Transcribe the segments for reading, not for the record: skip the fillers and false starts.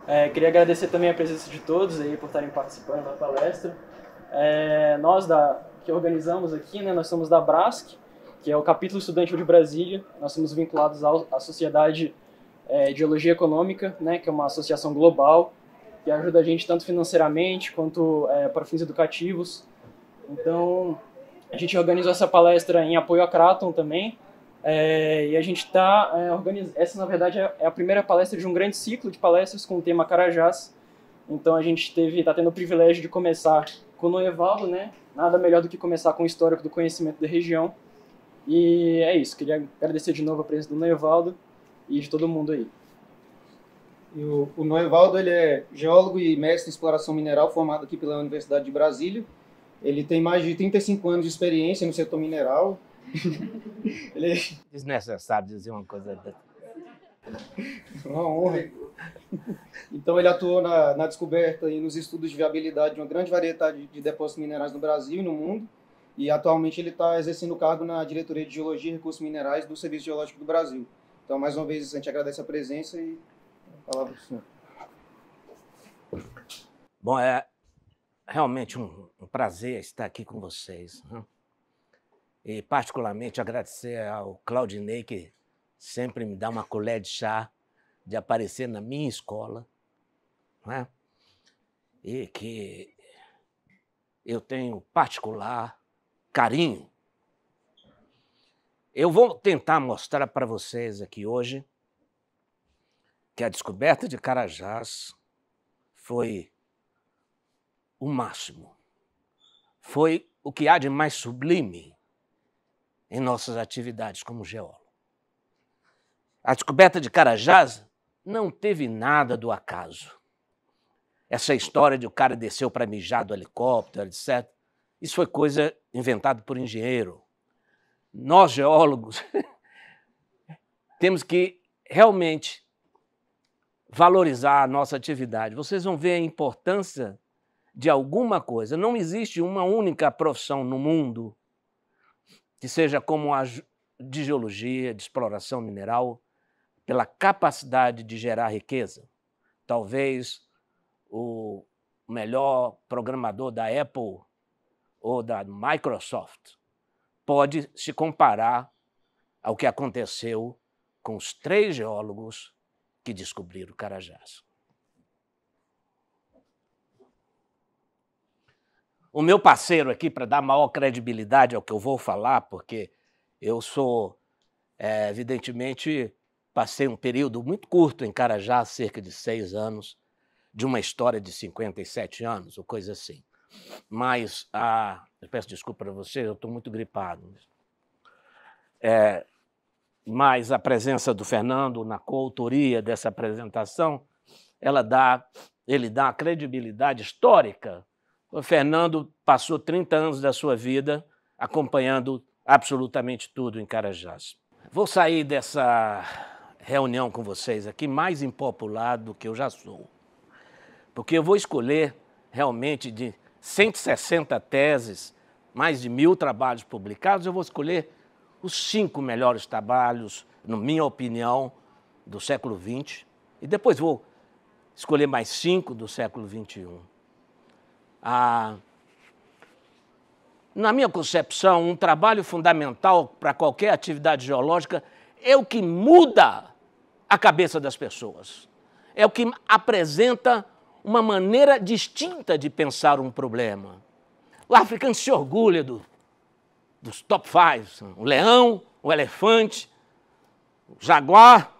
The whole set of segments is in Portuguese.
Queria agradecer também a presença de todos aí por estarem participando da palestra. Nós que organizamos aqui, né, nós somos da Brasc, que é o capítulo estudantil de Brasília. Nós somos vinculados à Sociedade de Geologia Econômica, né, que é uma associação global que ajuda a gente tanto financeiramente quanto para fins educativos. Então, a gente organizou essa palestra em apoio à Craton também, e a gente está organizando. Essa, na verdade, é a primeira palestra de um grande ciclo de palestras com o tema Carajás. Então, a gente está tendo o privilégio de começar com o Noevaldo, né? Nada melhor do que começar com o histórico do conhecimento da região. E é isso, queria agradecer de novo a presença do Noevaldo e de todo mundo aí. E o Noevaldo, ele é geólogo e mestre em exploração mineral, formado aqui pela Universidade de Brasília. Ele tem mais de 35 anos de experiência no setor mineral. Ele... Desnecessário dizer uma coisa dessa. Uma honra. Então, ele atuou na descoberta e nos estudos de viabilidade de uma grande variedade de depósitos minerais no Brasil e no mundo. E, atualmente, ele está exercendo o cargo na Diretoria de Geologia e Recursos Minerais do Serviço Geológico do Brasil. Então, mais uma vez, a gente agradece a presença e a palavra para o senhor. Bom, é realmente um prazer estar aqui com vocês, né? E, particularmente, agradecer ao Claudinei, que sempre me dá uma colher de chá de aparecer na minha escola, né? E que eu tenho particular carinho. Eu vou tentar mostrar para vocês aqui hoje que a descoberta de Carajás foi o máximo, foi o que há de mais sublime em nossas atividades como geólogo. A descoberta de Carajás não teve nada do acaso. Essa história de o cara desceu para mijar do helicóptero, etc., isso foi coisa inventada por engenheiro. Nós, geólogos, temos que realmente valorizar a nossa atividade. Vocês vão ver a importância de alguma coisa. Não existe uma única profissão no mundo que seja como a de geologia, de exploração mineral, pela capacidade de gerar riqueza. Talvez o melhor programador da Apple ou da Microsoft pode se comparar ao que aconteceu com os 3 geólogos que descobriram Carajás. O meu parceiro aqui, para dar maior credibilidade ao que eu vou falar, porque eu sou, evidentemente, passei um período muito curto em Carajás, cerca de 6 anos, de uma história de 57 anos, ou coisa assim. Mas, eu peço desculpa para vocês, eu estou muito gripado. Mas a presença do Fernando na coautoria dessa apresentação, ele dá uma credibilidade histórica. O Fernando passou 30 anos da sua vida acompanhando absolutamente tudo em Carajás. Vou sair dessa reunião com vocês aqui mais impopular do que eu já sou, porque eu vou escolher realmente de 160 teses, mais de 1.000 trabalhos publicados, eu vou escolher os 5 melhores trabalhos, na minha opinião, do século XX, e depois vou escolher mais 5 do século XXI. Na minha concepção, um trabalho fundamental para qualquer atividade geológica é o que muda a cabeça das pessoas. É o que apresenta uma maneira distinta de pensar um problema. O africano se orgulha dos top 5, o leão, o elefante, o jaguar,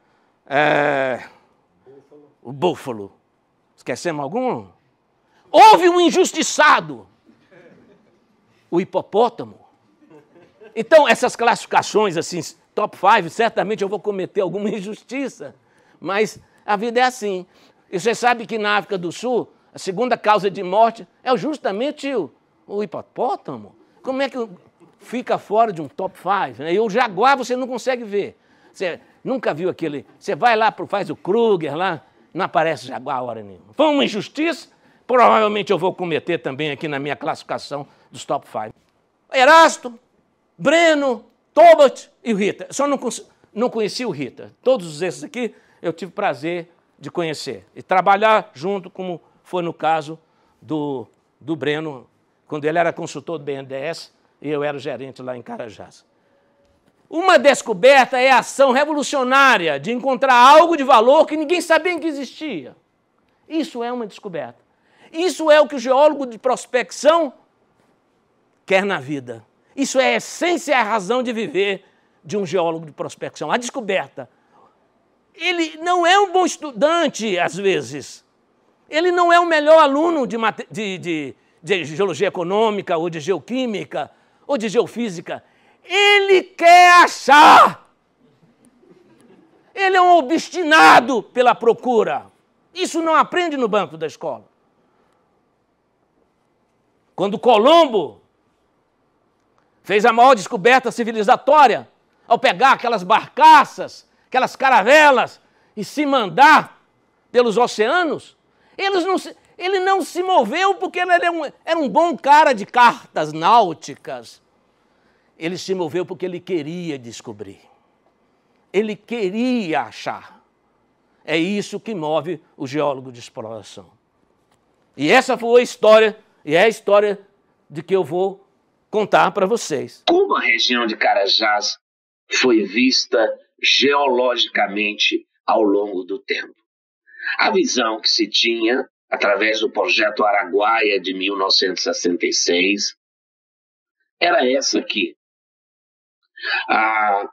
o búfalo. Esquecemos algum? Houve um injustiçado, o hipopótamo. Então, essas classificações, assim, top 5, certamente eu vou cometer alguma injustiça, mas a vida é assim. E você sabe que na África do Sul, a segunda causa de morte é justamente o hipopótamo. Como é que fica fora de um top 5? Né? E o jaguar você não consegue ver. Você nunca viu aquele... Você vai lá, faz o Kruger lá, não aparece jaguar a hora nenhuma. Foi uma injustiça? Provavelmente eu vou cometer também aqui na minha classificação dos top 5. Erasto, Breno, Tobit e o Ritter. Só não conheci o Ritter. Todos esses aqui eu tive prazer de conhecer e trabalhar junto, como foi no caso do Breno, quando ele era consultor do BNDES e eu era o gerente lá em Carajás. Uma descoberta é a ação revolucionária de encontrar algo de valor que ninguém sabia que existia. Isso é uma descoberta. Isso é o que o geólogo de prospecção quer na vida. Isso é a essência e a razão de viver de um geólogo de prospecção. A descoberta. Ele não é um bom estudante, às vezes. Ele não é o melhor aluno de geologia econômica, ou de geoquímica, ou de geofísica. Ele quer achar. Ele é um obstinado pela procura. Isso não aprende no banco da escola. Quando Colombo fez a maior descoberta civilizatória, ao pegar aquelas barcaças, aquelas caravelas, e se mandar pelos oceanos, ele não se moveu porque ele era um bom cara de cartas náuticas. Ele se moveu porque ele queria descobrir. Ele queria achar. É isso que move o geólogo de exploração. E essa foi a história, e é a história de que eu vou contar para vocês. Como a região de Carajás foi vista geologicamente ao longo do tempo? A visão que se tinha, através do projeto Araguaia de 1966, era essa aqui. A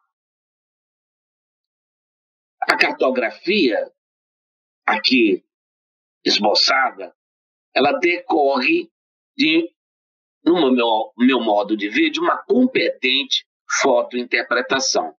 cartografia aqui esboçada, ela decorre no meu modo de ver, de uma competente fotointerpretação.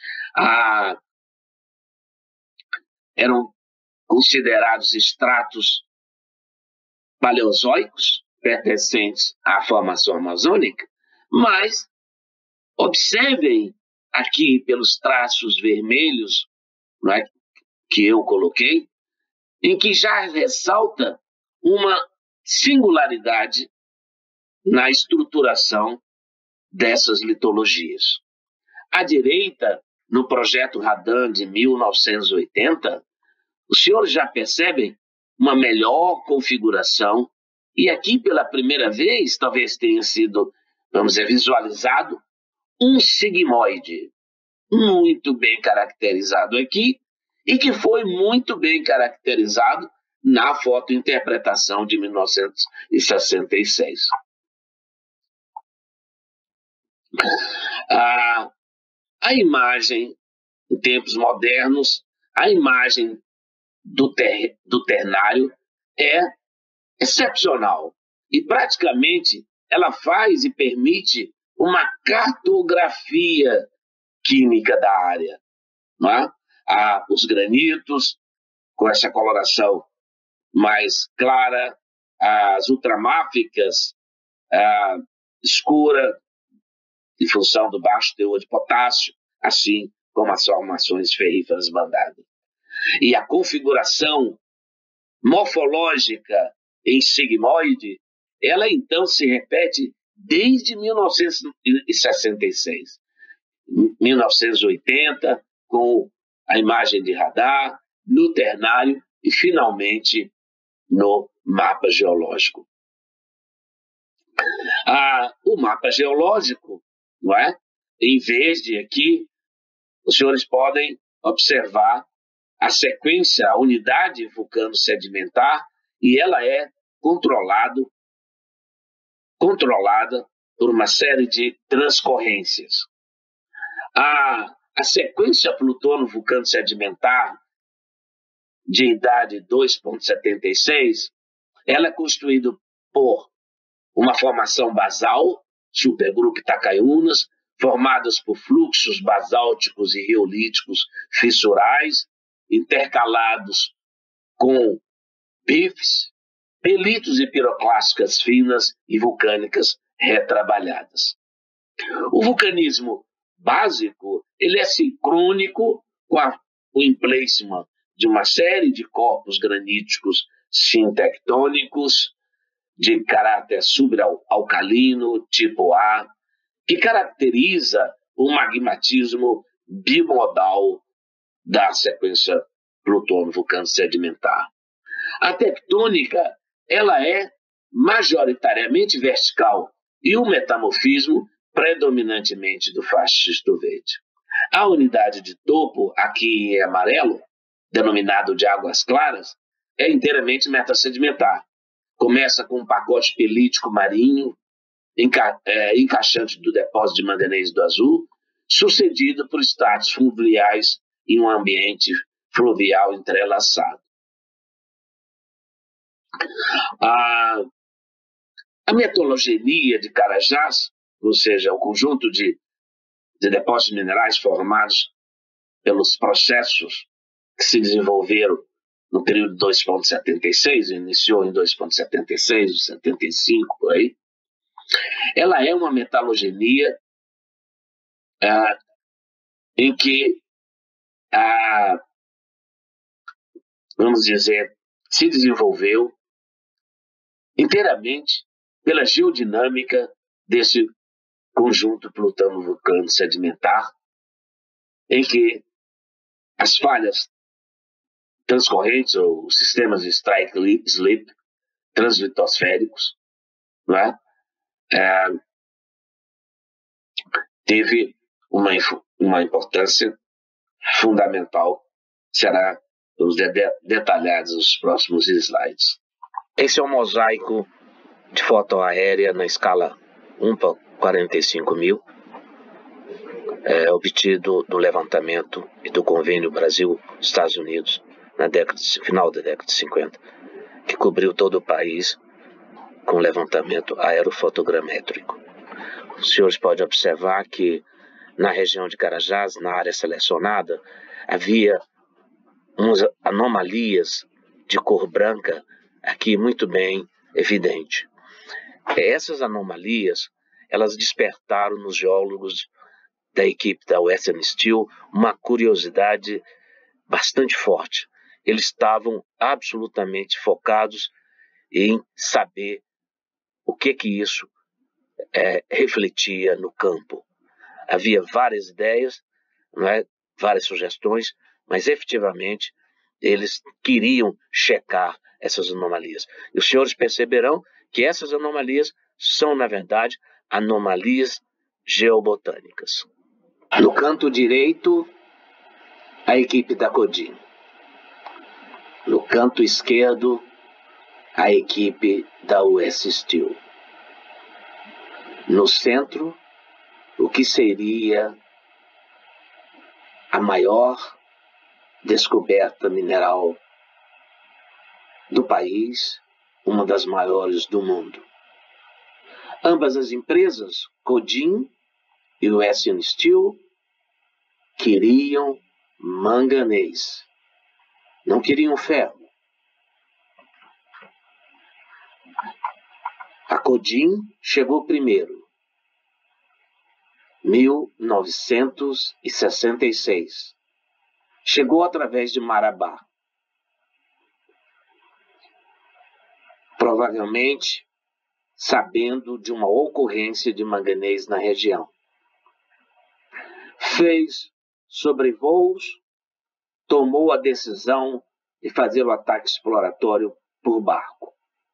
Eram considerados estratos paleozoicos, pertencentes à formação amazônica, mas observem aqui pelos traços vermelhos, não é, que eu coloquei, em que já ressalta uma singularidade na estruturação dessas litologias. À direita, no projeto Radan de 1980, os senhores já percebem uma melhor configuração, e aqui pela primeira vez talvez tenha sido, vamos dizer, visualizado um sigmoide muito bem caracterizado aqui e que foi muito bem caracterizado na fotointerpretação de 1966. A imagem, em tempos modernos, a imagem do ternário é excepcional e praticamente ela faz e permite uma cartografia química da área, não é? Os granitos com essa coloração mais clara, as ultramáficas escura em função do baixo teor de potássio, assim como as formações ferríferas bandadas. E a configuração morfológica em sigmoide, ela então se repete desde 1966. 1980, com a imagem de radar, no ternário e, finalmente, no mapa geológico. O mapa geológico, não é? Em vez de aqui, os senhores podem observar a sequência, a unidade vulcano-sedimentar, e ela é controlada por uma série de transcorrências. A sequência plutono-vulcano-sedimentar de idade 2,76, ela é constituída por uma formação basal, supergrupo Itacaiunas, formadas por fluxos basálticos e riolíticos fissurais, intercalados com bifes, pelitos e piroclásticas finas e vulcânicas retrabalhadas. O vulcanismo básico, ele é sincrônico com o emplacement de uma série de corpos graníticos sintectônicos de caráter subalcalino, tipo A, que caracteriza o magmatismo bimodal da sequência plutônio vulcano sedimentar. A tectônica, ela é majoritariamente vertical e o metamorfismo predominantemente do faxisto verde. A unidade de topo, aqui em amarelo, denominado de águas claras, é inteiramente metasedimentar. Começa com um pacote pelítico marinho, encaixante do depósito de manganês do azul, sucedido por estratos fluviais em um ambiente fluvial entrelaçado. A metodologia de Carajás, ou seja, o conjunto de depósitos minerais formados pelos processos que se desenvolveram no período 2,76, iniciou em 2,76, 75, por aí, ela é uma metalogenia em que, vamos dizer, se desenvolveu inteiramente pela geodinâmica desse conjunto plutano-vulcano sedimentar, em que as falhas transcorrentes ou sistemas de strike-slip translitosféricos, não é? Teve uma importância fundamental, será detalhados nos próximos slides. Esse é um mosaico de foto aérea na escala 1/45.000, obtido do levantamento e do convênio Brasil-Estados Unidos na final da década de 50, que cobriu todo o país com levantamento aerofotogramétrico. Os senhores podem observar que na região de Carajás, na área selecionada, havia umas anomalias de cor branca aqui muito bem evidente. Essas anomalias, elas despertaram nos geólogos da equipe da Western Steel uma curiosidade bastante forte. Eles estavam absolutamente focados em saber o que isso refletia no campo. Havia várias ideias, não é? Várias sugestões, mas efetivamente eles queriam checar essas anomalias. E os senhores perceberão que essas anomalias são, na verdade, anomalias geobotânicas. No canto direito, a equipe da Codim. No canto esquerdo, a equipe da US Steel. No centro, o que seria a maior descoberta mineral do país, uma das maiores do mundo. Ambas as empresas, Codim e Western Steel, queriam manganês, não queriam ferro. A Codim chegou primeiro, 1966. Chegou através de Marabá. Provavelmente sabendo de uma ocorrência de manganês na região. Fez sobrevoos, tomou a decisão de fazer o ataque exploratório por barco.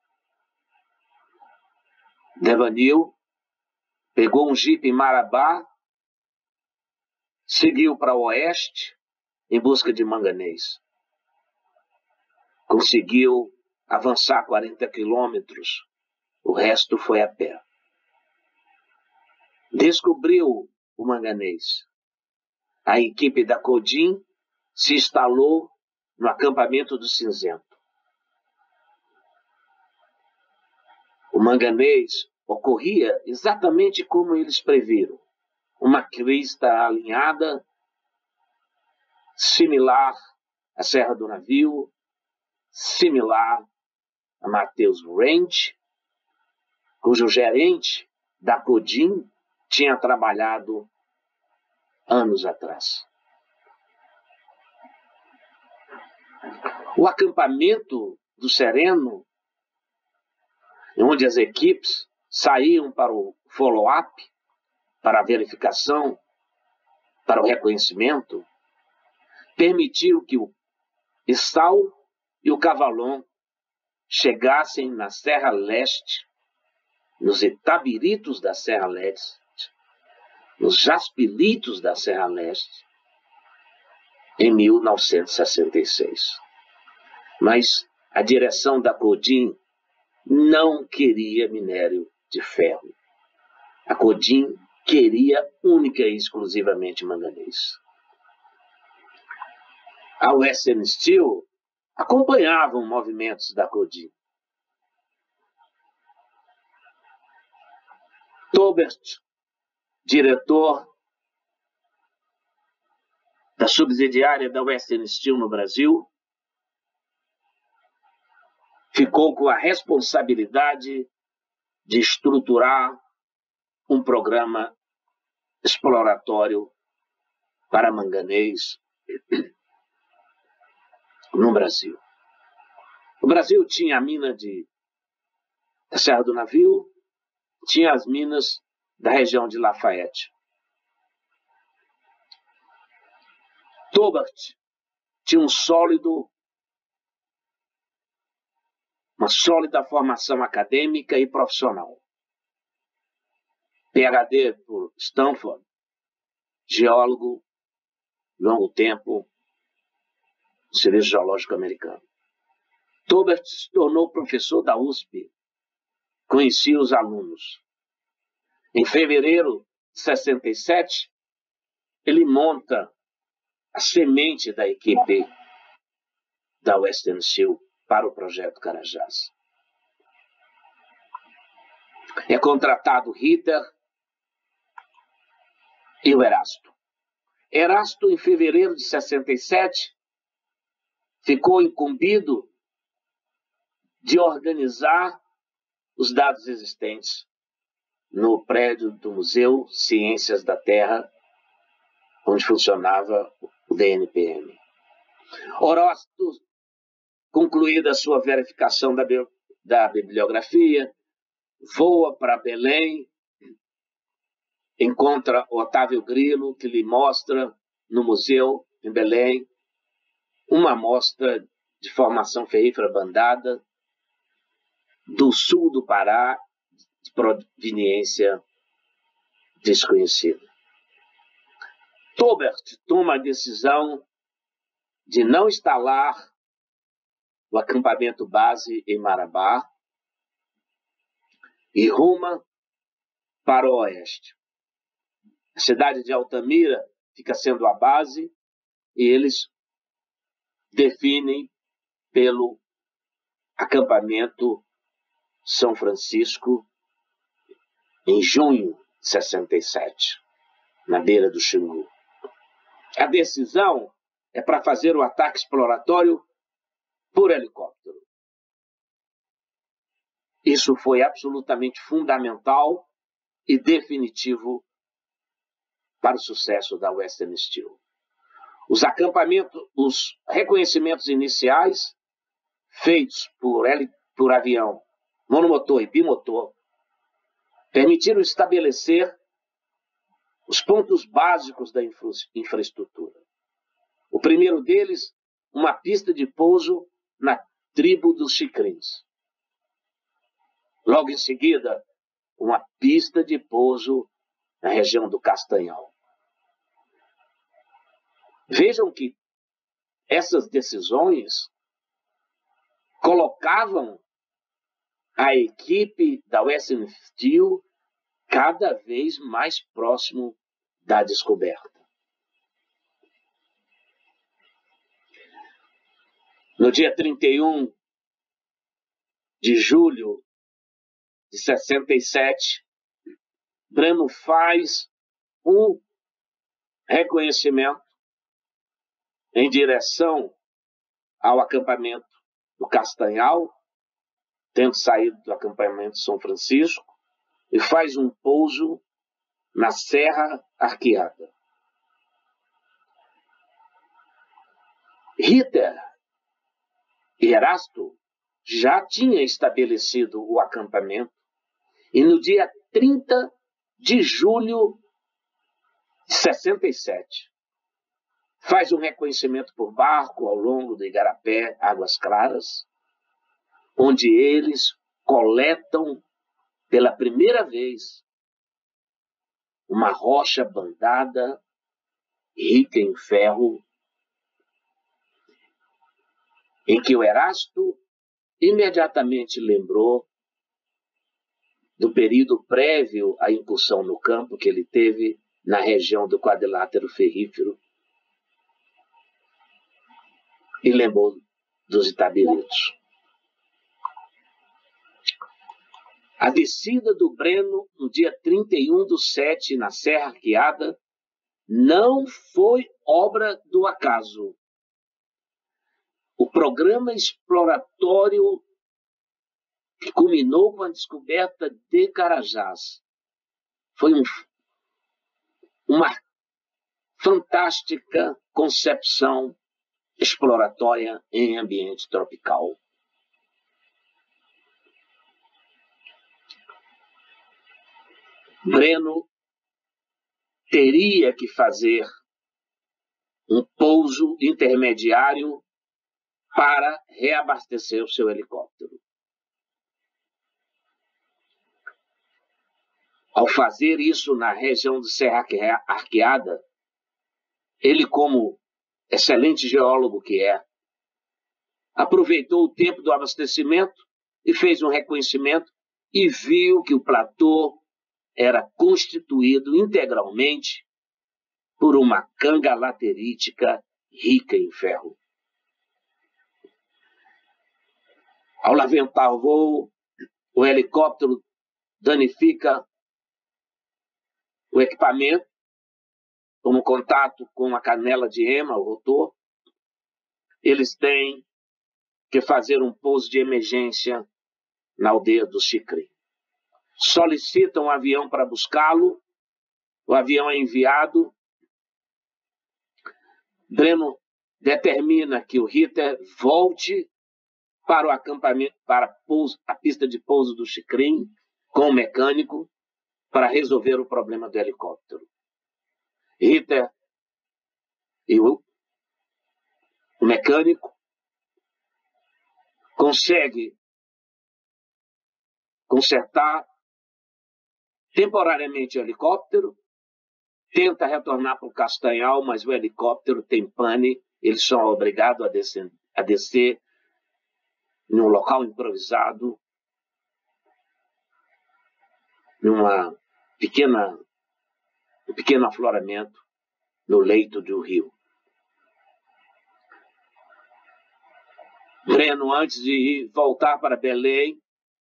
Devanil pegou um jipe em Marabá, seguiu para o oeste em busca de manganês. Conseguiu avançar 40 quilômetros, o resto foi a pé. Descobriu o manganês. A equipe da Codim se instalou no acampamento do Cinzento. O manganês ocorria exatamente como eles previram. Uma crista alinhada, similar à Serra do Navio, similar a Mateus Range, cujo gerente da Codim tinha trabalhado anos atrás. O acampamento do Sereno, onde as equipes saíam para o follow-up, para a verificação, para o reconhecimento, permitiu que o Sal e o Cavalon chegassem na Serra Leste, nos Itabiritos da Serra Leste, nos Jaspilitos da Serra Leste, em 1966. Mas a direção da Codim não queria minério de ferro. A Codim queria única e exclusivamente manganês. A Western Steel acompanhava os movimentos da Codim. Tobert, diretor da subsidiária da Western Steel no Brasil, ficou com a responsabilidade de estruturar um programa exploratório para manganês no Brasil. O Brasil tinha a mina da Serra do Navio, tinha as minas da região de Lafayette. Tobert tinha uma sólida formação acadêmica e profissional. PhD por Stanford, geólogo, longo tempo, Serviço Geológico Americano. Tobert se tornou professor da USP, conhecia os alunos. Em fevereiro de 67, ele monta a semente da equipe da Western Steel para o projeto Carajás. É contratado Ritter e o Erasto. Erasto, em fevereiro de 67, ficou incumbido de organizar os dados existentes no prédio do Museu Ciências da Terra, onde funcionava o DNPM. Erasto, concluída a sua verificação da bibliografia, voa para Belém, encontra Otávio Grilo, que lhe mostra no museu em Belém uma amostra de formação ferrífera bandada do sul do Pará, de proveniência desconhecida. Tobert toma a decisão de não instalar o acampamento base em Marabá e ruma para o oeste. A cidade de Altamira fica sendo a base e eles definem pelo acampamento São Francisco em junho de 67, na beira do Xingu. A decisão é para fazer o ataque exploratório por helicóptero. Isso foi absolutamente fundamental e definitivo para o sucesso da Western Steel. Os reconhecimentos iniciais feitos por avião monomotor e bimotor permitiram estabelecer os pontos básicos da infraestrutura. O primeiro deles, uma pista de pouso na tribo dos Xicrins. Logo em seguida, uma pista de pouso na região do Castanhal. Vejam que essas decisões colocavam a equipe da Western Steel cada vez mais próximo da descoberta. No dia 31 de julho de 67, Breno faz um reconhecimento em direção ao acampamento do Castanhal, tendo saído do acampamento São Francisco, e faz um pouso na Serra Arqueada. Ritter e Erasto já tinham estabelecido o acampamento e no dia 30 de julho de 67 faz um reconhecimento por barco ao longo do Igarapé, Águas Claras, onde eles coletam pela primeira vez uma rocha bandada rica em ferro, em que o Erasto imediatamente lembrou do período prévio à incursão no campo que ele teve na região do quadrilátero ferrífero e lembrou dos Itabiritos. A descida do Breno, no dia 31/7, na Serra Arqueada, não foi obra do acaso. O programa exploratório que culminou com a descoberta de Carajás foi uma fantástica concepção exploratória em ambiente tropical. Breno teria que fazer um pouso intermediário para reabastecer o seu helicóptero. Ao fazer isso na região de Serra Arqueada, ele, como excelente geólogo que é, aproveitou o tempo do abastecimento e fez um reconhecimento e viu que o platô era constituído integralmente por uma canga laterítica rica em ferro. Ao aventar o voo, o helicóptero danifica o equipamento, toma contato com a canela de ema, o rotor. Eles têm que fazer um pouso de emergência na aldeia do Xicrim. Solicitam um avião para buscá-lo, o avião é enviado. Breno determina que o Ritter volte para o acampamento, para a pista de pouso do Xicrim, com o mecânico, para resolver o problema do helicóptero. Ritter e o mecânico consegue consertar temporariamente o helicóptero, tenta retornar para o Castanhal, mas o helicóptero tem pane, eles são obrigados a descer num local improvisado, num pequeno afloramento no leito do rio. Breno, antes de voltar para Belém,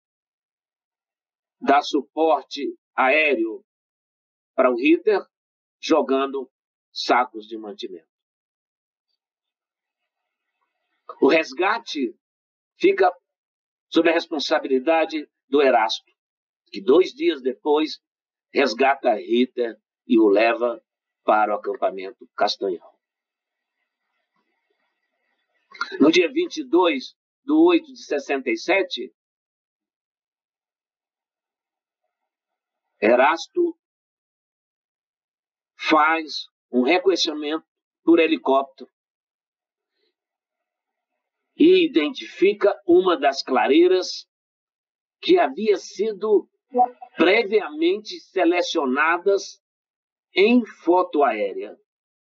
dá suporte aéreo para o Ritter, jogando sacos de mantimento. O resgate fica sob a responsabilidade do Erasto, que 2 dias depois resgata Ritter e o leva para o acampamento Castanhal. No dia 22/8/67, Erasto faz um reconhecimento por helicóptero e identifica uma das clareiras que havia sido previamente selecionadas em foto aérea.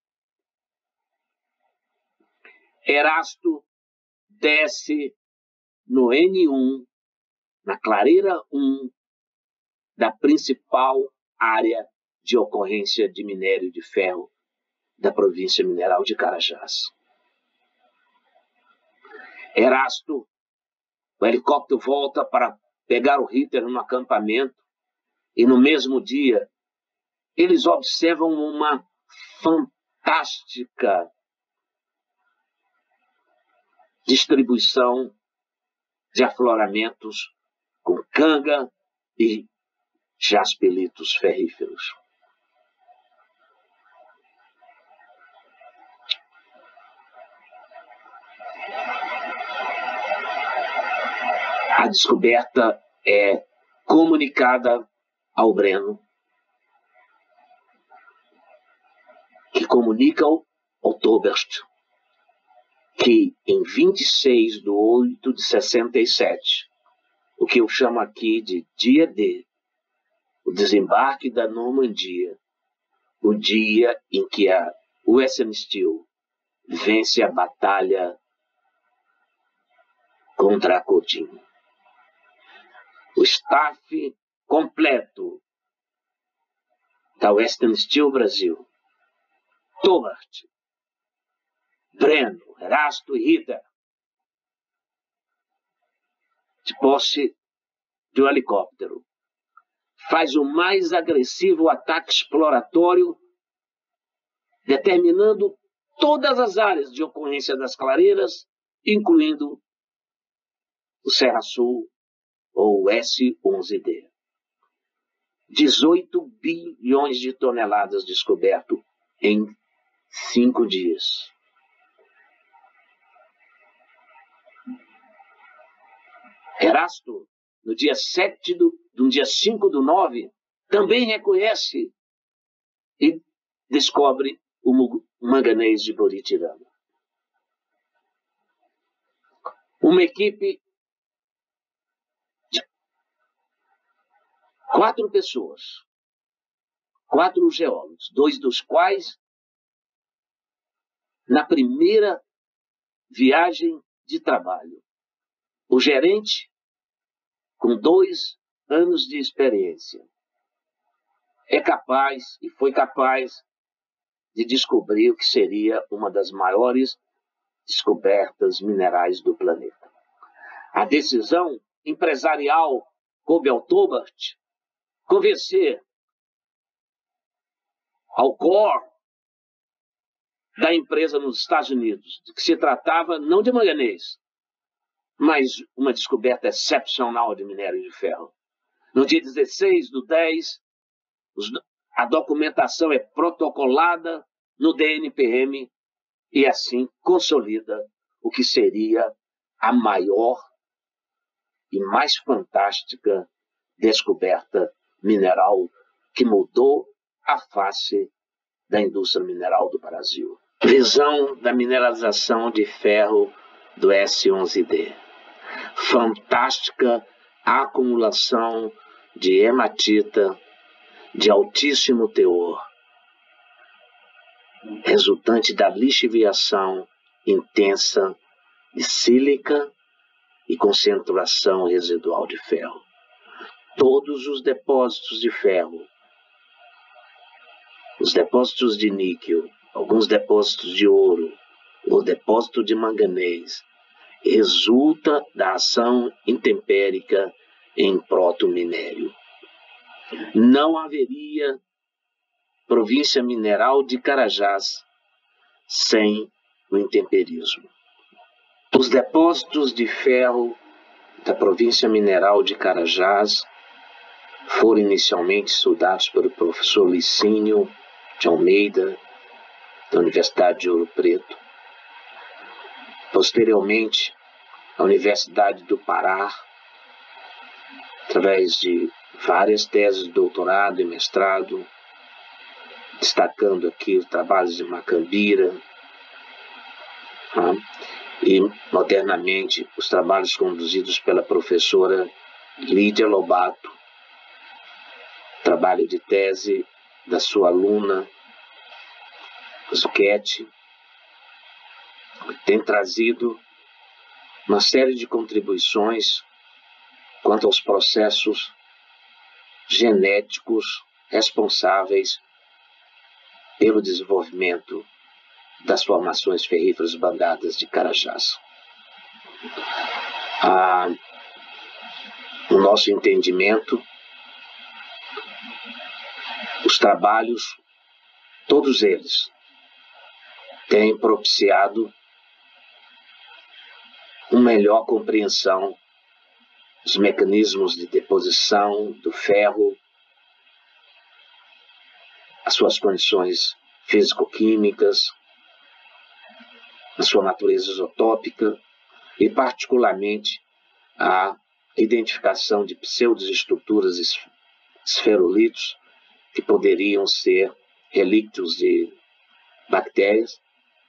Erasto desce no N1, na clareira 1 da principal área de ocorrência de minério de ferro da província mineral de Carajás. Erasto, o helicóptero volta para pegar o Ritter no acampamento e no mesmo dia eles observam uma fantástica distribuição de afloramentos com canga e jaspelitos ferríferos. A descoberta é comunicada ao Breno, que comunica Oberst, que em 26/8/67, o que eu chamo aqui de dia D, o desembarque da Normandia, o dia em que a Western Steel vence a batalha contra a Cotim. O staff completo da Western Steel Brasil, Tobart, Breno, Erasto e Rita, de posse de um helicóptero, faz o mais agressivo ataque exploratório, determinando todas as áreas de ocorrência das clareiras, incluindo o Serra Sul ou o S-11D. 18 bilhões de toneladas descoberto em 5 dias. Erasto, no dia 5/9, também reconhece e descobre o manganês de Buritirama. Uma equipe de 4 pessoas, 4 geólogos, 2 dos quais, na primeira viagem de trabalho, o gerente, com 2 anos de experiência, é capaz e foi capaz de descobrir o que seria uma das maiores descobertas minerais do planeta. A decisão empresarial coube ao Tobart convencer ao core da empresa nos Estados Unidos de que se tratava não de manganês, mas uma descoberta excepcional de minério de ferro. No dia 16/10, a documentação é protocolada no DNPM e assim consolida o que seria a maior e mais fantástica descoberta mineral que mudou a face da indústria mineral do Brasil. Visão da mineralização de ferro do S-11D. Fantástica acumulação de hematita de altíssimo teor, resultante da lixiviação intensa de sílica e concentração residual de ferro. Todos os depósitos de ferro, os depósitos de níquel, alguns depósitos de ouro, o depósito de manganês, resulta da ação intempérica em protominério. Não haveria província mineral de Carajás sem o intemperismo. Os depósitos de ferro da província mineral de Carajás foram inicialmente estudados pelo professor Licínio de Almeida, da Universidade de Ouro Preto. Posteriormente, a Universidade do Pará, através de várias teses de doutorado e mestrado, destacando aqui os trabalhos de Macambira, e modernamente os trabalhos conduzidos pela professora Lídia Lobato, trabalho de tese da sua aluna Zucchetti, tem trazido uma série de contribuições quanto aos processos genéticos responsáveis pelo desenvolvimento das formações ferríferas bandadas de Carajás. No nosso entendimento, os trabalhos, todos eles, têm propiciado uma melhor compreensão dos mecanismos de deposição do ferro, as suas condições físico-químicas, a sua natureza isotópica e, particularmente, a identificação de pseudoestruturas esferolitos que poderiam ser relíquios de bactérias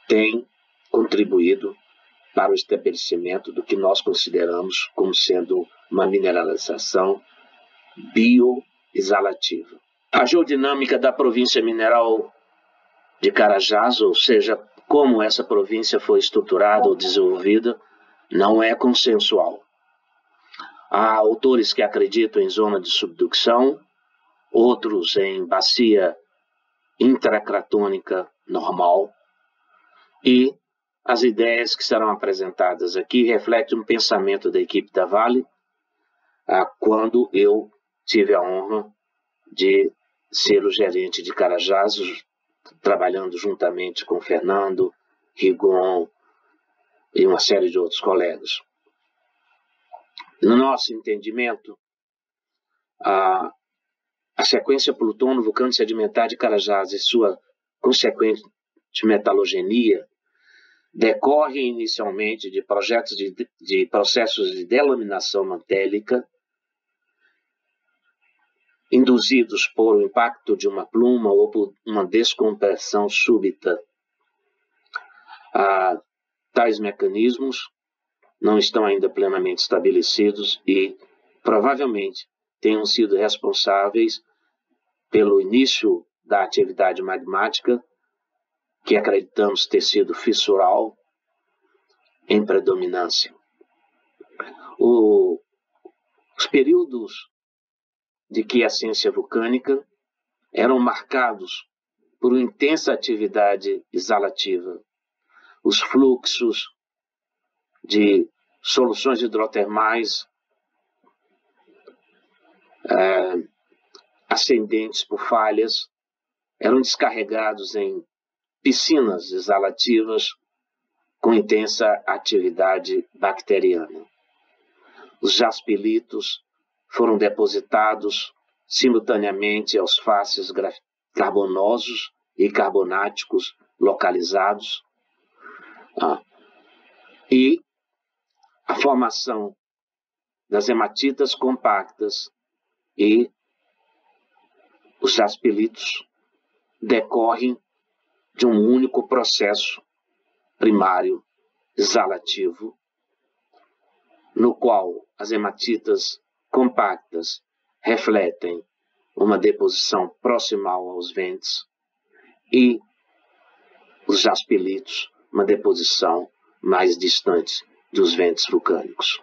tem contribuído para o estabelecimento do que nós consideramos como sendo uma mineralização bioexalativa. A geodinâmica da província mineral de Carajás, ou seja, como essa província foi estruturada ou desenvolvida, não é consensual. Há autores que acreditam em zona de subducção, outros em bacia intracratônica normal, e as ideias que serão apresentadas aqui refletem um pensamento da equipe da Vale, quando eu tive a honra de ser o gerente de Carajás, trabalhando juntamente com Fernando, Rigon e uma série de outros colegas. No nosso entendimento, a sequência plutono-vulcano sedimentar de Carajás e sua consequente metalogenia decorre inicialmente de processos de delaminação mantélica induzidos por o impacto de uma pluma ou por uma descompressão súbita. Tais mecanismos não estão ainda plenamente estabelecidos e provavelmente tenham sido responsáveis pelo início da atividade magmática, que acreditamos ter sido fissural em predominância. Os períodos de quiescência vulcânica eram marcados por uma intensa atividade exalativa. Os fluxos de soluções hidrotermais ascendentes por falhas eram descarregados em piscinas exalativas com intensa atividade bacteriana. Os jaspilitos foram depositados simultaneamente aos faces carbonosos e carbonáticos localizados, e a formação das hematitas compactas e os jaspilitos decorrem de um único processo primário exalativo, no qual as hematitas compactas refletem uma deposição proximal aos ventos e os jaspilitos uma deposição mais distante dos ventos vulcânicos.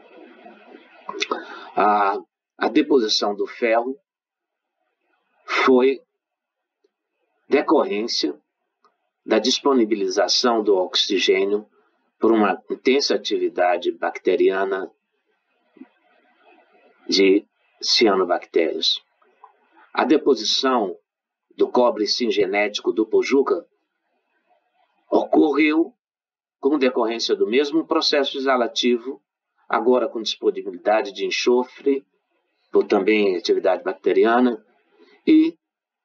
A deposição do ferro foi decorrência da disponibilização do oxigênio por uma intensa atividade bacteriana de cianobactérias. A deposição do cobre singenético do Pojuca ocorreu como decorrência do mesmo processo exalativo, agora com disponibilidade de enxofre, por também atividade bacteriana, e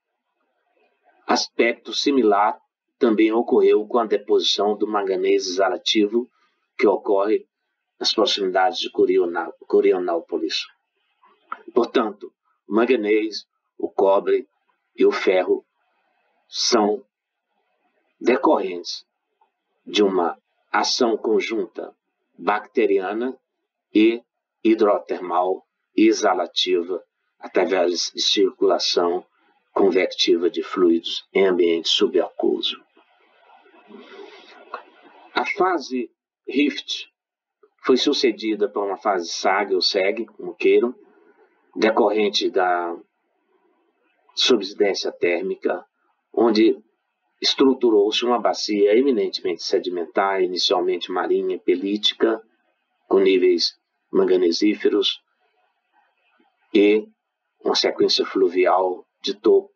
aspecto similar também ocorreu com a deposição do manganês exalativo, que ocorre nas proximidades de Curionópolis. Portanto, o manganês, o cobre e o ferro são decorrentes de uma ação conjunta bacteriana e hidrotermal e exalativa através de circulação convectiva de fluidos em ambiente subaquoso. A fase Rift foi sucedida por uma fase SAG ou SEG, como queiram, decorrente da subsidência térmica, onde estruturou-se uma bacia eminentemente sedimentar, inicialmente marinha, pelítica, com níveis manganesíferos, e uma sequência fluvial de topo.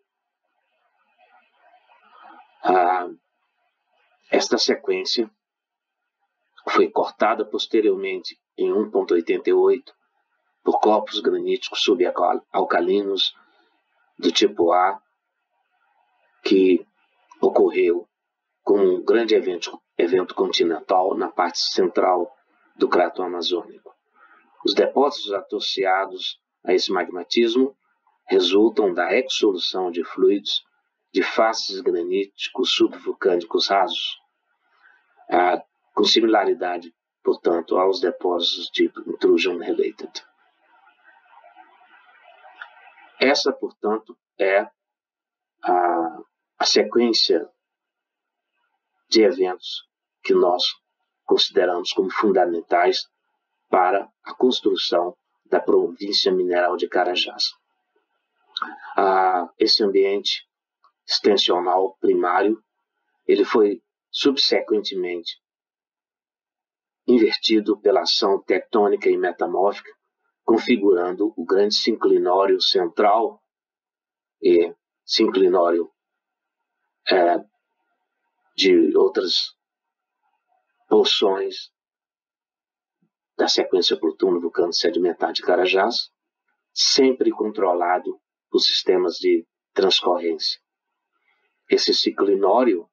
Esta sequência foi cortada posteriormente em 1,88 por corpos graníticos subalcalinos do tipo A, que ocorreu como um grande evento continental na parte central do crato amazônico. Os depósitos associados a esse magmatismo resultam da exsolução de fluidos de faces graníticos subvulcânicos rasos, com similaridade, portanto, aos depósitos tipo intrusion related. Essa, portanto, é a sequência de eventos que nós consideramos como fundamentais para a construção da província mineral de Carajás. Esse ambiente extensional primário, ele foi subsequentemente invertido pela ação tectônica e metamórfica, configurando o grande sinclinório central e sinclinório de outras porções da sequência plutônio-vulcano-sedimentar de Carajás, sempre controlado por sistemas de transcorrência. Esse sinclinório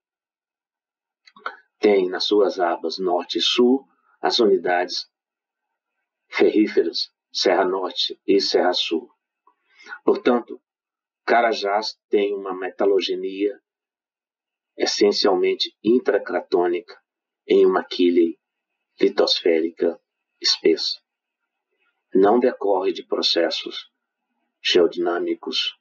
tem nas suas abas norte e sul as unidades ferríferas Serra Norte e Serra Sul. Portanto, Carajás tem uma metalogenia essencialmente intracratônica em uma quilha litosférica espessa. Não decorre de processos geodinâmicos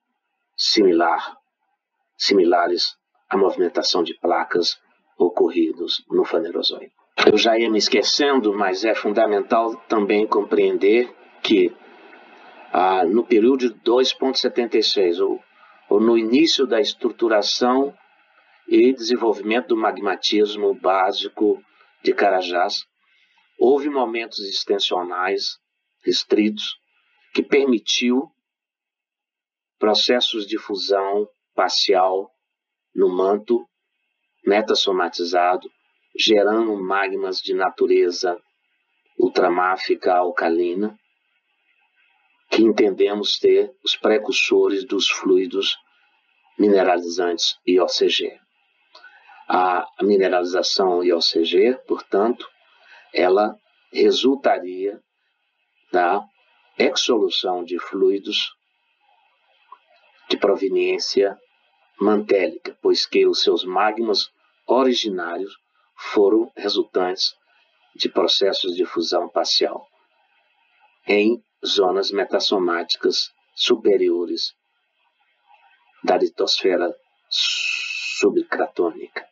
similares à movimentação de placas ocorridos no Fanerozoico. Eu já ia me esquecendo, mas é fundamental também compreender que no período de 2,76, ou no início da estruturação e desenvolvimento do magmatismo básico de Carajás, houve momentos extensionais restritos que permitiu processos de fusão parcial no manto metasomatizado, gerando magmas de natureza ultramáfica alcalina, que entendemos ter os precursores dos fluidos mineralizantes IOCG. A mineralização IOCG, portanto, ela resultaria da exsolução de fluidos de proveniência mantélica, pois que os seus magmas originários foram resultantes de processos de fusão parcial em zonas metassomáticas superiores da litosfera subcratônica.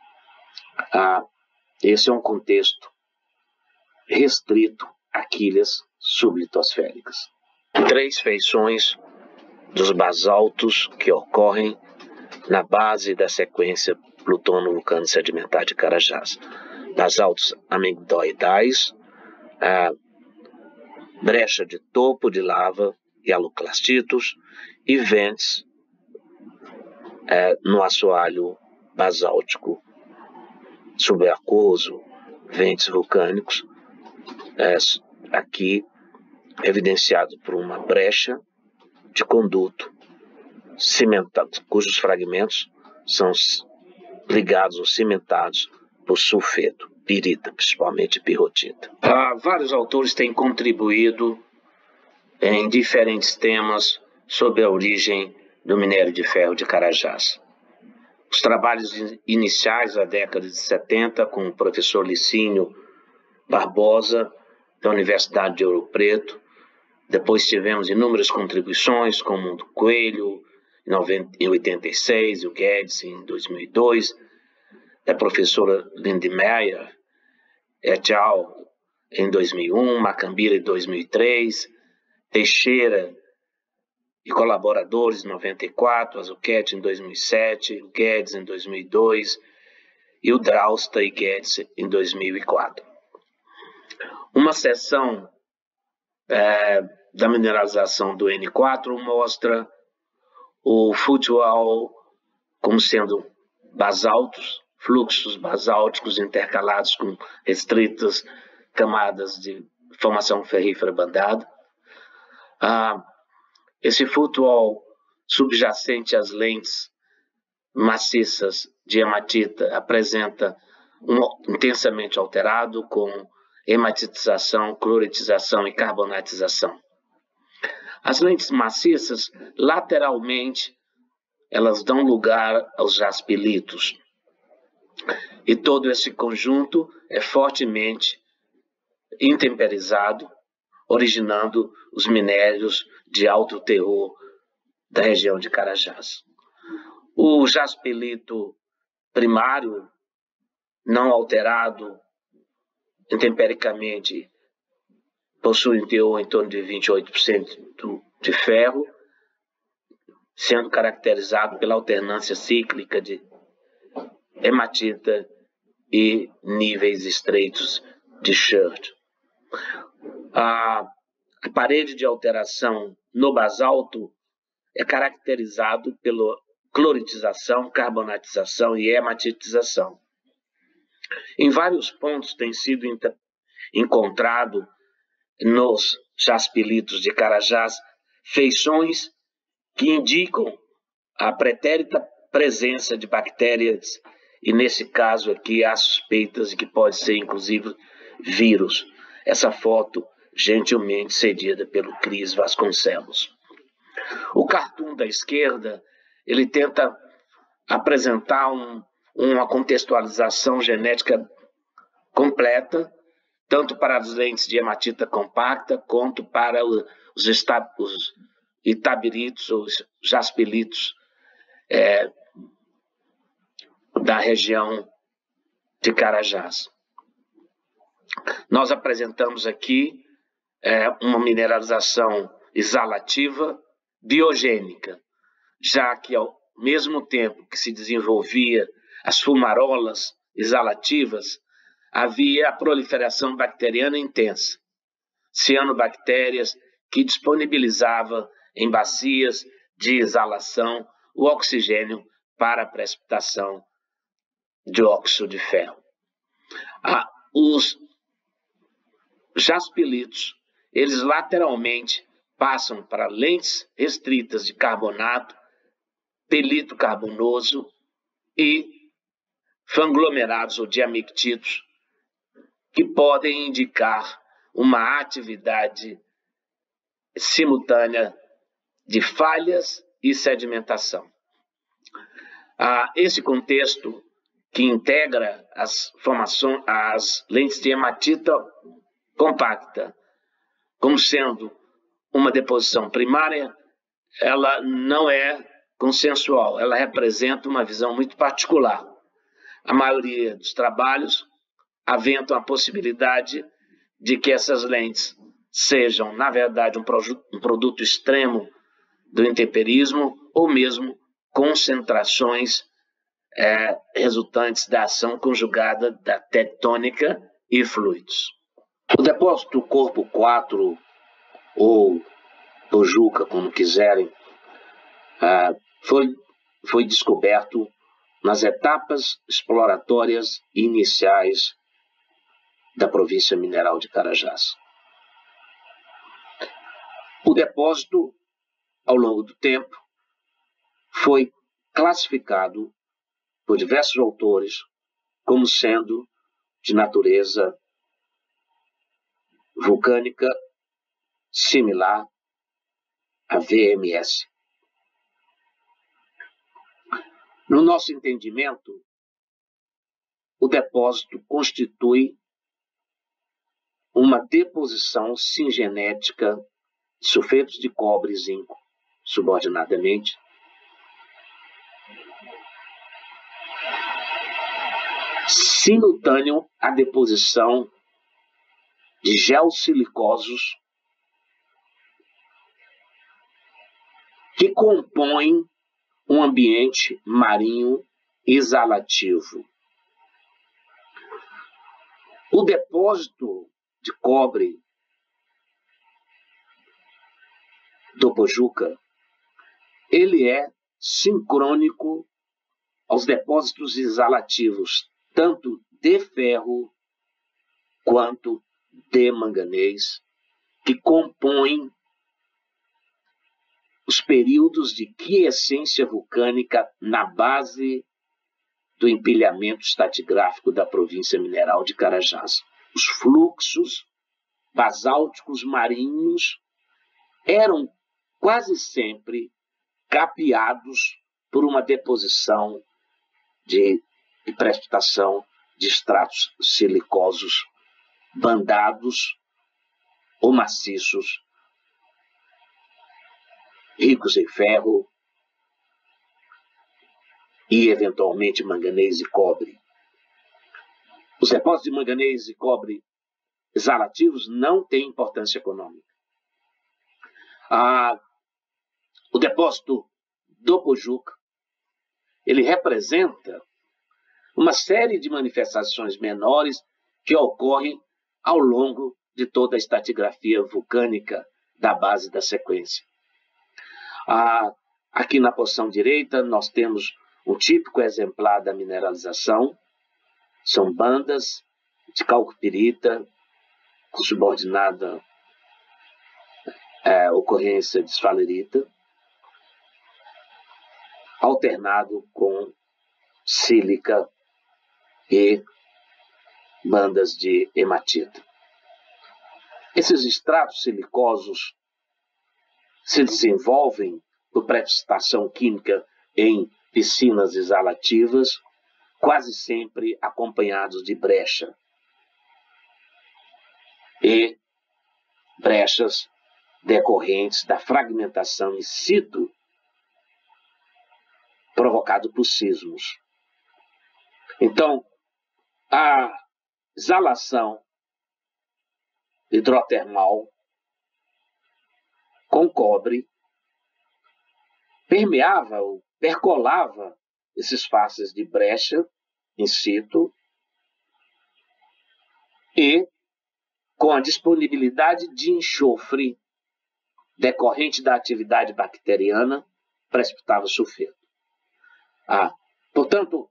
Esse é um contexto restrito a quilhas sublitosféricas. 3 feições dos basaltos que ocorrem na base da sequência plutono-vulcano-sedimentar de Carajás. Basaltos amigdoidais, brecha de topo de lava e haloclastitos, e ventes no assoalho basáltico subaquoso, ventes vulcânicos, aqui evidenciado por uma brecha de conduto cimentado, cujos fragmentos são ligados ou cimentados por sulfeto, pirita, principalmente pirrotita. Vários autores têm contribuído em diferentes temas sobre a origem do minério de ferro de Carajás. Os trabalhos iniciais da década de 70, com o professor Licínio Barbosa, da Universidade de Ouro Preto. Depois tivemos inúmeras contribuições, como o do Coelho, em 86, o Guedes, em 2002, da professora Lindemeyer et al., em 2001, Macambira, em 2003, Teixeira e colaboradores, em 94, Azuquete, em 2007, o Guedes, em 2002, e o Drausta e Guedes, em 2004. Uma seção da mineralização do N4 mostra o footwall como sendo basaltos, fluxos basálticos intercalados com restritas camadas de formação ferrífera bandada. Esse footwall subjacente às lentes maciças de hematita apresenta intensamente alterado com hematitização, cloritização e carbonatização. As lentes maciças, lateralmente, elas dão lugar aos jaspilitos. E todo esse conjunto é fortemente intemperizado, originando os minérios de alto teor da região de Carajás. O jaspilito primário, não alterado intempericamente, possui um teor em torno de 28% de ferro, sendo caracterizado pela alternância cíclica de hematita e níveis estreitos de Schirt. A parede de alteração no basalto é caracterizado pela cloritização, carbonatização e hematitização. Em vários pontos tem sido encontrado nos jaspilitos de Carajás feições que indicam a pretérita presença de bactérias, e nesse caso aqui há suspeitas de que pode ser inclusive vírus. Essa foto gentilmente cedida pelo Cris Vasconcelos. O cartoon da esquerda, ele tenta apresentar uma contextualização genética completa, tanto para as lentes de hematita compacta, quanto para os itabiritos, os jaspilitos da região de Carajás. Nós apresentamos aqui uma mineralização exalativa biogênica, já que ao mesmo tempo que se desenvolvia as fumarolas exalativas, havia a proliferação bacteriana intensa, cianobactérias que disponibilizava em bacias de exalação o oxigênio para a precipitação de óxido de ferro. Os jaspilitos, eles lateralmente passam para lentes restritas de carbonato, pelito carbonoso e fanglomerados ou diamictitos, que podem indicar uma atividade simultânea de falhas e sedimentação. Esse contexto que integra as lentes de hematita compacta como sendo uma deposição primária, ela não é consensual, ela representa uma visão muito particular. A maioria dos trabalhos aventam a possibilidade de que essas lentes sejam, na verdade, um produto extremo do intemperismo ou mesmo concentrações resultantes da ação conjugada da tectônica e fluidos. O depósito corpo 4, ou Pojuca, como quiserem, foi descoberto nas etapas exploratórias iniciais da província mineral de Carajás. O depósito, ao longo do tempo, foi classificado por diversos autores como sendo de natureza vulcânica similar a VMS. No nosso entendimento, o depósito constitui uma deposição singenética de sulfetos de cobre e zinco, subordinadamente, simultâneo à deposição de geossilicosos que compõem um ambiente marinho exalativo. O depósito de cobre do Pojuca, ele é sincrônico aos depósitos exalativos, tanto de ferro quanto de manganês, que compõem os períodos de quiescência vulcânica na base do empilhamento estratigráfico da província mineral de Carajás. Os fluxos basálticos marinhos eram quase sempre capeados por uma deposição de precipitação de estratos silicosos bandados ou maciços, ricos em ferro e, eventualmente, manganês e cobre. Os depósitos de manganês e cobre exalativos não têm importância econômica. O depósito do Pojuca, ele representa uma série de manifestações menores que ocorrem ao longo de toda a estratigrafia vulcânica da base da sequência. Aqui na porção direita nós temos um típico exemplar da mineralização. São bandas de calcopirita com subordinada ocorrência de esfalerita, alternado com sílica e bandas de hematita. Esses estratos silicosos se desenvolvem por precipitação química em piscinas exalativas, quase sempre acompanhados de brecha. E brechas decorrentes da fragmentação in situ provocado por sismos. Então, a exalação hidrotermal com cobre permeava ou percolava esses faces de brecha in situ e, com a disponibilidade de enxofre decorrente da atividade bacteriana, precipitava sulfeto. Portanto,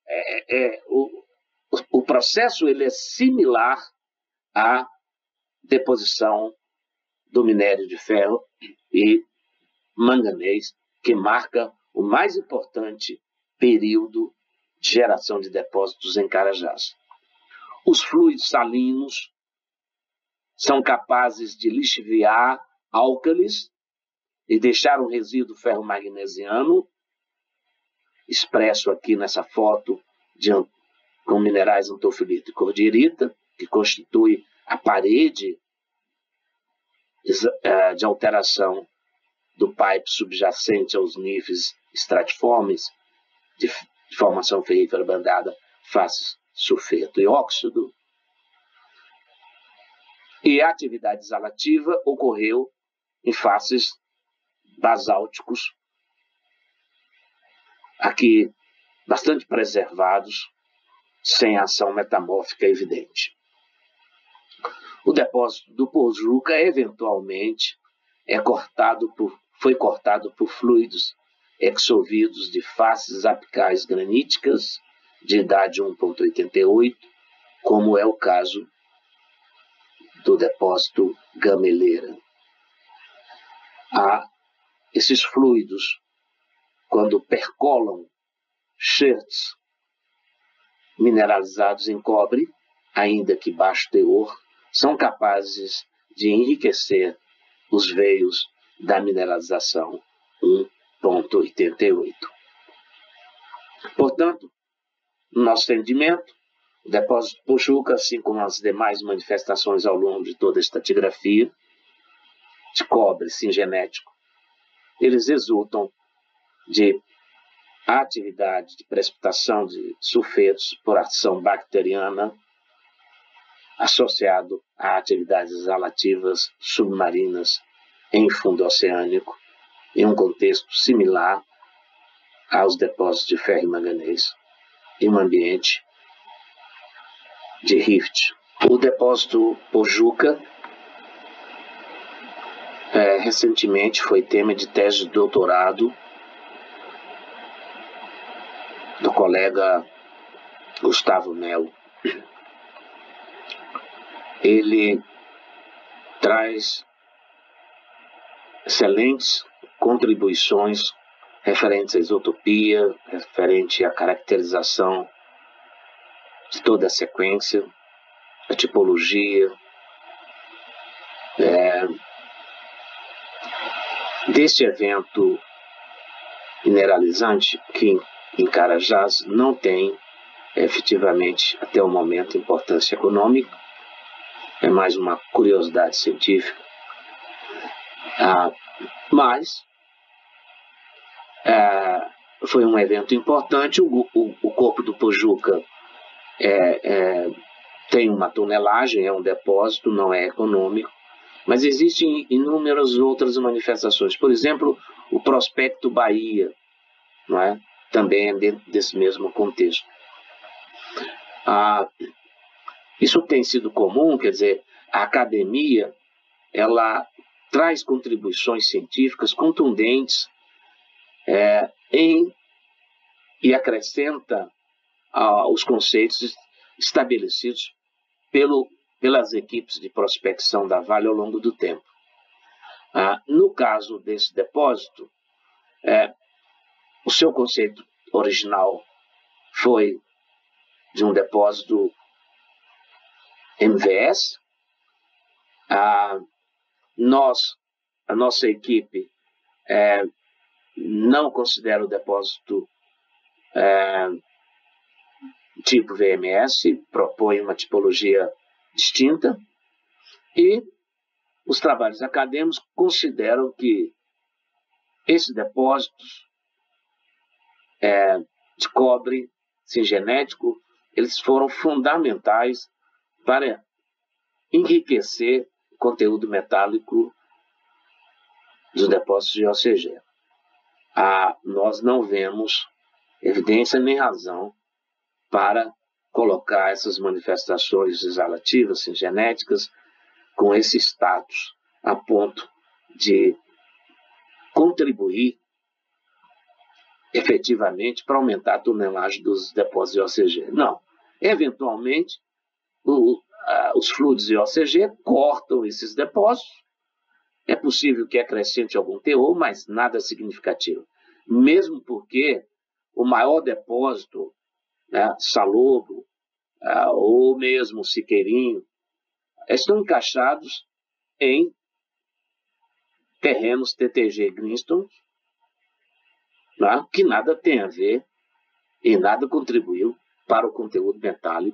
o processo ele é similar à deposição do minério de ferro e manganês, que marca o mais importante período de geração de depósitos em Carajás. Os fluidos salinos são capazes de lixiviar álcalis e deixar um resíduo ferromagnesiano, expresso aqui nessa foto com minerais antofilita e cordierita, que constitui a parede de alteração do pipe subjacente aos níveis estratiformes de formação ferrífera bandada, faces sulfeto e óxido. E a atividade exalativa ocorreu em faces basálticos, aqui bastante preservados, sem ação metamórfica evidente. O depósito do Pojuca, eventualmente, foi cortado por fluidos exovidos de faces apicais graníticas de idade 1,88, como é o caso do depósito Gameleira. Esses fluidos, quando percolam scherts mineralizados em cobre, ainda que baixo teor, são capazes de enriquecer os veios da mineralização 1,88. Portanto, no nosso entendimento, o depósito Pojuca, assim como as demais manifestações ao longo de toda a estratigrafia de cobre singenético, eles resultam de atividade de precipitação de sulfetos por ação bacteriana associado a atividades exalativas submarinas em fundo oceânico, em um contexto similar aos depósitos de ferro e manganês, em um ambiente de rift. O depósito Pojuca recentemente foi tema de tese de doutorado do colega Gustavo Melo. Ele traz excelentes contribuições referentes à isotopia, referente à caracterização de toda a sequência, a tipologia, deste evento mineralizante que em Carajás não tem efetivamente, até o momento, importância econômica. É mais uma curiosidade científica. Mas foi um evento importante. O corpo do Pojuca tem uma tonelagem, é um depósito, não é econômico, mas existem inúmeras outras manifestações. Por exemplo, o Prospecto Bahia, não é? Também é dentro desse mesmo contexto. Isso tem sido comum, quer dizer, a academia ela traz contribuições científicas contundentes e acrescenta os conceitos estabelecidos pelas equipes de prospecção da Vale ao longo do tempo. No caso desse depósito, o seu conceito original foi de um depósito MVS. A nossa equipe não considera o depósito tipo VMS, propõe uma tipologia distinta, e os trabalhos acadêmicos consideram que esses depósitos de cobre singenético, eles foram fundamentais para enriquecer o conteúdo metálico dos depósitos de OCG. Nós não vemos evidência nem razão para colocar essas manifestações exalativas singenéticas com esse status a ponto de contribuir efetivamente para aumentar a tonelagem dos depósitos de OCG. Não. Eventualmente, os fluidos de OCG cortam esses depósitos. É possível que acrescente algum teor, mas nada significativo. Mesmo porque o maior depósito, Salobo, ou mesmo Siqueirinho, estão encaixados em terrenos TTG Greenstone, que nada tem a ver e nada contribuiu para o conteúdo metálico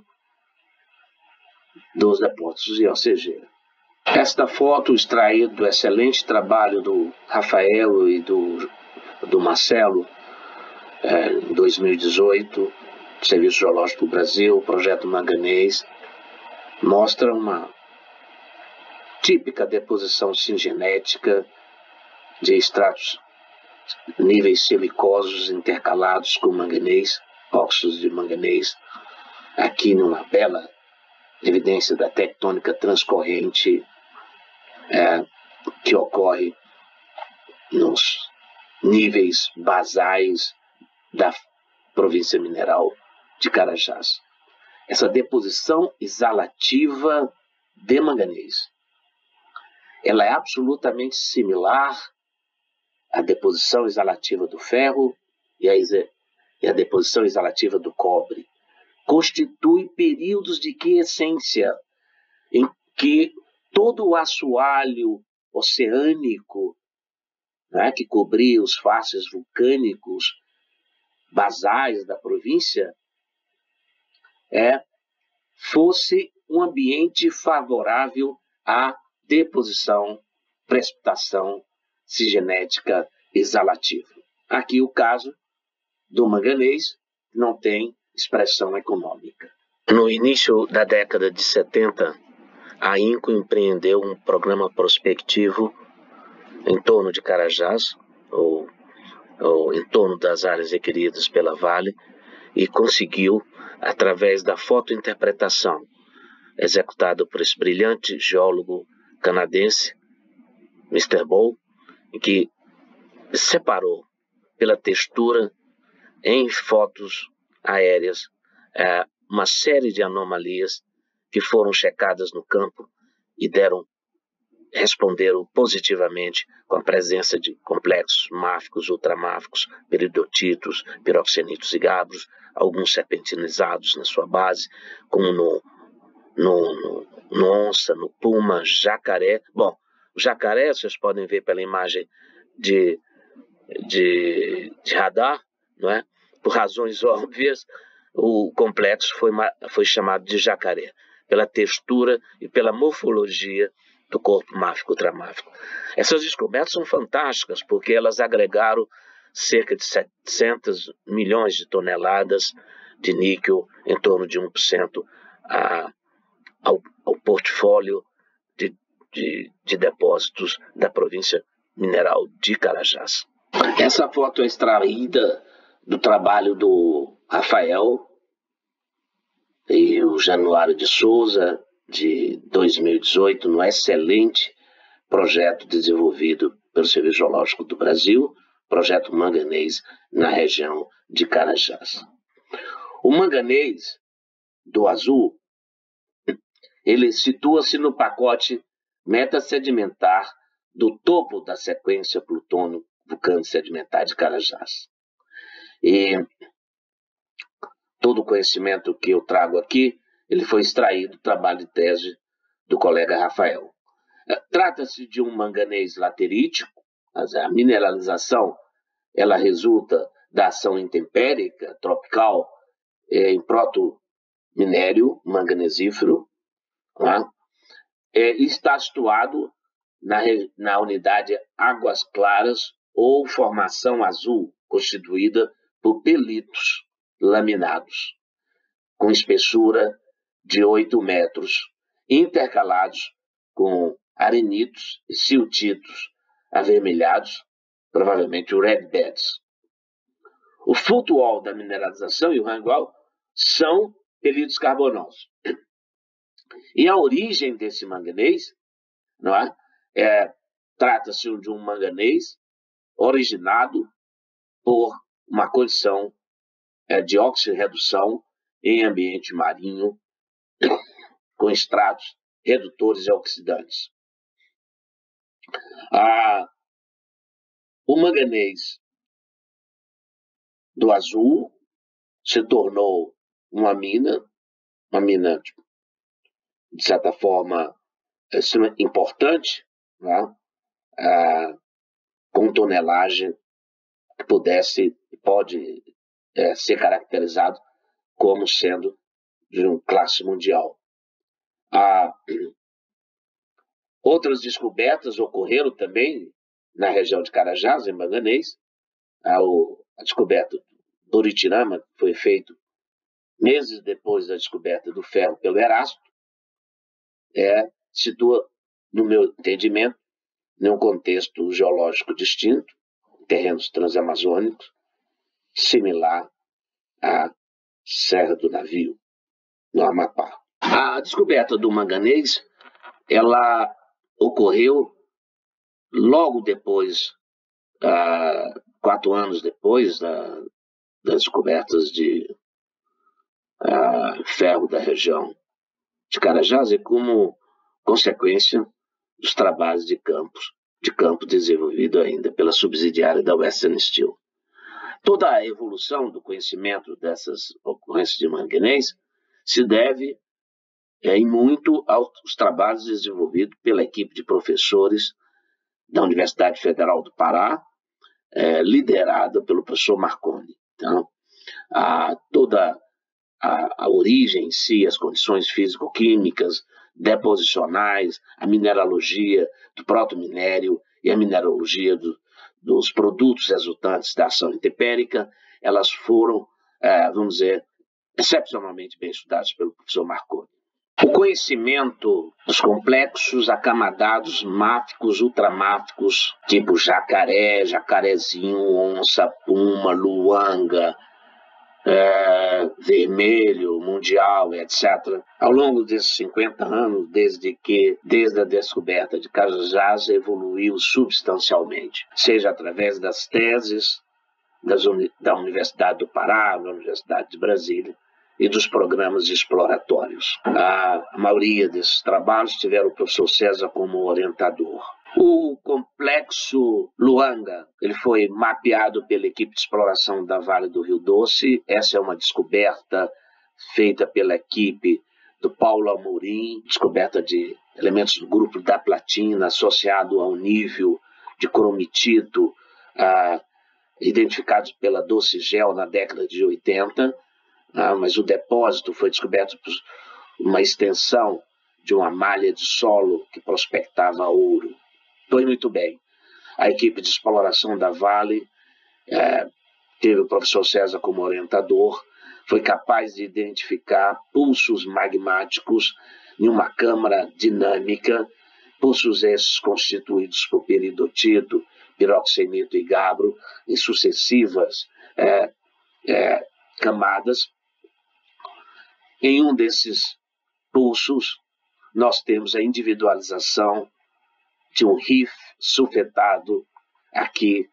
dos depósitos de OCG. Esta foto extraída do excelente trabalho do Rafael e do Marcelo, em 2018, Serviço Geológico do Brasil, Projeto Manganês, mostra uma típica deposição singenética de estratos níveis silicosos intercalados com manganês, óxidos de manganês, aqui numa bela evidência da tectônica transcorrente que ocorre nos níveis basais da província mineral de Carajás. Essa deposição exalativa de manganês, ela é absolutamente similar à deposição exalativa do ferro e a deposição exalativa do cobre. Constitui períodos de quiescência em que todo o assoalho oceânico, que cobria os faces vulcânicos basais da província, fosse um ambiente favorável à deposição, precipitação singenética exalativa. Aqui o caso do manganês não tem expressão econômica. No início da década de 70, a INCO empreendeu um programa prospectivo em torno de Carajás, ou em torno das áreas requeridas pela Vale, e conseguiu, através da fotointerpretação executada por esse brilhante geólogo canadense, Mr. Ball, que separou pela textura em fotos aéreas uma série de anomalias que foram checadas no campo e responderam positivamente com a presença de complexos máficos, ultramáficos, peridotitos, piroxenitos e gabros, alguns serpentinizados na sua base, como no onça, no puma, jacaré. Bom, o jacaré, vocês podem ver pela imagem de radar, não é? Por razões óbvias, o complexo foi chamado de jacaré, pela textura e pela morfologia do corpo máfico ultramáfico. Essas descobertas são fantásticas porque elas agregaram cerca de 700 milhões de toneladas de níquel, em torno de 1%, ao portfólio de depósitos da província mineral de Carajás. Essa foto é extraída do trabalho do Rafael e o Januário de Souza, de 2018, no excelente projeto desenvolvido pelo Serviço Geológico do Brasil, projeto manganês na região de Carajás. O manganês do azul, ele situa-se no pacote metasedimentar do topo da sequência plutônio-vulcano-sedimentar de Carajás. E todo o conhecimento que eu trago aqui, ele foi extraído do trabalho de tese do colega Rafael. Trata-se de um manganês laterítico, mas a mineralização ela resulta da ação intempérica tropical em protominério manganesífero, e está situado na unidade Águas Claras ou formação azul, constituída por pelitos laminados, com espessura de 8 metros, intercalados com arenitos e siltitos avermelhados, provavelmente red beds. O footwall da mineralização e o hangwall são pelitos carbonosos. E a origem desse manganês, trata-se de um manganês originado por uma condição de oxirredução em ambiente marinho com extratos redutores e oxidantes. O manganês do azul se tornou uma mina de certa forma importante, com tonelagem que pode ser caracterizado como sendo de um classe mundial. Outras descobertas ocorreram também na região de Carajás, em manganês. A descoberta do Buritirama foi feita meses depois da descoberta do ferro pelo Erasto. Situa, no meu entendimento, em um contexto geológico distinto, terrenos transamazônicos, similar à Serra do Navio, no Amapá. A descoberta do manganês, ela ocorreu logo depois, 4 anos depois das descobertas de ferro da região de Carajás, e como consequência dos trabalhos de campo desenvolvido ainda pela subsidiária da Western Steel. Toda a evolução do conhecimento dessas ocorrências de manganês se deve em muito aos trabalhos desenvolvidos pela equipe de professores da Universidade Federal do Pará, liderada pelo professor Marconi. Então, toda a origem em si, as condições físico-químicas, deposicionais, a mineralogia do protominério e a mineralogia dos produtos resultantes da ação intempérica, elas foram, vamos dizer, excepcionalmente bem estudadas pelo professor Marconi. O conhecimento dos complexos acamadados máficos, ultramáficos, tipo jacaré, jacarezinho, onça, puma, luanga, vermelho, mundial, etc. Ao longo desses 50 anos, desde a descoberta de Carajás, evoluiu substancialmente, seja através das teses da Universidade do Pará, da Universidade de Brasília, e dos programas exploratórios. A maioria desses trabalhos tiveram o professor César como orientador. O complexo Luanga, ele foi mapeado pela equipe de exploração da Vale do Rio Doce. Essa é uma descoberta feita pela equipe do Paulo Amorim, descoberta de elementos do grupo da platina associado ao nível de cromitito identificados pela Doce Gel na década de 80. mas o depósito foi descoberto por uma extensão de uma malha de solo que prospectava ouro. Foi muito bem. A equipe de exploração da Vale teve o professor César como orientador, foi capaz de identificar pulsos magmáticos em uma câmara dinâmica, pulsos esses constituídos por peridotito, piroxenito e gabro, em sucessivas camadas. Em um desses pulsos, nós temos a individualização de um riff sulfetado aqui,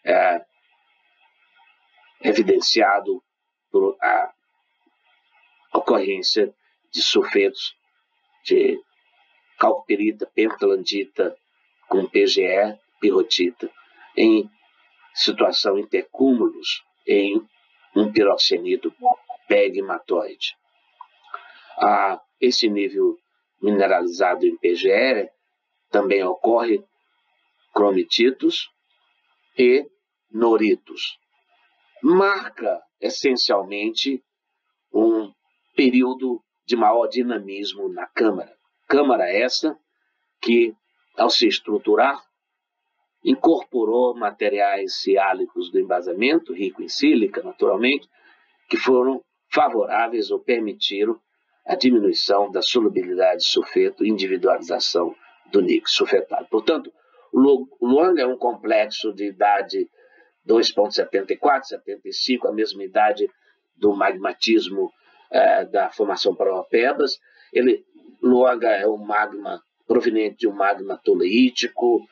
evidenciado por a ocorrência de sulfetos de calcopirita, pentalandita com PGE, pirrotita, em situação intercúmulos em um piroxenito pegmatoide. Esse nível mineralizado em PGE também ocorre cromititos e noritos. Marca essencialmente um período de maior dinamismo na câmara. Câmara essa que, ao se estruturar, incorporou materiais ciálicos do embasamento, rico em sílica, naturalmente, que foram favoráveis ou permitiram a diminuição da solubilidade de sulfeto e individualização do níquel sulfetado. Portanto, o Luanga é um complexo de idade 2,74, 75, a mesma idade do magmatismo da formação Paraopebas. Luanga é um magma proveniente de um magma toleítico,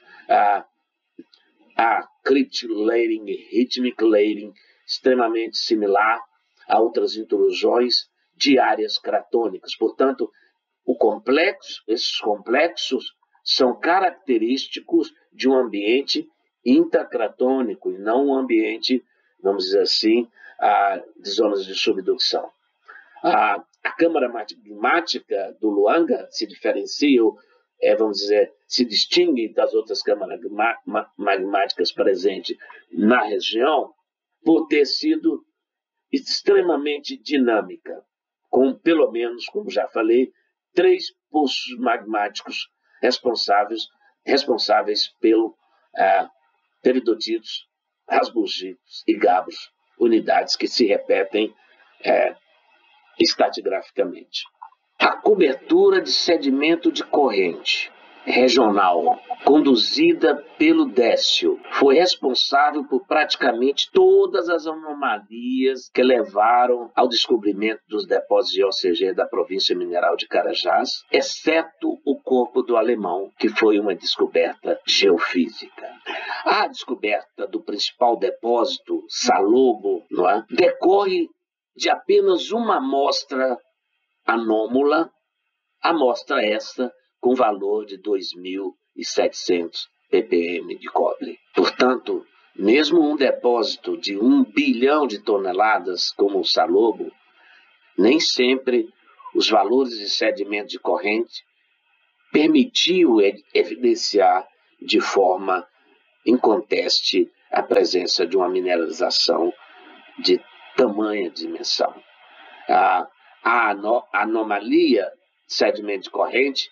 a cryptolating e rhythmic lating, extremamente similar a outras intrusões de áreas cratônicas. Portanto, esses complexos são característicos de um ambiente intracratônico e não um ambiente, vamos dizer assim, de zonas de subducção. A câmara magmática do Luanga se diferencia, vamos dizer, se distingue das outras câmaras magmáticas presentes na região por ter sido extremamente dinâmica, com pelo menos, como já falei, 3 pulsos magmáticos responsáveis pelo peridotitos, rasburgitos e gabros, unidades que se repetem estratigraficamente. A cobertura de sedimento de corrente regional, conduzida pelo Décio, foi responsável por praticamente todas as anomalias que levaram ao descobrimento dos depósitos de OCG da província mineral de Carajás, exceto o corpo do Alemão, que foi uma descoberta geofísica. A descoberta do principal depósito, Salobo, decorre de apenas uma amostra anômala, amostra essa com valor de 2.700 ppm de cobre. Portanto, mesmo um depósito de 1 bilhão de toneladas como o Salobo, nem sempre os valores de sedimento de corrente permitiu evidenciar de forma inconteste a presença de uma mineralização de tamanha dimensão. A anomalia de sedimento de corrente,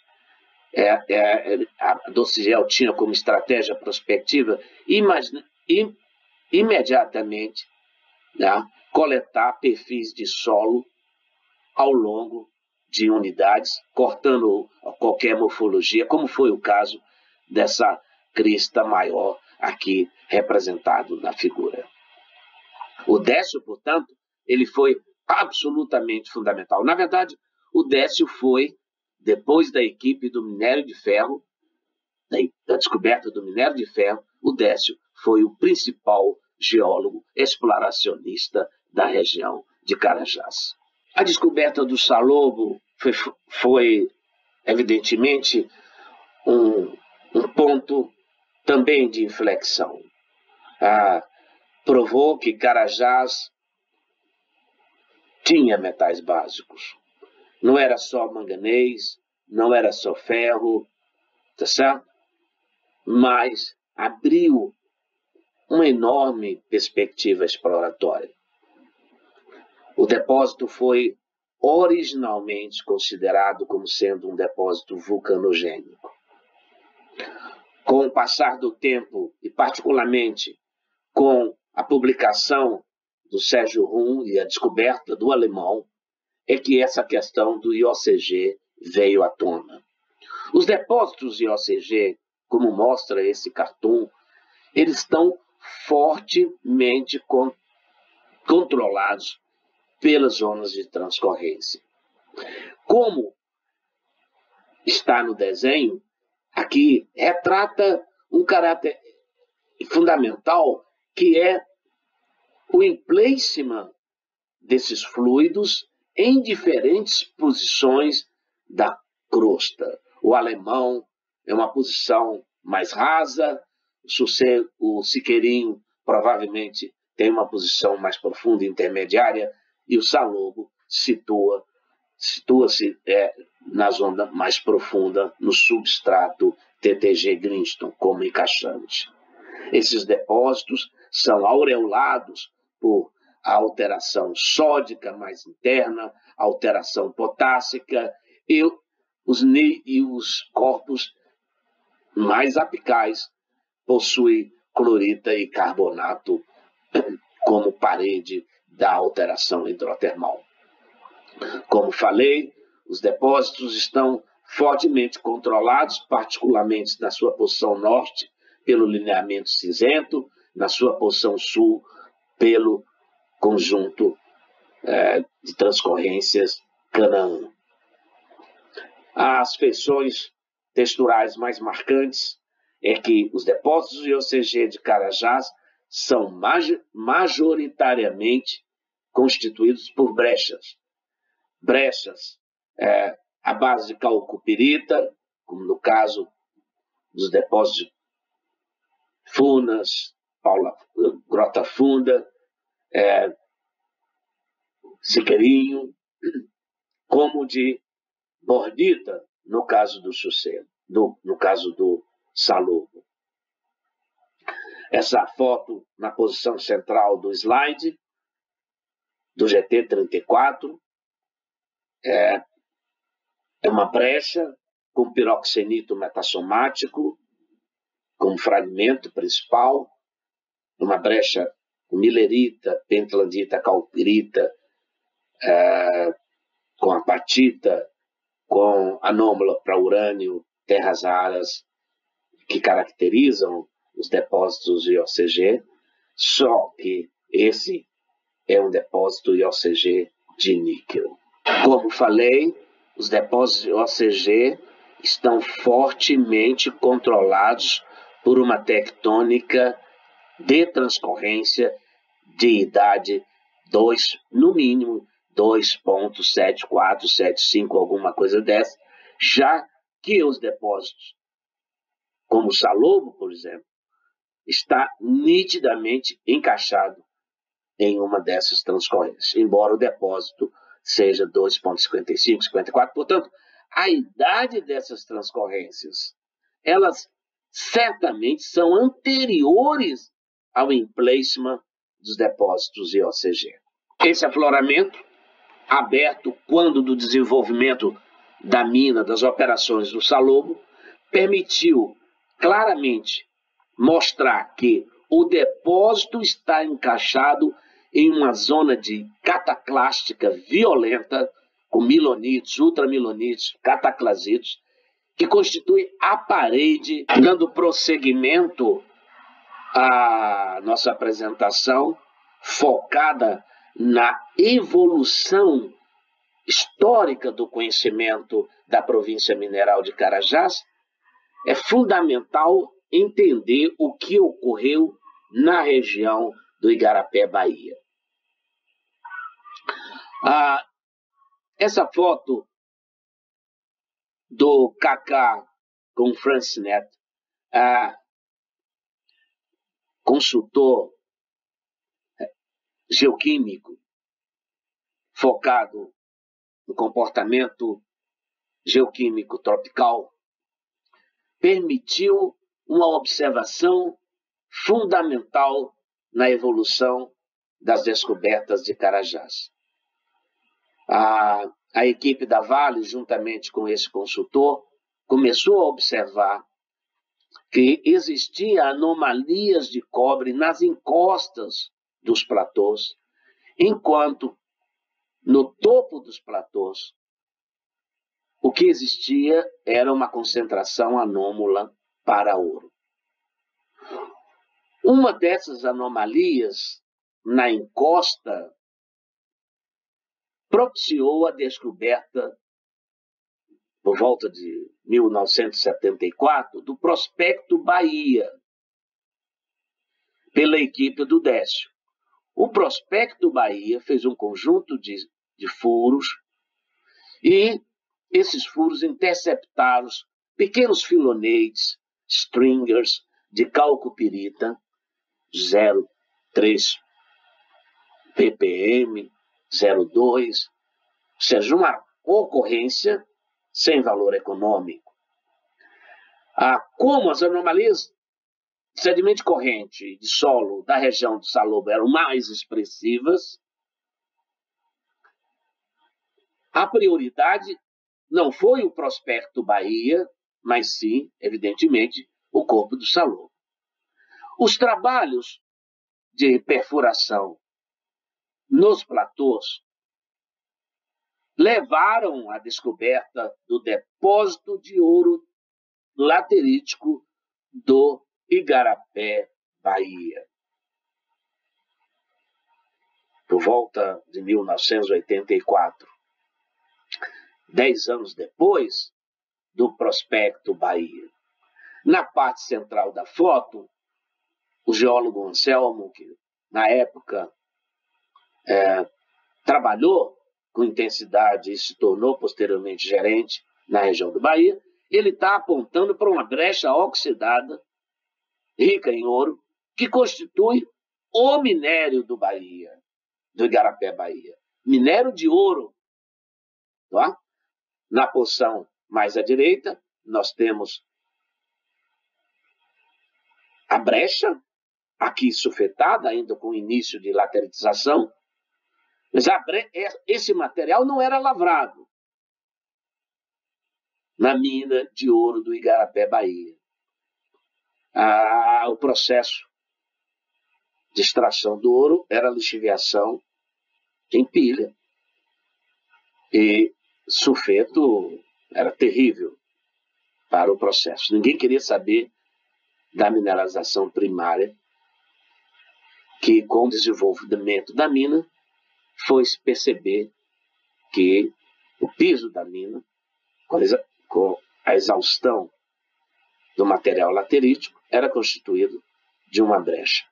a Docigel tinha como estratégia prospectiva imediatamente coletar perfis de solo ao longo de unidades, cortando qualquer morfologia, como foi o caso dessa crista maior aqui representado na figura. O Décio, portanto, ele foi absolutamente fundamental. Na verdade, o Décio foi, depois da equipe do minério de ferro, da descoberta do minério de ferro, o Décio foi o principal geólogo exploracionista da região de Carajás. A descoberta do Salobo foi evidentemente, um ponto também de inflexão. Provou que Carajás tinha metais básicos. Não era só manganês, não era só ferro, tá certo? Mas abriu uma enorme perspectiva exploratória. O depósito foi originalmente considerado como sendo um depósito vulcanogênico. Com o passar do tempo, e particularmente com a publicação do Sérgio Rum e a descoberta do alemão, é que essa questão do IOCG veio à tona. Os depósitos IOCG, como mostra esse cartoon, eles estão fortemente controlados pelas zonas de transcorrência. Como está no desenho, aqui retrata um caráter fundamental, que é o emplacement desses fluidos em diferentes posições da crosta. O alemão é uma posição mais rasa, o siqueirinho provavelmente tem uma posição mais profunda e intermediária, e o salobo situa-se na zona mais profunda, no substrato TTG Grindstone, como encaixante. Esses depósitos são aureolados por alteração sódica mais interna, alteração potássica e os corpos mais apicais possuem clorita e carbonato como parede da alteração hidrotermal. Como falei, os depósitos estão fortemente controlados, particularmente na sua posição norte, pelo lineamento cinzento, na sua posição sul, pelo conjunto de transcorrências Canaã. As feições texturais mais marcantes é que os depósitos de IOCG de Carajás são majoritariamente constituídos por brechas. Brechas à base de calcopirita, como no caso dos depósitos de Funas, Grota Funda, Siqueirinho, como de bordita, no caso do sossego, no caso do salobo. Essa foto na posição central do slide, do GT34, é uma brecha com piroxenito metassomático como fragmento principal, uma brecha com milerita, pentlandita, calcopirita, com apatita, com anômala para urânio, terras raras, que caracterizam os depósitos IOCG, só que esse é um depósito IOCG de níquel. Como falei, os depósitos IOCG estão fortemente controlados por uma tectônica de transcorrência de idade no mínimo 2,7475, alguma coisa dessa, já que os depósitos, como o salobo, por exemplo, está nitidamente encaixado em uma dessas transcorrências, embora o depósito seja 2,55, 54. Portanto, a idade dessas transcorrências, elas certamente são anteriores ao emplacement dos depósitos IOCG. Esse afloramento, aberto quando do desenvolvimento da mina, das operações do salobo, permitiu claramente mostrar que o depósito está encaixado em uma zona de cataclástica violenta, com milonitos, ultramilonitos, cataclasitos, que constitui a parede, dando prosseguimento à nossa apresentação, focada na evolução histórica do conhecimento da província mineral de Carajás. É fundamental entender o que ocorreu na região do Igarapé, Bahia. Essa foto do Kaká com Francis Neto, consultor geoquímico focado no comportamento geoquímico tropical, permitiu uma observação fundamental na evolução das descobertas de Carajás. A equipe da Vale, juntamente com esse consultor, começou a observar que existiam anomalias de cobre nas encostas dos platôs, enquanto no topo dos platôs o que existia era uma concentração anômala para ouro. Uma dessas anomalias na encosta propiciou a descoberta, por volta de 1974, do Prospecto Bahia, pela equipe do Décio. O Prospecto Bahia fez um conjunto de furos e esses furos interceptaram pequenos filonetes, stringers de calcopirita, 0,3 ppm, 0,2, ou seja, uma ocorrência sem valor econômico. Como as anomalias de sedimento corrente de solo da região do Salobo eram mais expressivas, a prioridade não foi o Prospecto Bahia, mas sim, evidentemente, o Corpo do Salobo. Os trabalhos de perfuração nos platôs levaram à descoberta do depósito de ouro laterítico do Igarapé, Bahia. Por volta de 1984, 10 anos depois do Prospecto Bahia. Na parte central da foto, o geólogo Anselmo, que na época trabalhou com intensidade e se tornou posteriormente gerente na região do Bahia, ele está apontando para uma brecha oxidada, rica em ouro, que constitui o minério do Bahia, do Igarapé, Bahia. Minério de ouro. Tá? Na porção mais à direita, nós temos a brecha, aqui sulfetada, ainda com início de lateritização, mas esse material não era lavrado na mina de ouro do Igarapé, Bahia. O processo de extração do ouro era lixiviação em pilha, e sulfeto era terrível para o processo. Ninguém queria saber da mineralização primária, que com o desenvolvimento da mina foi-se perceber que o piso da mina, com a exaustão do material laterítico, era constituído de uma brecha.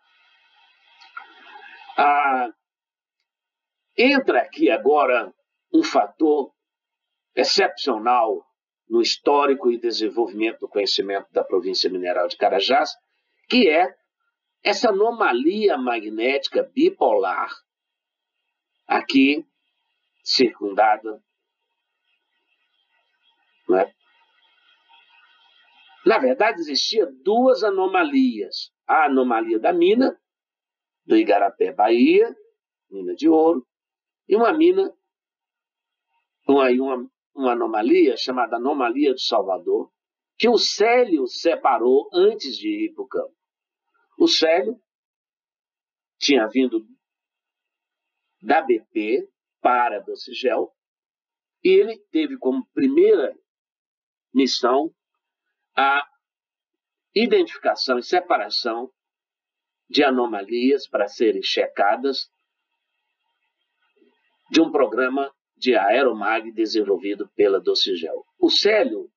Entra aqui agora um fator excepcional no histórico e desenvolvimento do conhecimento da província mineral de Carajás, que é essa anomalia magnética bipolar, aqui circundada, né? Na verdade, existiam duas anomalias. A anomalia da mina, do Igarapé, Bahia, mina de ouro, e uma anomalia chamada anomalia do Salvador, que o Célio separou antes de ir para o campo. O Célio tinha vindo da BP para a Docigel, e ele teve como primeira missão a identificação e separação de anomalias para serem checadas de um programa de aeromag desenvolvido pela Docigel. O Célio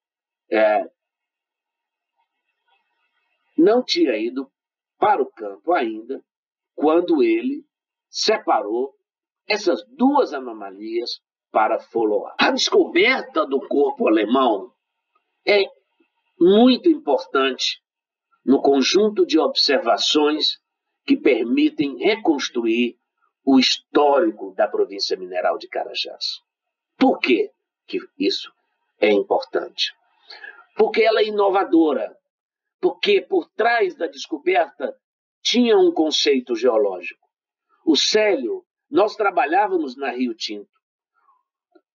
não tinha ido para o campo ainda quando ele separou essas duas anomalias para follow-up. A descoberta do corpo alemão é muito importante no conjunto de observações que permitem reconstruir o histórico da província mineral de Carajás. Por que isso é importante? Porque ela é inovadora, porque por trás da descoberta tinha um conceito geológico. O Célio, nós trabalhávamos na Rio Tinto.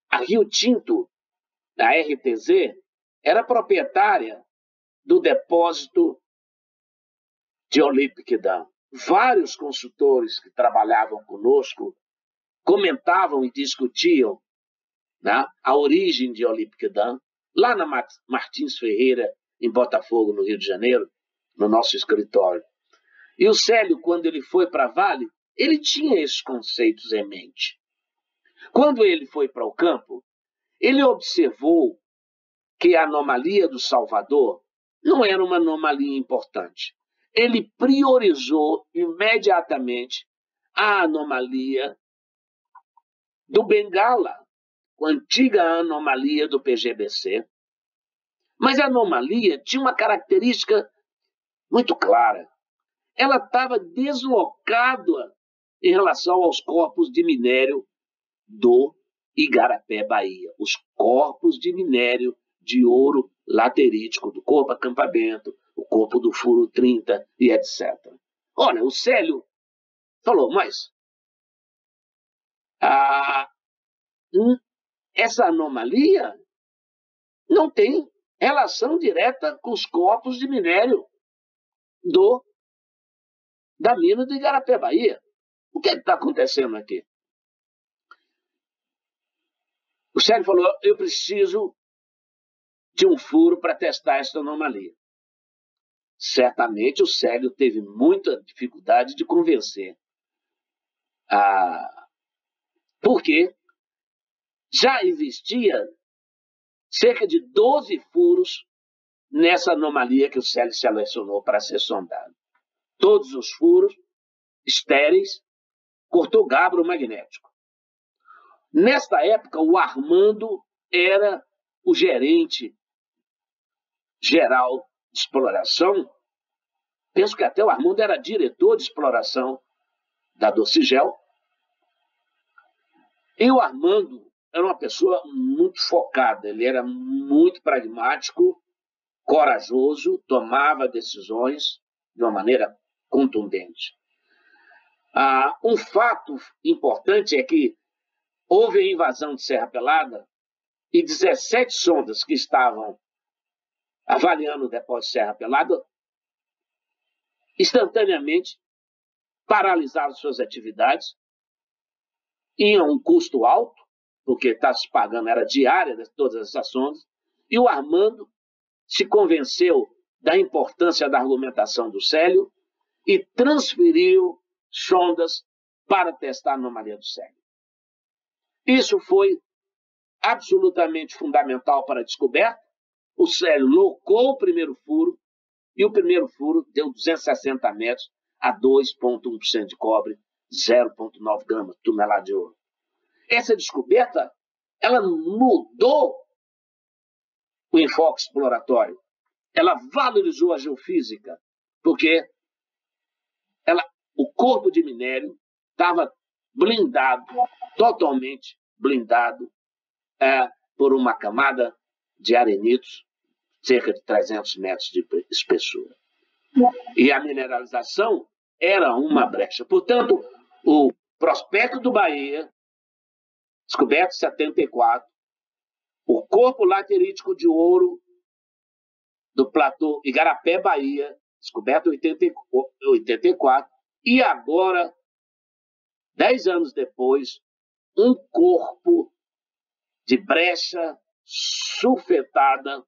A Rio Tinto, a RTZ, era proprietária do depósito de Olympic-Dam. Vários consultores que trabalhavam conosco comentavam e discutiam, né, a origem de Olympic-Dam, lá na Martins Ferreira, em Botafogo, no Rio de Janeiro, no nosso escritório. E o Célio, quando ele foi para a Vale, ele tinha esses conceitos em mente. Quando ele foi para o campo, ele observou que a anomalia do Salvador não era uma anomalia importante. Ele priorizou imediatamente a anomalia do Bengala, a antiga anomalia do PGBC. Mas a anomalia tinha uma característica muito clara. Ela estava deslocada em relação aos corpos de minério do Igarapé, Bahia. Os corpos de minério de ouro laterítico do corpo acampamento, o corpo do furo 30 e etc. Olha, o Célio falou, mas essa anomalia não tem relação direta com os corpos de minério da mina do Igarapé, Bahia. O que está acontecendo aqui? O Célio falou, eu preciso de um furo para testar essa anomalia. Certamente o Célio teve muita dificuldade de convencer. Porque já existia cerca de 12 furos nessa anomalia que o Célio selecionou para ser sondado. Todos os furos estéreis, cortogabro magnético. Nesta época, o Armando era o gerente geral de exploração. Penso que até o Armando era diretor de exploração da Docigel. E o Armando era uma pessoa muito focada, ele era muito pragmático, corajoso, tomava decisões de uma maneira contundente. Um fato importante é que houve a invasão de Serra Pelada e 17 sondas que estavam avaliando o depósito de Serra Pelada instantaneamente paralisaram suas atividades. Tinha um custo alto, porque estava se pagando, era diária de todas essas sondas, e o Armando se convenceu da importância da argumentação do Célio e transferiu sondas para testar a anomalia do Célio. Isso foi absolutamente fundamental para a descoberta. O Célio locou o primeiro furo e o primeiro furo deu 260 metros a 2,1% de cobre, 0,9 gramas, tonelada de ouro. Essa descoberta, ela mudou o enfoque exploratório. Ela valorizou a geofísica, porque o corpo de minério estava blindado, totalmente blindado, por uma camada de arenitos, cerca de 300 metros de espessura. E a mineralização era uma brecha. Portanto, o prospecto do Bahia, descoberto em 74, o corpo laterítico de ouro do platô Igarapé, Bahia, descoberto em 84, e agora, 10 anos depois, um corpo de brecha sulfetada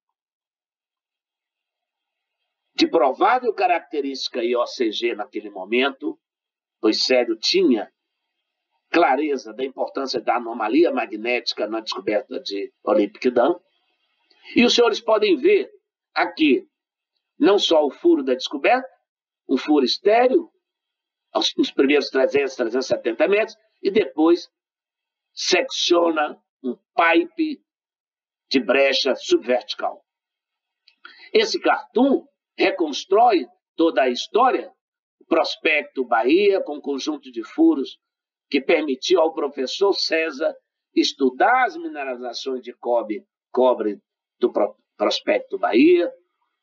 de provável característica IOCG naquele momento, pois Célio tinha clareza da importância da anomalia magnética na descoberta de Olympic-Dam. E os senhores podem ver aqui não só o furo da descoberta, um furo estéreo, nos primeiros 300, 370 metros, e depois secciona um pipe de brecha subvertical. Esse cartoon reconstrói toda a história, o prospecto Bahia, com um conjunto de furos que permitiu ao professor César estudar as mineralizações de cobre do prospecto Bahia,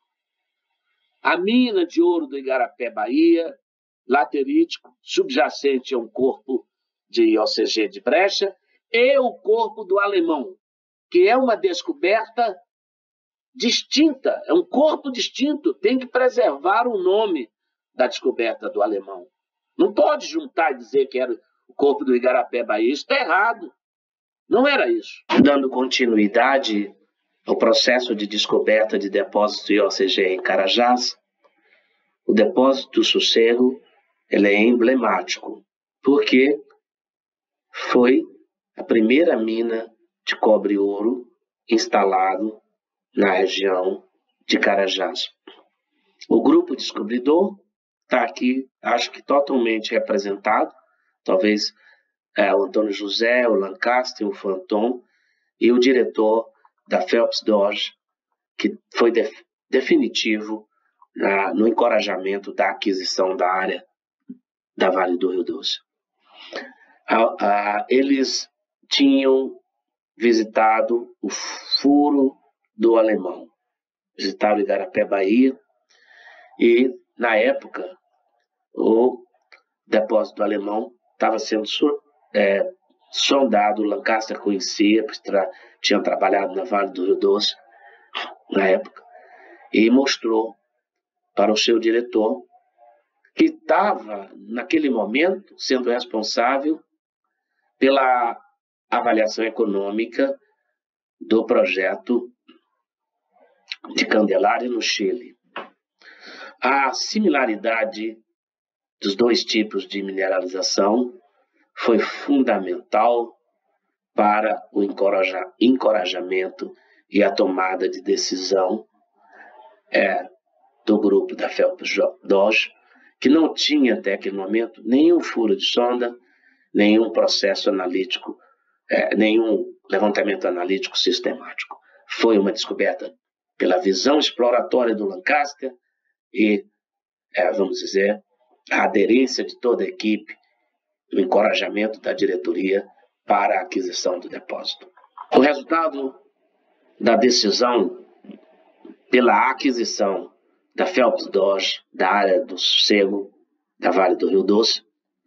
a mina de ouro do Igarapé, Bahia, laterítico, subjacente a um corpo de IOCG de brecha, e o corpo do alemão, que é uma descoberta distinta, é um corpo distinto, tem que preservar o nome da descoberta do alemão. Não pode juntar e dizer que era o corpo do Igarapé Bahia, isso está errado. Não era isso. Dando continuidade ao processo de descoberta de depósito IOCG em Carajás, o depósito do Sossego ele é emblemático, porque foi a primeira mina de cobre e ouro instalado na região de Carajás. O grupo descobridor está aqui, acho que totalmente representado, talvez o Antônio José, o Lancaster, o Fanton e o diretor da Phelps Dodge, que foi definitivo no encorajamento da aquisição da área da Vale do Rio Doce. Eles tinham visitado o Furo do Alemão, visitaram Igarapé Bahia, e na época o depósito do Alemão estava sendo sondado. O Lancaster conhecia, tinha trabalhado na Vale do Rio Doce na época, e mostrou para o seu diretor, que estava naquele momento sendo responsável pela avaliação econômica do projeto de Candelária no Chile. A similaridade dos dois tipos de mineralização foi fundamental para o encorajamento e a tomada de decisão do grupo da Phelps Dodge, que não tinha até aquele momento nenhum furo de sonda, nenhum processo analítico, nenhum levantamento analítico sistemático. Foi uma descoberta pela visão exploratória do Lancaster e, vamos dizer, a aderência de toda a equipe, o encorajamento da diretoria para a aquisição do depósito. O resultado da decisão pela aquisição da Phelps Dodge, da área do Sossego, da Vale do Rio Doce,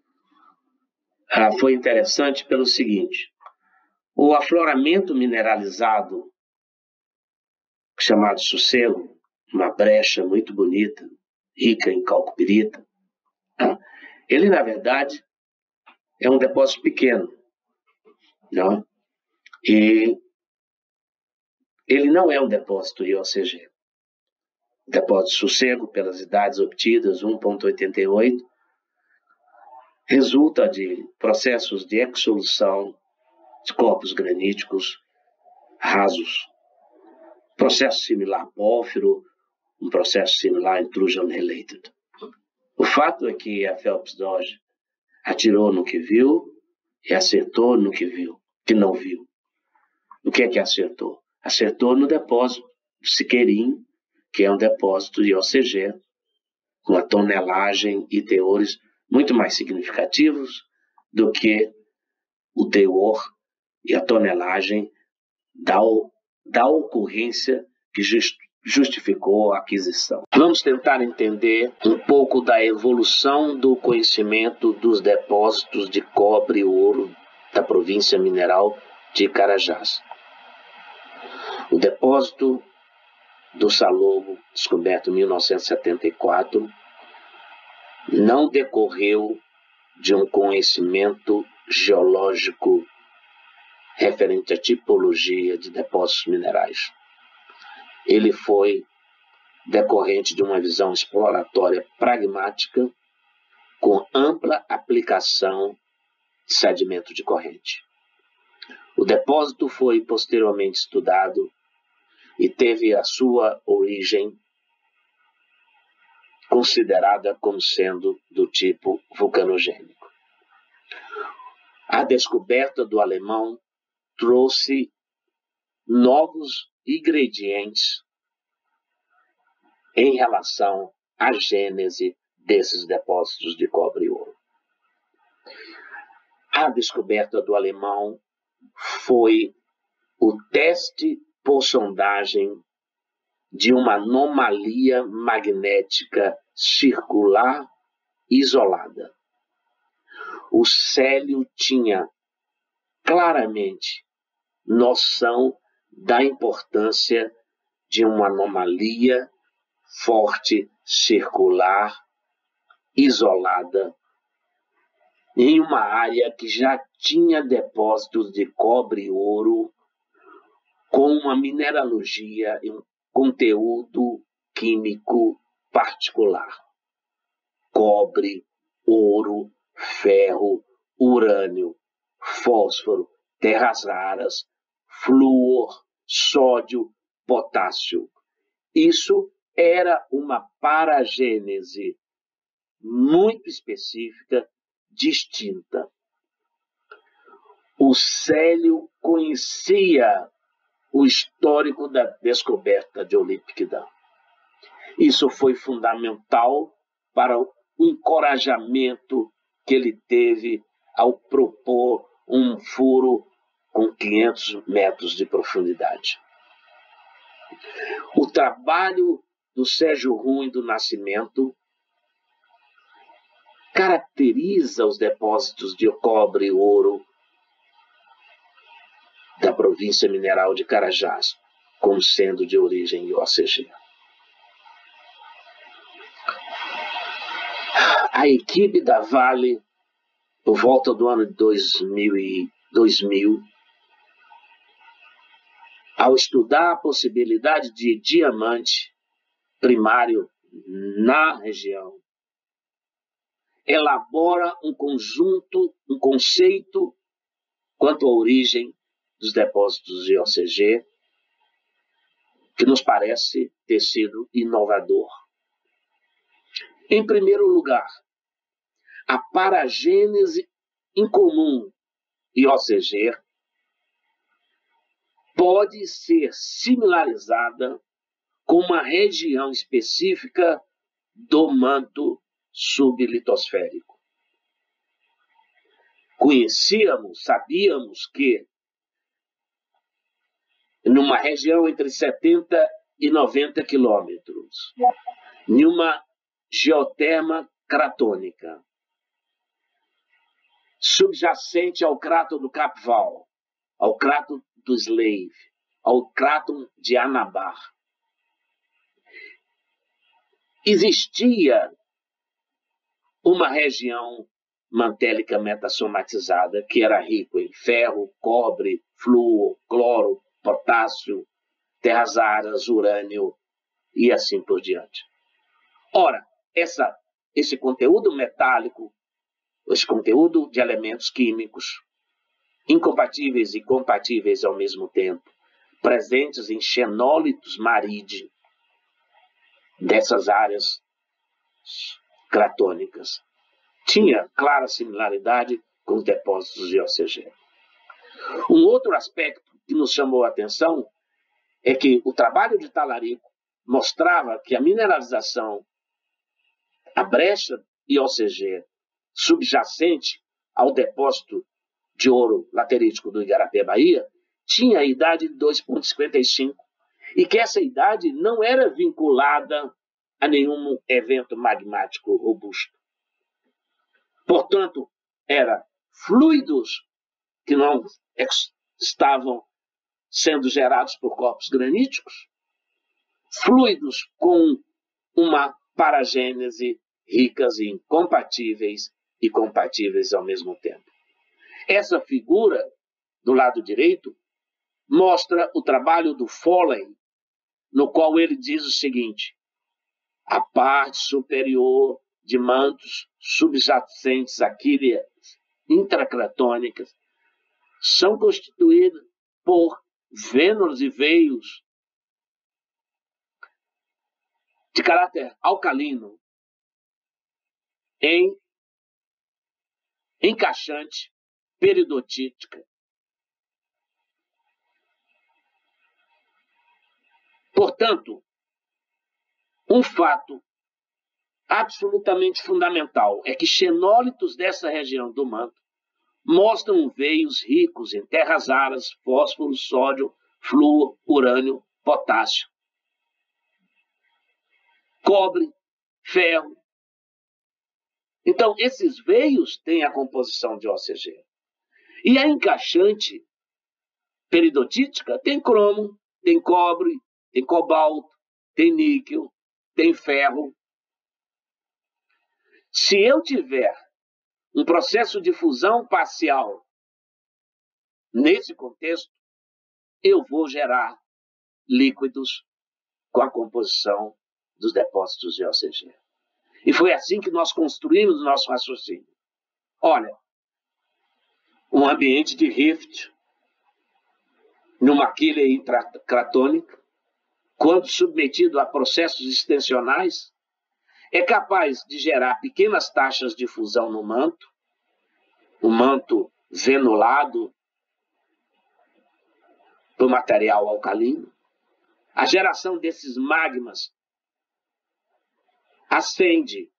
foi interessante pelo seguinte: o afloramento mineralizado, chamado Sossego, uma brecha muito bonita, rica em calcopirita, ele, na verdade, é um depósito pequeno, não? E ele não é um depósito IOCG. O depósito Sossego, pelas idades obtidas, 1,88, resulta de processos de exsolução de corpos graníticos rasos. Processo similar a pórfiro, um processo similar a intrusion-related. O fato é que a Phelps Dodge atirou no que viu e acertou no que não viu. O que é que acertou? Acertou no depósito do Siqueirinho, que é um depósito de IOCG, com a tonelagem e teores muito mais significativos do que o teor e a tonelagem da ocorrência que justificou a aquisição. Vamos tentar entender um pouco da evolução do conhecimento dos depósitos de cobre e ouro da província mineral de Carajás. O depósito do Salobo, descoberto em 1974, não decorreu de um conhecimento geológico referente à tipologia de depósitos minerais. Ele foi decorrente de uma visão exploratória pragmática com ampla aplicação de sedimento de corrente. O depósito foi posteriormente estudado e teve a sua origem considerada como sendo do tipo vulcanogênico. A descoberta do Alemão trouxe novos ingredientes em relação à gênese desses depósitos de cobre e ouro. A descoberta do Alemão foi o teste por sondagem de uma anomalia magnética circular isolada. O Célio tinha claramente noção da importância de uma anomalia forte, circular, isolada, em uma área que já tinha depósitos de cobre e ouro, com uma mineralogia e um conteúdo químico particular. Cobre, ouro, ferro, urânio, fósforo, terras raras, flúor, sódio, potássio. Isso era uma paragênese muito específica, distinta. O Célio conhecia o histórico da descoberta de Ourique-Quidã. Isso foi fundamental para o encorajamento que ele teve ao propor um furo com 500 metros de profundidade. O trabalho do Sérgio Ruim do Nascimento caracteriza os depósitos de cobre e ouro da província mineral de Carajás como sendo de origem IOCG. A equipe da Vale, por volta do ano de 2000, ao estudar a possibilidade de diamante primário na região, elabora um conceito quanto à origem dos depósitos de IOCG, que nos parece ter sido inovador. Em primeiro lugar, a paragênese incomum IOCG pode ser similarizada com uma região específica do manto sublitosférico. Sabíamos que numa região entre 70 e 90 quilômetros, numa geoterma cratônica, subjacente ao crato do Capval, ao crato do Slave, ao crato de Anabar, existia uma região mantélica metasomatizada que era rico em ferro, cobre, flúor, cloro, potássio, terras raras, urânio e assim por diante. Ora, esse conteúdo metálico, esse conteúdo de elementos químicos incompatíveis e compatíveis ao mesmo tempo, presentes em xenólitos marídeos dessas áreas cratônicas, tinha clara similaridade com os depósitos de IOCG. Um outro aspecto que nos chamou a atenção é que o trabalho de Talarico mostrava que a mineralização, a brecha IOCG subjacente ao depósito de ouro laterítico do Igarapé, Bahia, tinha a idade de 2,55 e que essa idade não era vinculada a nenhum evento magmático robusto. Portanto, eram fluidos que não estavam sendo gerados por corpos graníticos, fluidos com uma paragênese ricas em compatíveis e compatíveis ao mesmo tempo. Essa figura, do lado direito, mostra o trabalho do Follen, no qual ele diz o seguinte: a parte superior de mantos subjacentes àquíleas intracratônicas são constituídas por vênulos e veios de caráter alcalino em encaixante peridotítica. Portanto, um fato absolutamente fundamental é que xenólitos dessa região do manto mostram veios ricos em terras raras, fósforo, sódio, flúor, urânio, potássio, cobre, ferro. Então, esses veios têm a composição de OCG. E a encaixante peridotítica tem cromo, tem cobre, tem cobalto, tem níquel, tem ferro. Se eu tiver um processo de fusão parcial nesse contexto, eu vou gerar líquidos com a composição dos depósitos de OCG. E foi assim que nós construímos o nosso raciocínio. Olha, um ambiente de rift numa quilha intracratônica, quando submetido a processos extensionais, é capaz de gerar pequenas taxas de fusão no manto, o manto venulado do material alcalino. A geração desses magmas ascende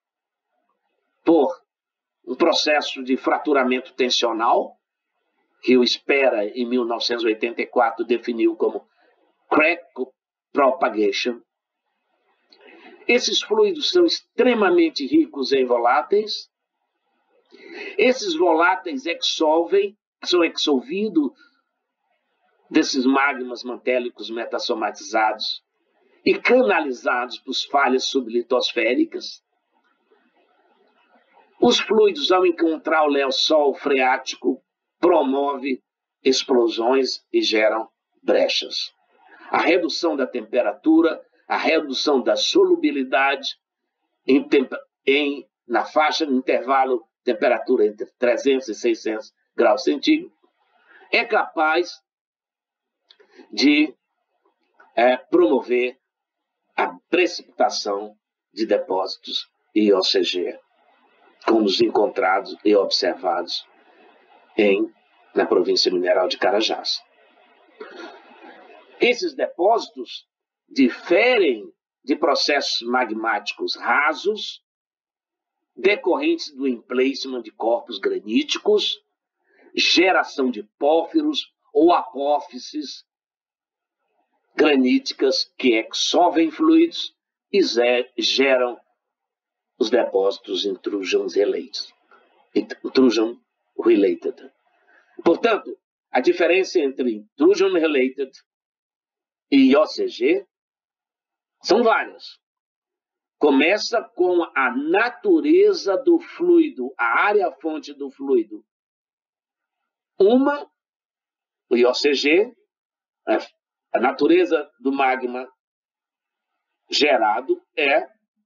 por um processo de fraturamento tensional, que o Spera, em 1984, definiu como crack propagation. Esses fluidos são extremamente ricos em voláteis. Esses voláteis são exsolvidos desses magmas mantélicos metasomatizados e canalizados para as falhas sublitosféricas. Os fluidos, ao encontrar o lençol freático, promove explosões e geram brechas. A redução da temperatura, a redução da solubilidade na faixa de intervalo temperatura entre 300 e 600 graus centígrados é capaz de promover a precipitação de depósitos IOCG, como os encontrados e observados na província mineral de Carajás. Esses depósitos diferem de processos magmáticos rasos, decorrentes do emplacement de corpos graníticos, geração de pórfiros ou apófises graníticas que exsolvem fluidos e geram os depósitos intrusion-related. Portanto, a diferença entre intrusion-related e IOCG são várias. Começa com a natureza do fluido, a área-fonte do fluido. O IOCG, a natureza do magma gerado é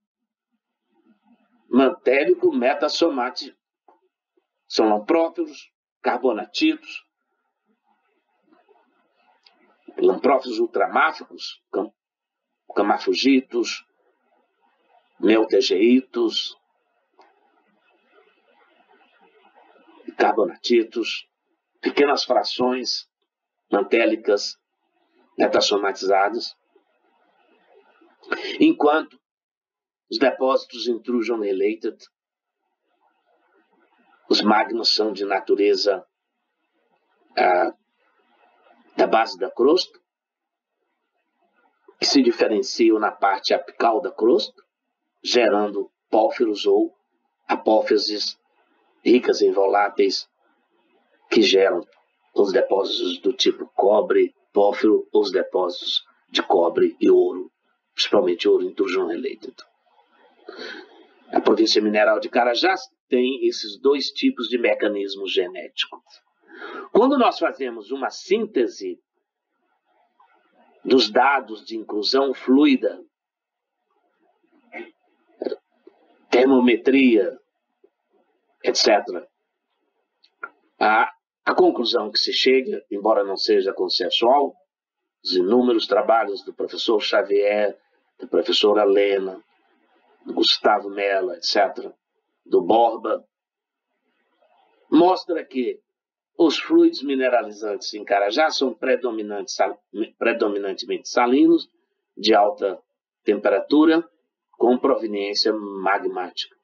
mantélico metasomático. São lamprófilos, carbonatitos, lamprófilos ultramáficos, camafugitos, meotegeitos, carbonatitos, pequenas frações mantélicas metasomatizadas, enquanto os depósitos intrusion-related, os magmas são de natureza da base da crosta, que se diferenciam na parte apical da crosta, gerando pórfiros ou apófises ricas em voláteis que geram os depósitos do tipo cobre, pórfiro, ou os depósitos de cobre e ouro, principalmente ouro intrusion-related. A província mineral de Carajás tem esses dois tipos de mecanismos genéticos. Quando nós fazemos uma síntese dos dados de inclusão fluida, termometria, etc., a conclusão que se chega, embora não seja consensual, os inúmeros trabalhos do professor Xavier, da professora Lena, do Gustavo Mella, etc., do Borba, mostra que os fluidos mineralizantes em Carajás são predominantemente salinos, de alta temperatura, com proveniência magmática.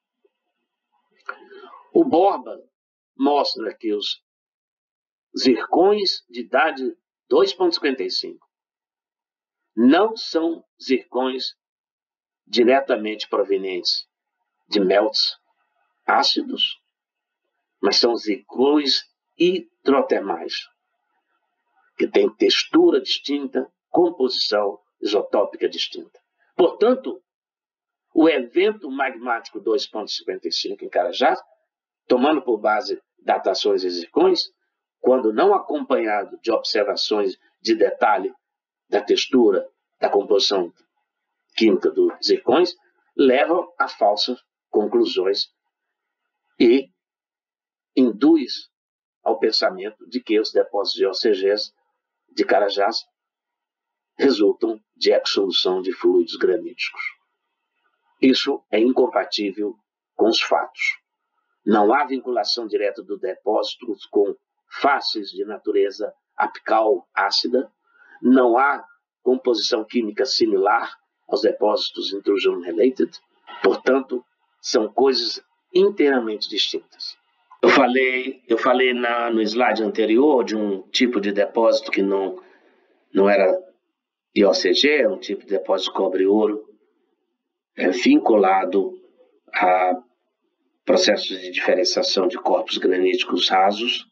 O Borba mostra que os zircões de idade 2,55 não são zircões diretamente provenientes de melts ácidos, mas são zircões hidrotermais, que têm textura distinta, composição isotópica distinta. Portanto, o evento magmático 2,55 em Carajás, tomando por base datações e zircões, quando não acompanhado de observações de detalhe da textura, da composição química dos zircões, levam a falsas conclusões e induz ao pensamento de que os depósitos de OCGs de Carajás resultam de exsolução de fluidos graníticos. Isso é incompatível com os fatos. Não há vinculação direta do depósito com faces de natureza apical ácida, não há composição química similar aos depósitos intrusion-related, portanto, são coisas inteiramente distintas. Eu falei no slide anterior de um tipo de depósito que não era IOCG, é um tipo de depósito de cobre e ouro, vinculado a processos de diferenciação de corpos graníticos rasos,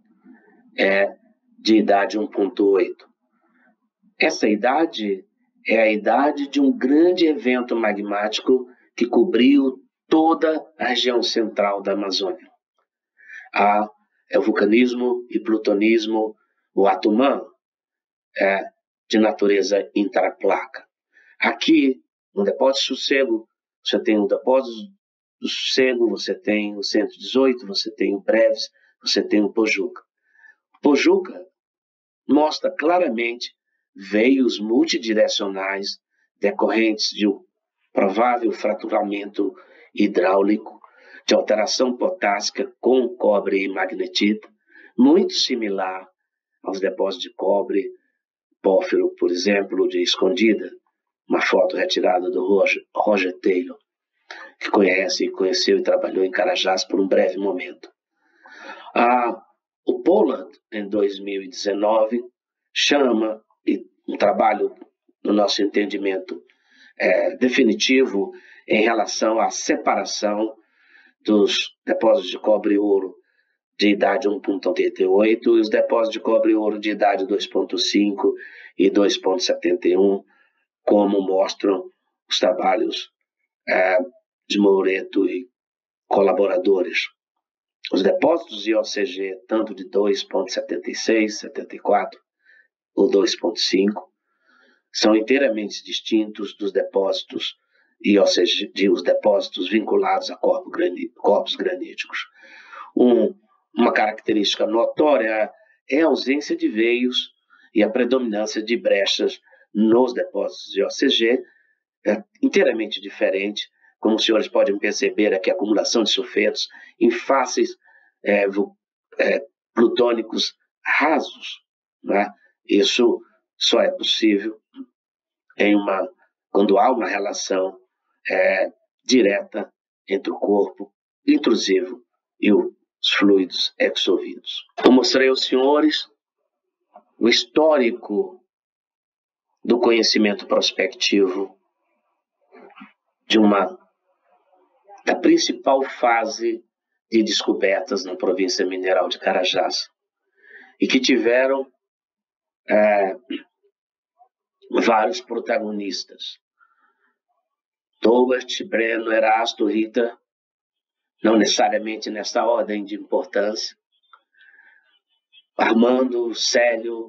de idade 1,8. Essa idade é a idade de um grande evento magmático que cobriu toda a região central da Amazônia. É o vulcanismo e plutonismo, o Atumã, de natureza intraplaca. Aqui, no depósito de Sossego, você tem o depósito do Sossego, você tem o 118, você tem o Breves, você tem o Pojuca. O Pojuca mostra claramente veios multidirecionais decorrentes de um provável fraturamento hidráulico, de alteração potássica com cobre e magnetita, muito similar aos depósitos de cobre, pórfiro, por exemplo, de Escondida, uma foto retirada do Roger Taylor, que conheceu e trabalhou em Carajás por um breve momento. O Pollard, em 2019, chama, e um trabalho, no nosso entendimento, definitivo em relação à separação dos depósitos de cobre e ouro de idade 1,88 e os depósitos de cobre e ouro de idade 2,5 e 2,71, como mostram os trabalhos de Moreto e colaboradores. Os depósitos de IOCG, tanto de 2,76, 74 ou 2,5, são inteiramente distintos dos depósitos IOCG, os depósitos vinculados a corpos graníticos. Uma característica notória é a ausência de veios e a predominância de brechas nos depósitos de IOCG, inteiramente diferente. Como os senhores podem perceber aqui, a acumulação de sulfetos em faces plutônicos rasos, né? Isso só é possível quando há uma relação direta entre o corpo intrusivo e os fluidos exsolvidos. Eu mostrei aos senhores o histórico do conhecimento prospectivo da principal fase de descobertas na província mineral de Carajás, e que tiveram vários protagonistas. Tobert, Breno, Erasto, Rita, não necessariamente nessa ordem de importância, Armando, Célio,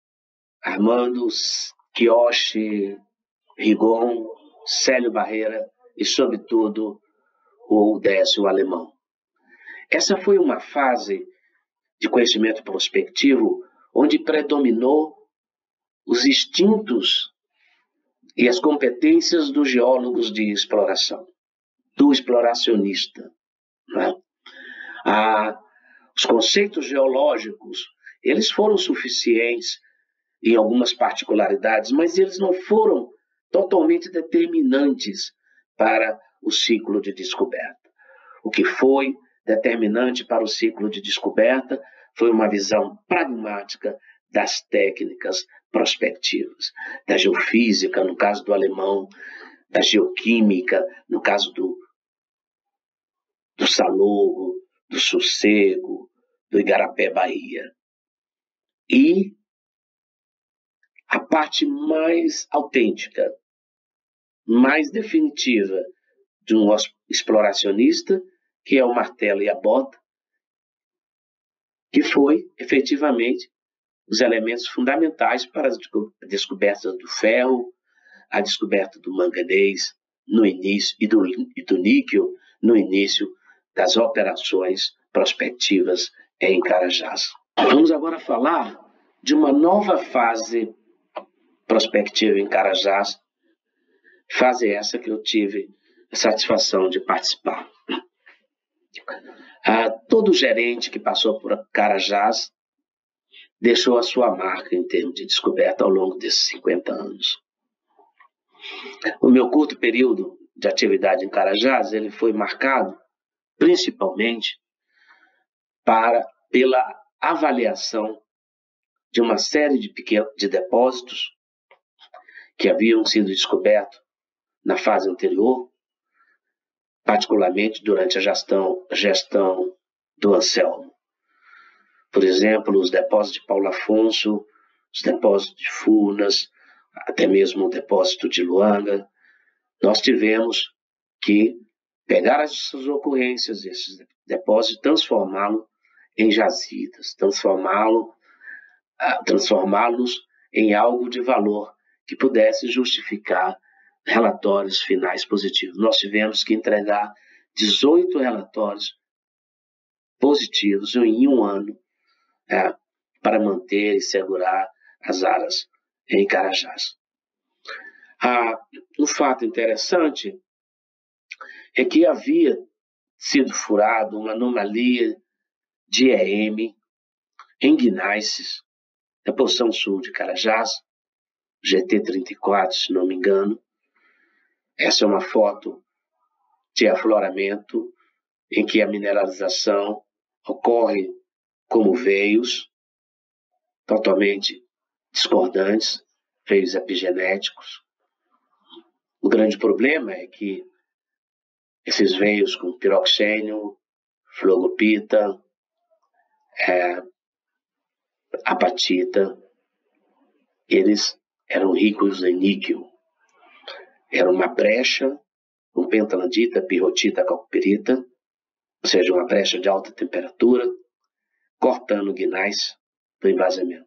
Kiyoshi, Rigon, Célio Barreira e, sobretudo, o Décio alemão. Essa foi uma fase de conhecimento prospectivo onde predominou os instintos e as competências dos geólogos de exploração, do exploracionista, né? Os conceitos geológicos, eles foram suficientes em algumas particularidades, mas eles não foram totalmente determinantes para o ciclo de descoberta. O que foi determinante para o ciclo de descoberta foi uma visão pragmática das técnicas prospectivas, da geofísica, no caso do alemão, da geoquímica, no caso do Salogo, do Sossego, do Igarapé, Bahia. E a parte mais autêntica, mais definitiva de um exploracionista, que é o martelo e a bota, que foi, efetivamente, os elementos fundamentais para a descoberta do ferro, a descoberta do manganês no início e do níquel no início das operações prospectivas em Carajás. Vamos agora falar de uma nova fase prospectiva em Carajás, fase essa que eu tive a satisfação de participar. Todo gerente que passou por Carajás deixou a sua marca em termos de descoberta ao longo desses 50 anos. O meu curto período de atividade em Carajás, ele foi marcado principalmente pela avaliação de uma série de depósitos que haviam sido descobertos na fase anterior, particularmente durante a gestão do Anselmo. Por exemplo, os depósitos de Paulo Afonso, os depósitos de Furnas, até mesmo o depósito de Luanga. Nós tivemos que pegar essas ocorrências, esses depósitos, transformá-los em jazidas, transformá-los em algo de valor que pudesse justificar relatórios finais positivos. Nós tivemos que entregar 18 relatórios positivos em um ano para manter e segurar as áreas em Carajás. Um fato interessante é que havia sido furado uma anomalia de EM em Guinaices, na porção sul de Carajás, GT34, se não me engano. Essa é uma foto de afloramento em que a mineralização ocorre como veios totalmente discordantes, veios epigenéticos. O grande problema é que esses veios com piroxênio, flogopita, apatita, eles eram ricos em níquel. Era uma brecha com pentalandita, pirrotita, calcoperita, ou seja, uma brecha de alta temperatura, cortando o guinais do embasamento.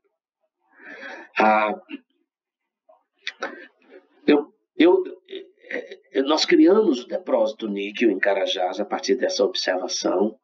Nós criamos o depósito níquel em Carajás a partir dessa observação.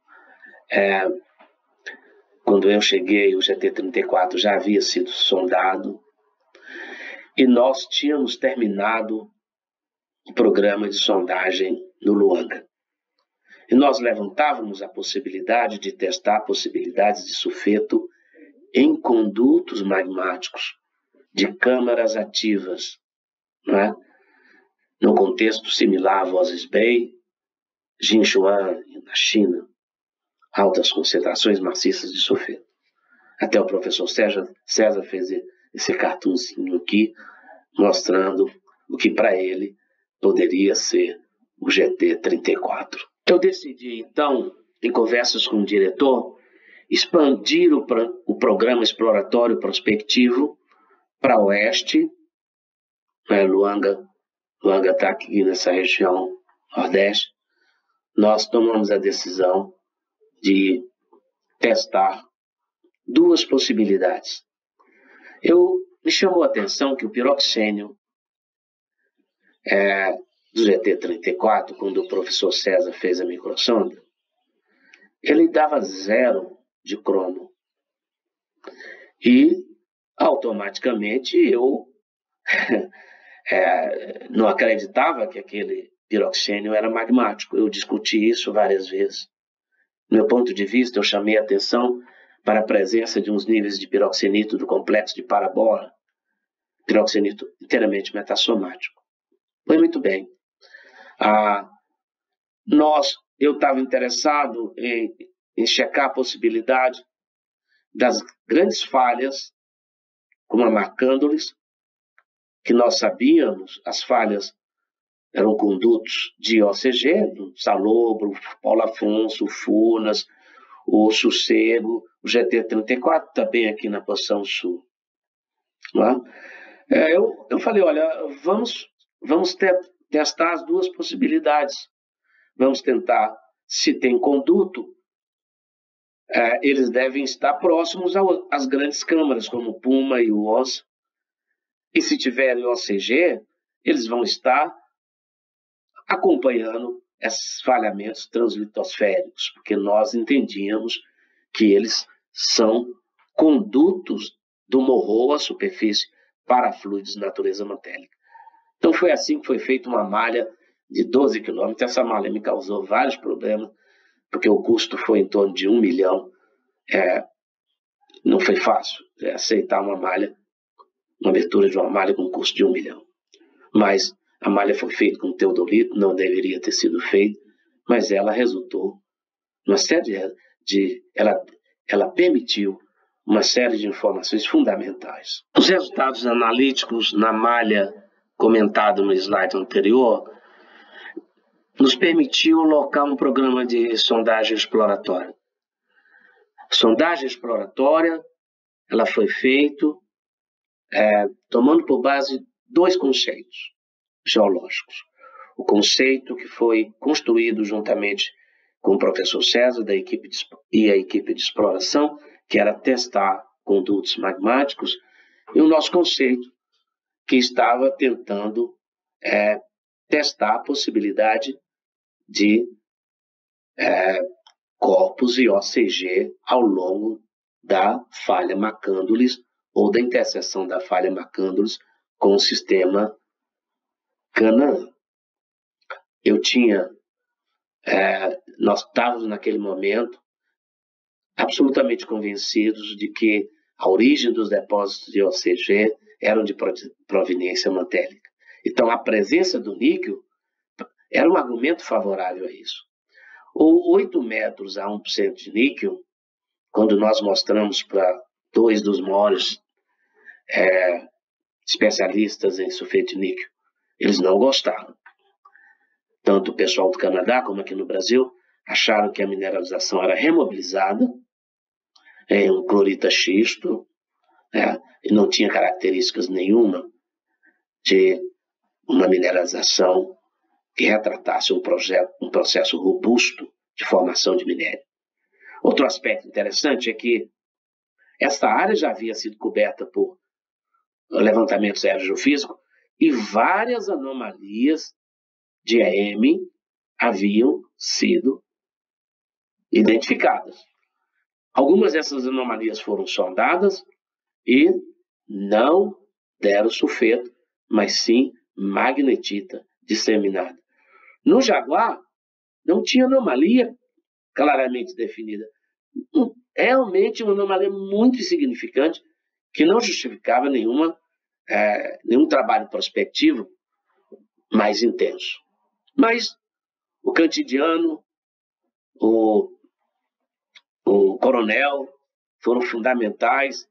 Quando eu cheguei, o GT34 já havia sido sondado e nós tínhamos terminado o programa de sondagem no Luanga. E nós levantávamos a possibilidade de testar possibilidades de sulfeto em condutos magmáticos de câmaras ativas, não é? No contexto similar a Vozes Bay, Jinchuan, na China, altas concentrações maciças de sulfeto. Até o professor César fez esse cartunzinho aqui, mostrando o que para ele poderia ser o GT34. Eu decidi, então, em conversas com o diretor, expandir o programa exploratório prospectivo para oeste. Luanga está aqui nessa região nordeste. Nós tomamos a decisão de testar duas possibilidades. Me chamou a atenção que o piroxênio do GT34, quando o professor César fez a microsonda, ele dava 0 de cromo. E, automaticamente, eu não acreditava que aquele piroxênio era magmático. Eu discuti isso várias vezes. Do meu ponto de vista, eu chamei a atenção para a presença de uns níveis de piroxenito do complexo de Parabola, piroxenito inteiramente metassomático. Foi muito bem. Eu estava interessado em checar a possibilidade das grandes falhas, como a Marcândoles, que nós sabíamos, as falhas eram condutos de OCG, Salobro, Paulo Afonso, Furnas, o Sossego, o GT34 também aqui na posição sul. Não é? Eu falei, olha, vamos testar as duas possibilidades. Vamos tentar, se tem conduto, eles devem estar próximos às grandes câmaras, como o Puma e o Onça. E se tiverem OCG, eles vão estar acompanhando esses falhamentos translitosféricos, porque nós entendíamos que eles são condutos do morro à superfície para fluidos de natureza metálica. Então foi assim que foi feita uma malha de 12 quilômetros. Essa malha me causou vários problemas, porque o custo foi em torno de 1 milhão. Não foi fácil aceitar uma abertura de uma malha com custo de 1 milhão. Mas a malha foi feita com teodolito, não deveria ter sido feita, mas ela resultou numa série ela permitiu uma série de informações fundamentais. Os resultados analíticos na malha comentado no slide anterior nos permitiu alocar um programa de sondagem exploratória. A sondagem exploratória ela foi feita tomando por base 2 conceitos geológicos. O conceito que foi construído juntamente com o professor César e a equipe de exploração, que era testar condutos magmáticos, e o nosso conceito, que estava tentando testar a possibilidade de corpos e OCG ao longo da falha Macândoles ou da interseção da falha Macândoles com o sistema Canaã. Nós estávamos naquele momento absolutamente convencidos de que a origem dos depósitos de OCG eram de proveniência mantélica. Então, a presença do níquel era um argumento favorável a isso. Ou 8 metros a 1% de níquel, quando nós mostramos para 2 dos maiores especialistas em sulfeto de níquel, eles não gostaram. Tanto o pessoal do Canadá como aqui no Brasil acharam que a mineralização era remobilizada em um clorita xisto, e não tinha características nenhuma de uma mineralização que retratasse um processo robusto de formação de minério. Outro aspecto interessante é que esta área já havia sido coberta por levantamentos aerogeofísicos e várias anomalias de EM haviam sido identificadas. Algumas dessas anomalias foram sondadas e não deram sulfeto, mas sim magnetita disseminada. No Jaguar, não tinha anomalia claramente definida. Realmente uma anomalia muito insignificante que não justificava nenhum trabalho prospectivo mais intenso. Mas o Cantidiano, o Coronel foram fundamentais,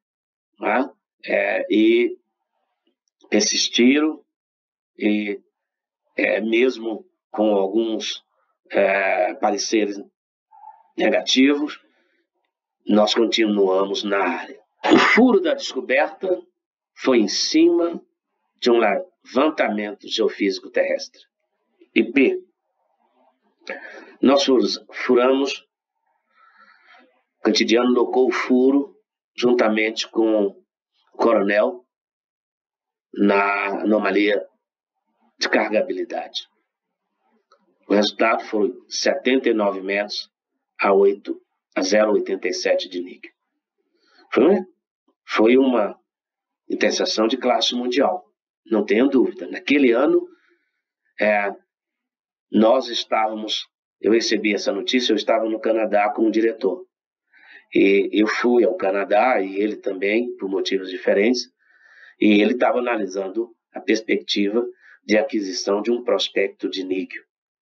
e persistiram, e mesmo com alguns pareceres negativos, nós continuamos na área. O furo da descoberta foi em cima de um levantamento geofísico terrestre. IP. Nós furamos, o Cantidiano locou o furo juntamente com o Coronel na anomalia de carregabilidade. O resultado foi 79 metros a 0,87 de níquel. Foi uma interseção de classe mundial, não tenho dúvida. Naquele ano, eu recebi essa notícia, eu estava no Canadá como diretor. E eu fui ao Canadá, e ele também, por motivos diferentes, e ele estava analisando a perspectiva de aquisição de um prospecto de níquel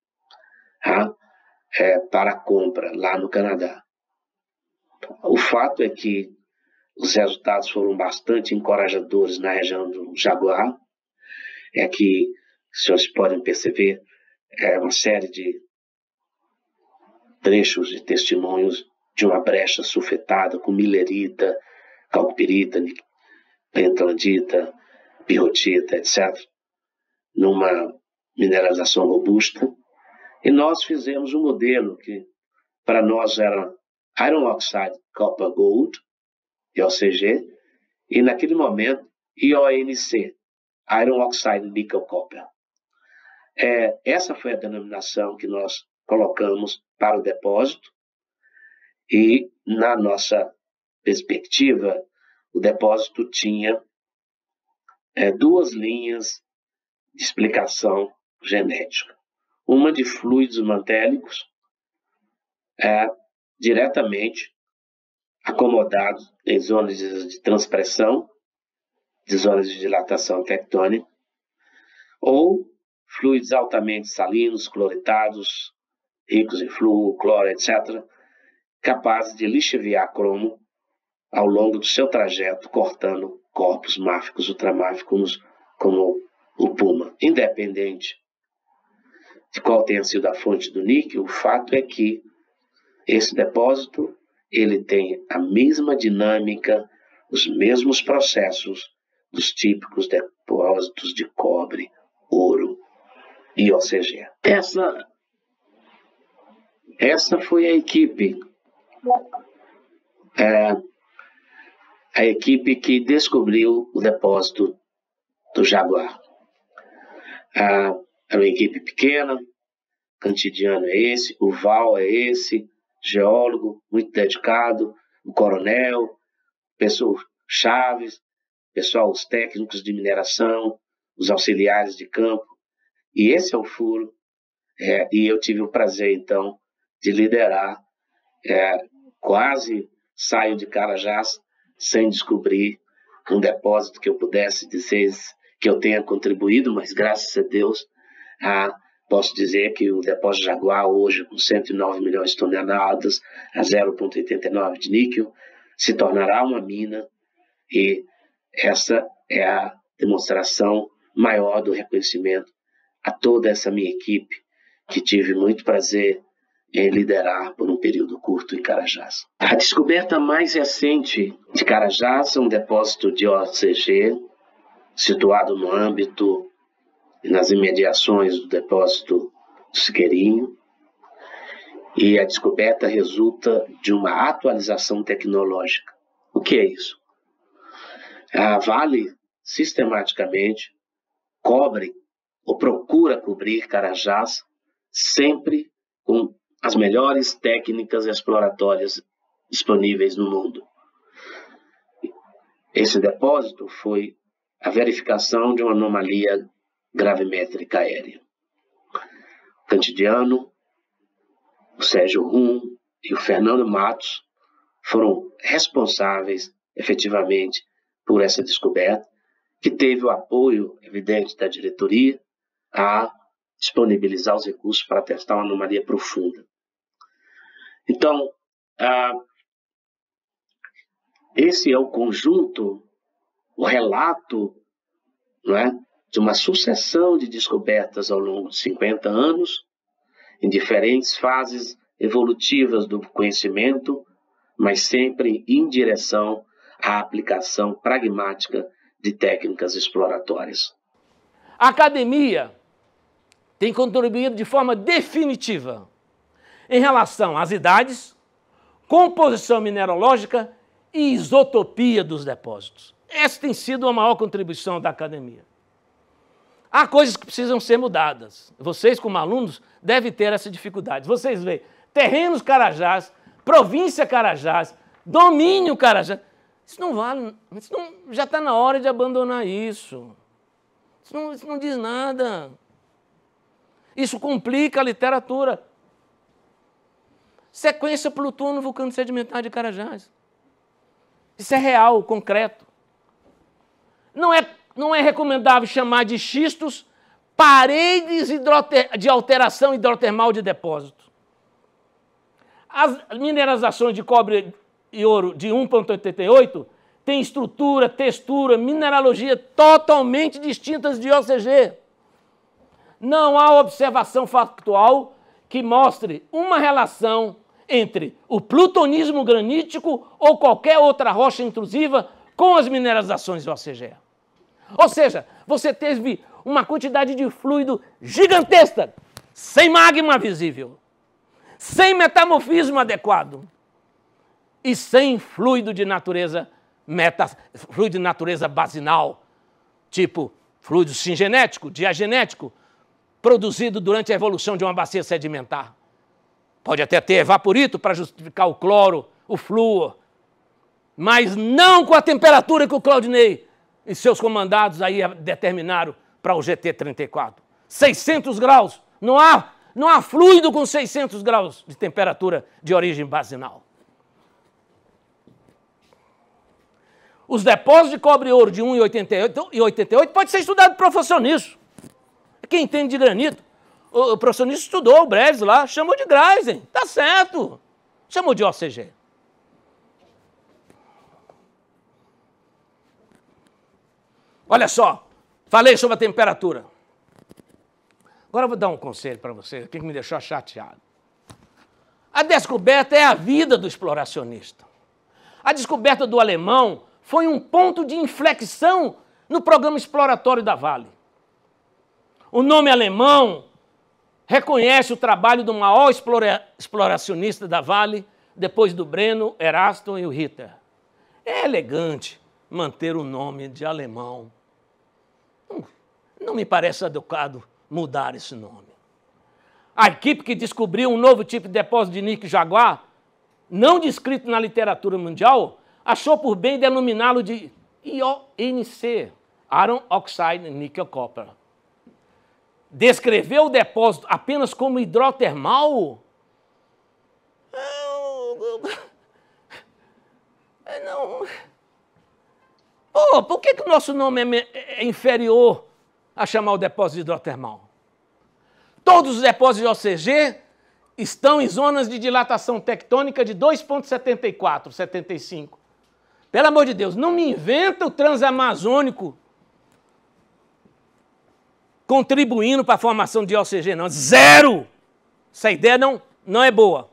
para compra lá no Canadá. O fato é que os resultados foram bastante encorajadores na região do Jaguar. É que, os senhores podem perceber, uma série de trechos de testemunhos de uma brecha sulfetada com milerita, calcopirita, pentlandita, pirrotita, etc., numa mineralização robusta. E nós fizemos um modelo que, para nós, era Iron Oxide Copper Gold, IOCG, e naquele momento, IONC, Iron Oxide Nickel Copper. Essa foi a denominação que nós colocamos para o depósito, e, na nossa perspectiva, o depósito tinha duas linhas de explicação genética. Uma de fluidos mantélicos, diretamente acomodados em zonas de transpressão, de zonas de dilatação tectônica, ou fluidos altamente salinos, cloritados, ricos em flúor, cloro, etc., capazes de lixiviar cromo ao longo do seu trajeto, cortando corpos máficos, ultramáficos, como o puma. Independente de qual tenha sido a fonte do níquel, o fato é que esse depósito ele tem a mesma dinâmica, os mesmos processos dos típicos depósitos de cobre, ouro e OCG. Essa foi a equipe que descobriu o depósito do Jaguar. Era uma equipe pequena, Cantidiano é esse, o Val é esse, geólogo muito dedicado, o coronel, pessoas chaves, pessoal, os técnicos de mineração, os auxiliares de campo. E esse é o furo. E eu tive o prazer, então, de liderar. Quase saio de Carajás sem descobrir um depósito que eu pudesse dizer que eu tenha contribuído, mas graças a Deus posso dizer que o depósito Jaguar, hoje com 109 milhões de toneladas, a 0,89 de níquel, se tornará uma mina, e essa é a demonstração maior do reconhecimento a toda essa minha equipe, que tive muito prazer em liderar por um período curto em Carajás. A descoberta mais recente de Carajás é um depósito de OCG, situado no âmbito e nas imediações do depósito do Siqueirinho, e a descoberta resulta de uma atualização tecnológica. O que é isso? A Vale sistematicamente cobre ou procura cobrir Carajás sempre com as melhores técnicas exploratórias disponíveis no mundo. Esse depósito foi a verificação de uma anomalia gravimétrica aérea. O Cantidiano, o Sérgio Rum e o Fernando Matos foram responsáveis, efetivamente, por essa descoberta, que teve o apoio evidente da diretoria a disponibilizar os recursos para testar uma anomalia profunda. Então, esse é o conjunto, o relato, não é, de uma sucessão de descobertas ao longo de 50 anos, em diferentes fases evolutivas do conhecimento, mas sempre em direção à aplicação pragmática de técnicas exploratórias. A academia tem contribuído de forma definitiva em relação às idades, composição mineralógica e isotopia dos depósitos. Essa tem sido a maior contribuição da academia. Há coisas que precisam ser mudadas. Vocês, como alunos, devem ter essa dificuldade. Vocês veem, terrenos Carajás, província Carajás, domínio Carajás. Isso não vale, já está na hora de abandonar isso. Isso não diz nada. Isso complica a literatura. Sequência Plutônio vulcano sedimentar de Carajás. Isso é real, concreto. Não é recomendável chamar de xistos paredes de alteração hidrotermal de depósito. As mineralizações de cobre e ouro de 1,88 têm estrutura, textura, mineralogia totalmente distintas de OCG. Não há observação factual que mostre uma relação entre o plutonismo granítico ou qualquer outra rocha intrusiva com as mineralizações de OCGE. Ou seja, você teve uma quantidade de fluido gigantesca, sem magma visível, sem metamorfismo adequado e sem fluido de natureza basinal, tipo fluido singenético, diagenético, produzido durante a evolução de uma bacia sedimentar. Pode até ter evaporito para justificar o cloro, o flúor, mas não com a temperatura que o Claudinei e seus comandados aí determinaram para o GT-34. 600 graus. Não há fluido com 600 graus de temperatura de origem basinal. Os depósitos de cobre e ouro de 1 e 88 pode ser estudado por professor Nisso. Quem entende de granito. O professor Nisso estudou o Breves lá, chamou de Greisen. Tá certo. Chamou de OCG. Olha só, falei sobre a temperatura. Agora eu vou dar um conselho para você, que me deixou chateado. A descoberta é a vida do exploracionista. A descoberta do alemão foi um ponto de inflexão no programa exploratório da Vale. O nome alemão reconhece o trabalho do maior exploracionista da Vale, depois do Breno, Eraston e o Ritter. É elegante manter o nome de alemão. Não me parece adequado mudar esse nome. A equipe que descobriu um novo tipo de depósito de níquel jaguar, não descrito na literatura mundial, achou por bem denominá-lo de IONC, Iron Oxide Nickel Copper. Descreveu o depósito apenas como hidrotermal? Não. Oh, por que o nosso nome é inferior a chamar o depósito de hidrotermal? Todos os depósitos de OCG estão em zonas de dilatação tectônica de 2,74, 75. Pelo amor de Deus, não me inventa o transamazônico contribuindo para a formação de OCG, não. Zero! Essa ideia não é boa.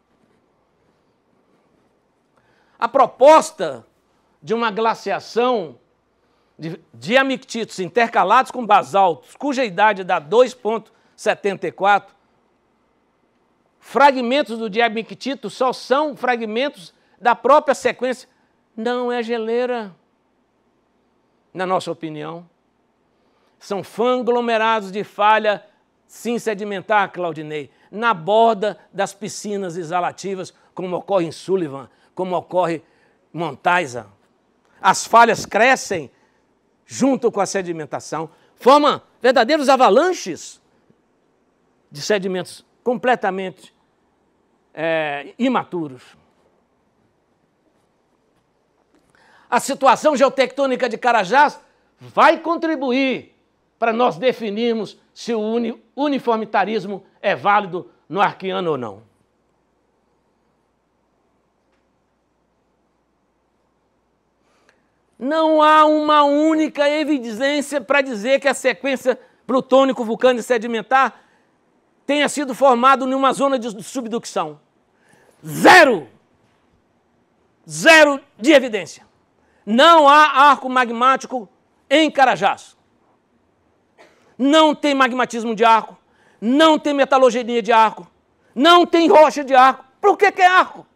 A proposta de uma glaciação de diamictitos intercalados com basaltos, cuja idade dá 2,74, fragmentos do diamictito só são fragmentos da própria sequência. Não é geleira, na nossa opinião. São fanglomerados de falha sim sedimentar, Claudinei, na borda das piscinas exalativas, como ocorre em Sullivan, como ocorre em Montaisa. As falhas crescem junto com a sedimentação, formam verdadeiros avalanches de sedimentos completamente imaturos. A situação geotectônica de Carajás vai contribuir para nós definirmos se o uniformitarismo é válido no Arquiano ou não. Não há uma única evidência para dizer que a sequência plutônico-vulcânica sedimentar tenha sido formada em uma zona de subducção. Zero! Zero de evidência. Não há arco magmático em Carajás. Não tem magmatismo de arco, não tem metalogenia de arco, não tem rocha de arco. Por que é arco?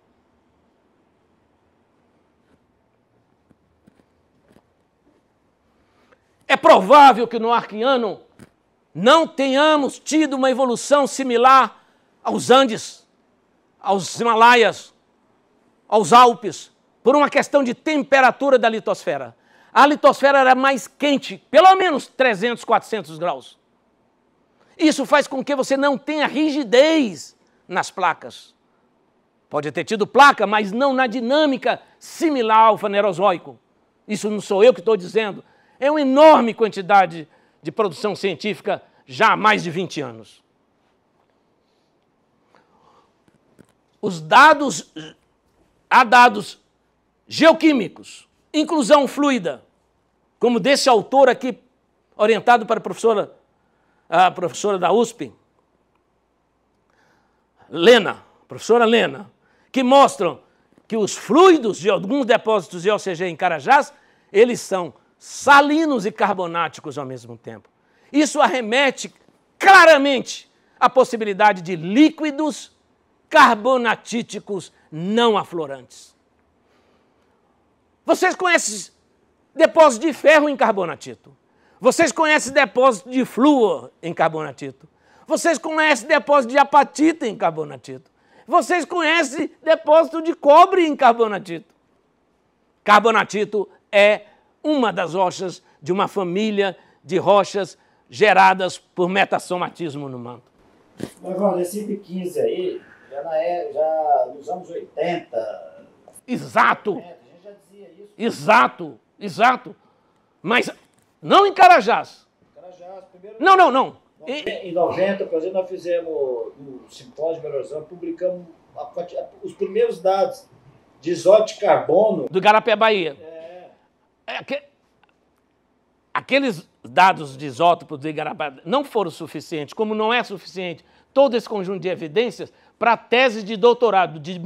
É provável que no Arquiano não tenhamos tido uma evolução similar aos Andes, aos Himalaias, aos Alpes, por uma questão de temperatura da litosfera. A litosfera era mais quente, pelo menos 300, 400 graus. Isso faz com que você não tenha rigidez nas placas. Pode ter tido placa, mas não na dinâmica similar ao Fanerozoico. Isso não sou eu que estou dizendo. É uma enorme quantidade de produção científica já há mais de 20 anos. Há dados geoquímicos, inclusão fluida, como desse autor aqui, orientado para a professora da USP, Lena professora Lena, que mostram que os fluidos de alguns depósitos de OCG em Carajás, eles são salinos e carbonáticos ao mesmo tempo. Isso arremete claramente à possibilidade de líquidos carbonatíticos não aflorantes. Vocês conhecem depósito de ferro em carbonatito? Vocês conhecem depósito de flúor em carbonatito? Vocês conhecem depósito de apatita em carbonatito? Vocês conhecem depósito de cobre em carbonatito? Carbonatito é uma das rochas de uma família de rochas geradas por metasomatismo no manto. Mas, João, esse IP15 aí, já nos anos 80... Exato! A gente já dizia isso. Exato, exato. Mas não em Carajás. Carajás, primeiro... Não. Em 90, por exemplo, nós fizemos no simpósio de Belo Horizonte, publicamos os primeiros dados de isótopo de carbono. Do Igarapé, Bahia. Aqueles dados de isótopo do Igarapé não foram suficientes, como não é suficiente todo esse conjunto de evidências para a tese de doutorado de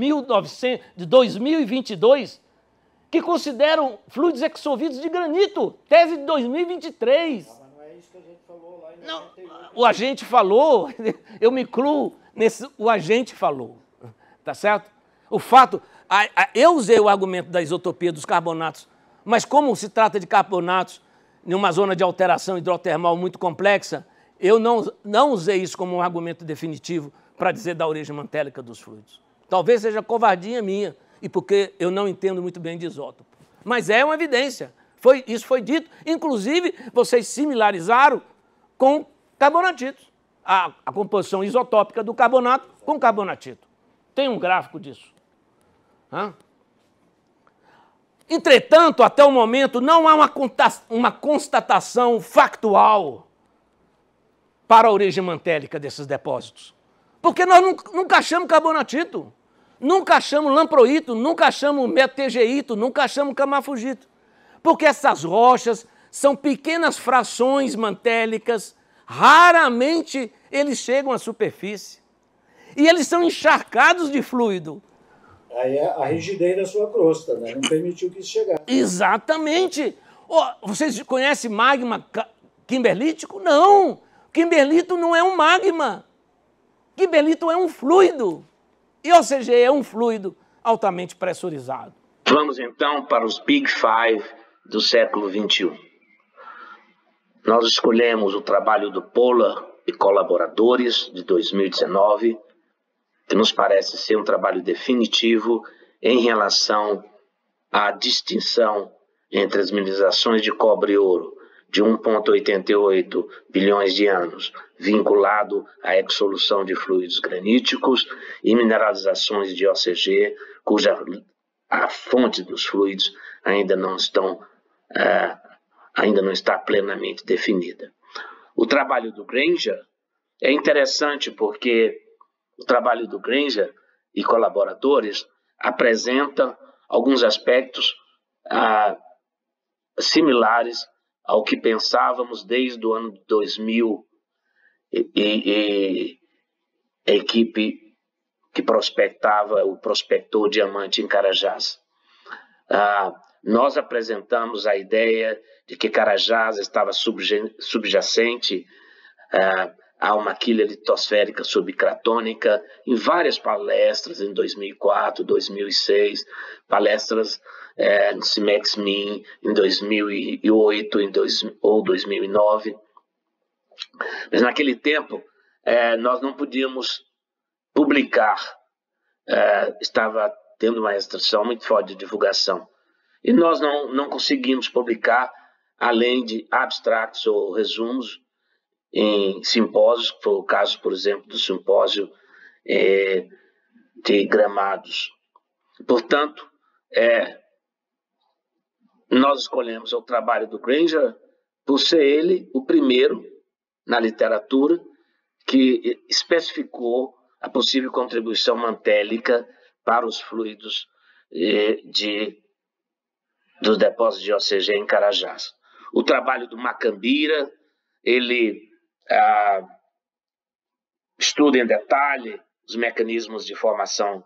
2022, que consideram fluidos exsolvidos de granito. Tese de 2023. Mas não é isso que a gente falou lá em 98. O agente falou, eu me incluo nesse, o agente falou, tá certo? O fato, eu usei o argumento da isotopia dos carbonatos, mas como se trata de carbonatos em uma zona de alteração hidrotermal muito complexa, eu não usei isso como um argumento definitivo para dizer da origem mantélica dos fluidos. Talvez seja covardia minha, e porque eu não entendo muito bem de isótopo. Mas é uma evidência, isso foi dito, inclusive vocês similarizaram com carbonatitos, a composição isotópica do carbonato com carbonatito. Tem um gráfico disso. Entretanto, até o momento, não há uma constatação factual para a origem mantélica desses depósitos. Porque nós nunca achamos carbonatito, nunca achamos lamproito, nunca achamos metegeito, nunca achamos camafugito. Porque essas rochas são pequenas frações mantélicas, raramente eles chegam à superfície. E eles são encharcados de fluido. Aí é a rigidez da sua crosta, né? Não permitiu que isso chegasse. Exatamente. Vocês conhecem magma kimberlítico? Não. Kimberlito não é um magma. Kimberlito é um fluido. E OCG é um fluido altamente pressurizado. Vamos então para os Big Five do século XXI. Nós escolhemos o trabalho do Polar e colaboradores de 2019, que nos parece ser um trabalho definitivo em relação à distinção entre as mineralizações de cobre e ouro de 1,88 bilhões de anos, vinculado à exsolução de fluidos graníticos e mineralizações de OCG, cuja a fonte dos fluidos ainda não está plenamente definida. O trabalho do Granger é interessante porque o trabalho do Granger e colaboradores apresenta alguns aspectos similares ao que pensávamos desde o ano 2000 e a equipe que prospectou diamante em Carajás. Nós apresentamos a ideia de que Carajás estava subjacente a uma quilha litosférica subcratônica em várias palestras em 2004, 2006, palestras no CIMEX-MIN em 2008 ou 2009. Mas naquele tempo nós não podíamos publicar, estava tendo uma restrição muito forte de divulgação. E nós não conseguimos publicar além de abstracts ou resumos em simpósios, que foi o caso, por exemplo, do simpósio de Gramados. Portanto, nós escolhemos o trabalho do Granger por ser ele o primeiro na literatura que especificou a possível contribuição mantélica para os fluidos dos depósitos de OCG em Carajás. O trabalho do Macambira, ele estuda em detalhe os mecanismos de formação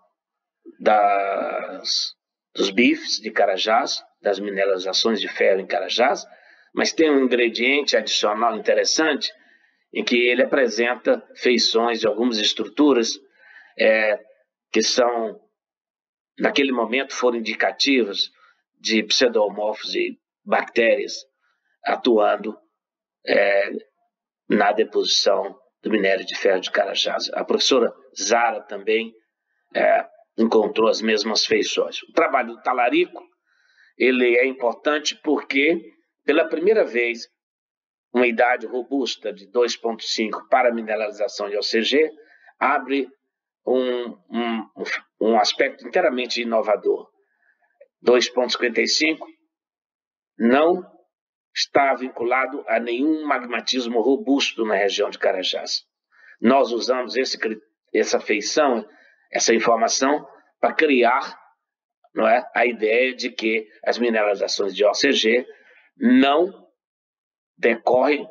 dos bifes de Carajás, das mineralizações de ferro em Carajás, mas tem um ingrediente adicional interessante em que ele apresenta feições de algumas estruturas que são, naquele momento, foram indicativas de pseudomorfos e bactérias atuando na deposição do minério de ferro de Carajás. A professora Zara também encontrou as mesmas feições. O trabalho do talarico ele é importante porque, pela primeira vez, uma idade robusta de 2,5 para mineralização de OCG abre um aspecto inteiramente inovador. 2,55 não está vinculado a nenhum magmatismo robusto na região de Carajás. Nós usamos essa feição, essa informação, para criar, não é, a ideia de que as mineralizações de OCG não decorrem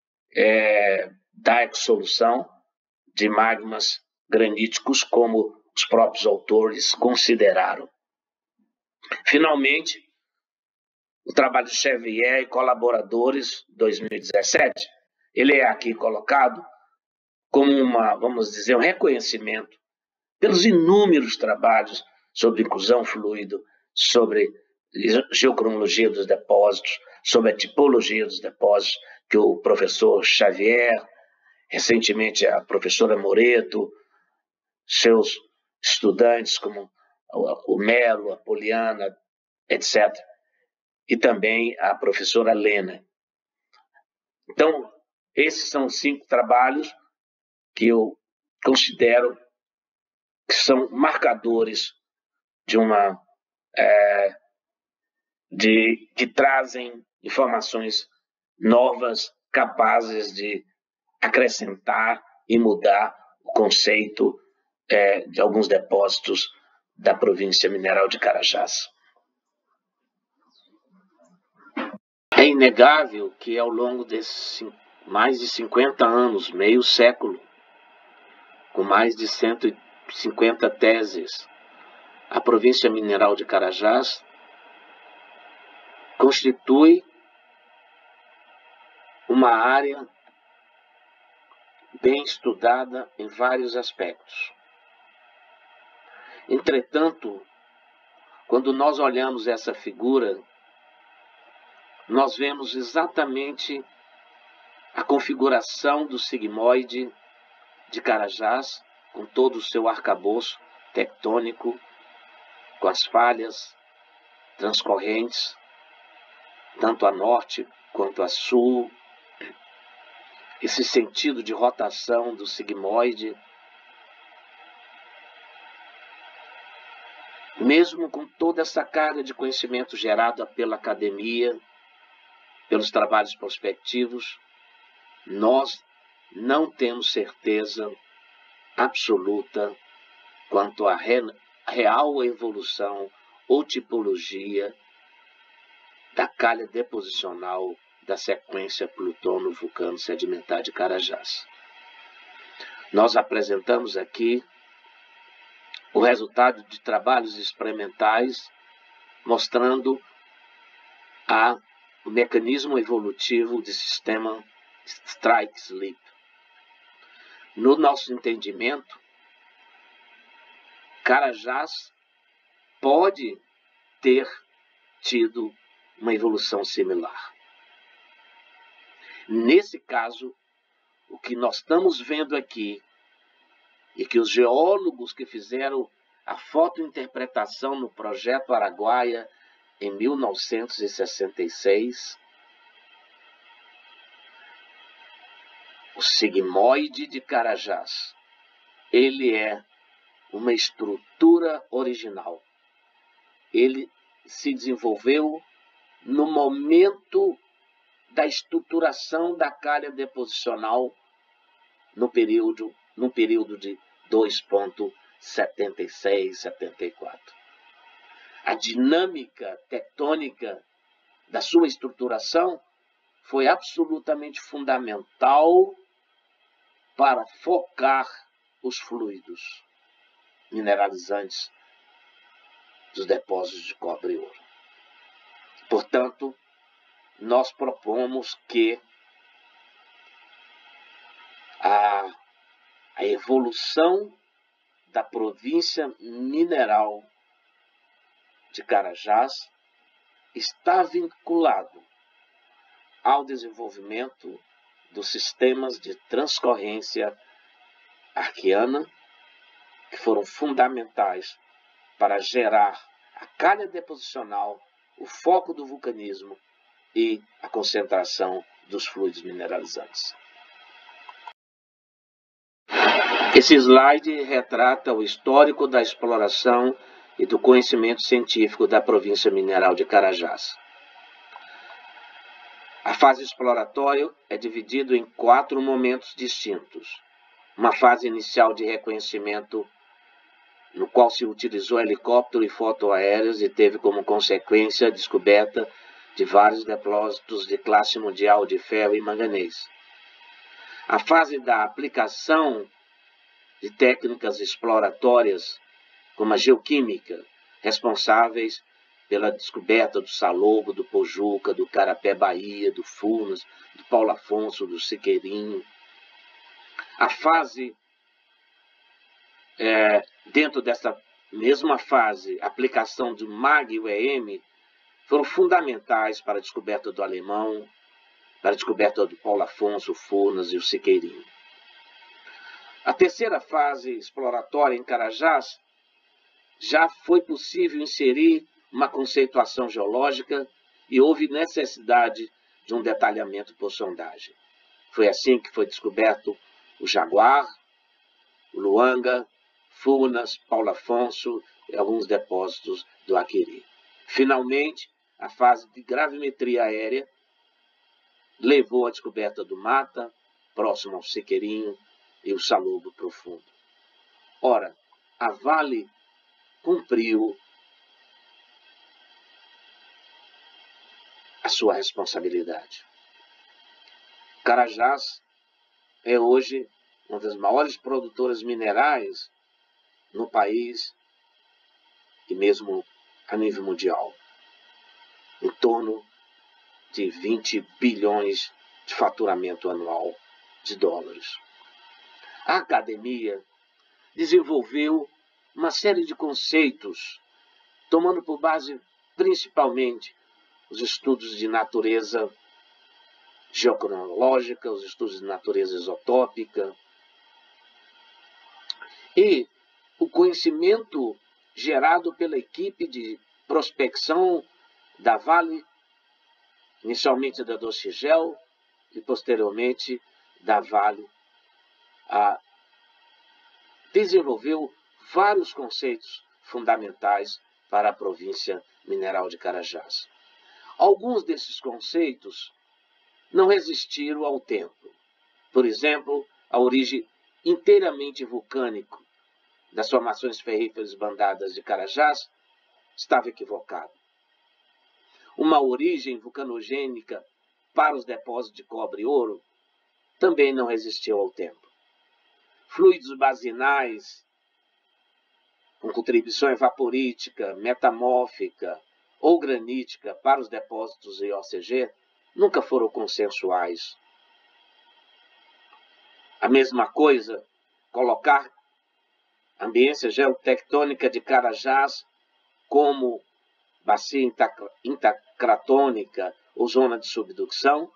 da dissolução de magmas graníticos, como os próprios autores consideraram. Finalmente, o trabalho de Xavier e colaboradores, 2017, ele é aqui colocado como vamos dizer, um reconhecimento pelos inúmeros trabalhos sobre inclusão fluido, sobre geocronologia dos depósitos, sobre a tipologia dos depósitos, que o professor Xavier, recentemente a professora Moreto, seus estudantes como o Melo, a Poliana, etc., e também a professora Lena. Então, esses são os 5 trabalhos que eu considero que são marcadores de que trazem informações novas, capazes de acrescentar e mudar o conceito de alguns depósitos da província mineral de Carajás. É inegável que ao longo desses mais de 50 anos, meio século, com mais de 150 teses, a província mineral de Carajás constitui uma área bem estudada em vários aspectos. Entretanto, quando nós olhamos essa figura, nós vemos exatamente a configuração do sigmoide de Carajás, com todo o seu arcabouço tectônico, com as falhas transcorrentes, tanto a norte quanto a sul, esse sentido de rotação do sigmoide. Mesmo com toda essa carga de conhecimento gerada pela academia, pelos trabalhos prospectivos, nós não temos certeza absoluta quanto à real evolução ou tipologia da calha deposicional da sequência plutono-vulcano sedimentar de Carajás. Nós apresentamos aqui o resultado de trabalhos experimentais mostrando o mecanismo evolutivo do sistema strike-slip. No nosso entendimento, Carajás pode ter tido uma evolução similar. Nesse caso, o que nós estamos vendo aqui, e que os geólogos que fizeram a fotointerpretação no Projeto Araguaia em 1966, o sigmoide de Carajás, ele é uma estrutura original. Ele se desenvolveu no momento da estruturação da calha deposicional num período de 2,76, 74. A dinâmica tectônica da sua estruturação foi absolutamente fundamental para focar os fluidos mineralizantes dos depósitos de cobre e ouro. Portanto, nós propomos que a evolução da província mineral de Carajás está vinculado ao desenvolvimento dos sistemas de transcorrência arqueana, que foram fundamentais para gerar a calha deposicional, o foco do vulcanismo e a concentração dos fluidos mineralizantes. Esse slide retrata o histórico da exploração e do conhecimento científico da província mineral de Carajás. A fase exploratória é dividida em 4 momentos distintos. Uma fase inicial de reconhecimento, no qual se utilizou helicóptero e fotoaéreos e teve como consequência a descoberta de vários depósitos de classe mundial de ferro e manganês. A fase da aplicação de técnicas exploratórias, como a geoquímica, responsáveis pela descoberta do Salobo, do Pojuca, do Carapé Bahia, do Furnas, do Paulo Afonso, do Siqueirinho. A fase, dentro dessa mesma fase, a aplicação do MAG e o EM foram fundamentais para a descoberta do Alemão, para a descoberta do Paulo Afonso, o Furnas e o Siqueirinho. A terceira fase exploratória em Carajás já foi possível inserir uma conceituação geológica e houve necessidade de um detalhamento por sondagem. Foi assim que foi descoberto o Jaguar, o Luanga, Furnas, Paulo Afonso e alguns depósitos do Aquiri. Finalmente, a fase de gravimetria aérea levou à descoberta do Mata, próximo ao Siqueirinho, e o Salobo profundo. Ora, a Vale cumpriu a sua responsabilidade. Carajás é hoje uma das maiores produtoras minerais no país e mesmo a nível mundial. Em torno de 20 bilhões de faturamento anual de dólares. A academia desenvolveu uma série de conceitos, tomando por base principalmente os estudos de natureza geocronológica, os estudos de natureza isotópica e o conhecimento gerado pela equipe de prospecção da Vale, inicialmente da Docigel e posteriormente da Vale, desenvolveu vários conceitos fundamentais para a província mineral de Carajás. Alguns desses conceitos não resistiram ao tempo. Por exemplo, a origem inteiramente vulcânica das formações ferríferas bandadas de Carajás estava equivocada. Uma origem vulcanogênica para os depósitos de cobre e ouro também não resistiu ao tempo. Fluidos basinais, com contribuição evaporítica, metamórfica ou granítica para os depósitos IOCG, nunca foram consensuais. A mesma coisa, colocar a ambiência geotectônica de Carajás como bacia intercratônica ou zona de subducção,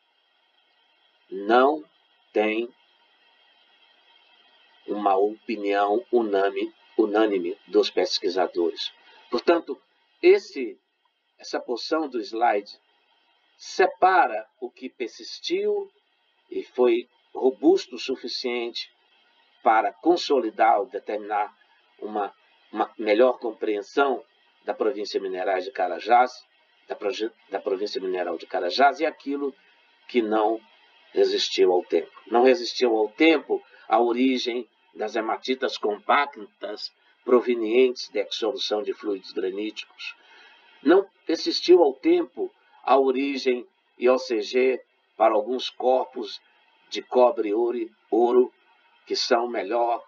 não tem uma opinião unânime dos pesquisadores. Portanto, essa porção do slide separa o que persistiu e foi robusto o suficiente para consolidar ou determinar uma melhor compreensão da província mineral de Carajás, da província mineral de Carajás, e aquilo que não resistiu ao tempo. Não resistiu ao tempo a origem das hematitas compactas provenientes da dissolução de fluidos graníticos. Não resistiu ao tempo a origem IOCG para alguns corpos de cobre e ouro que são melhor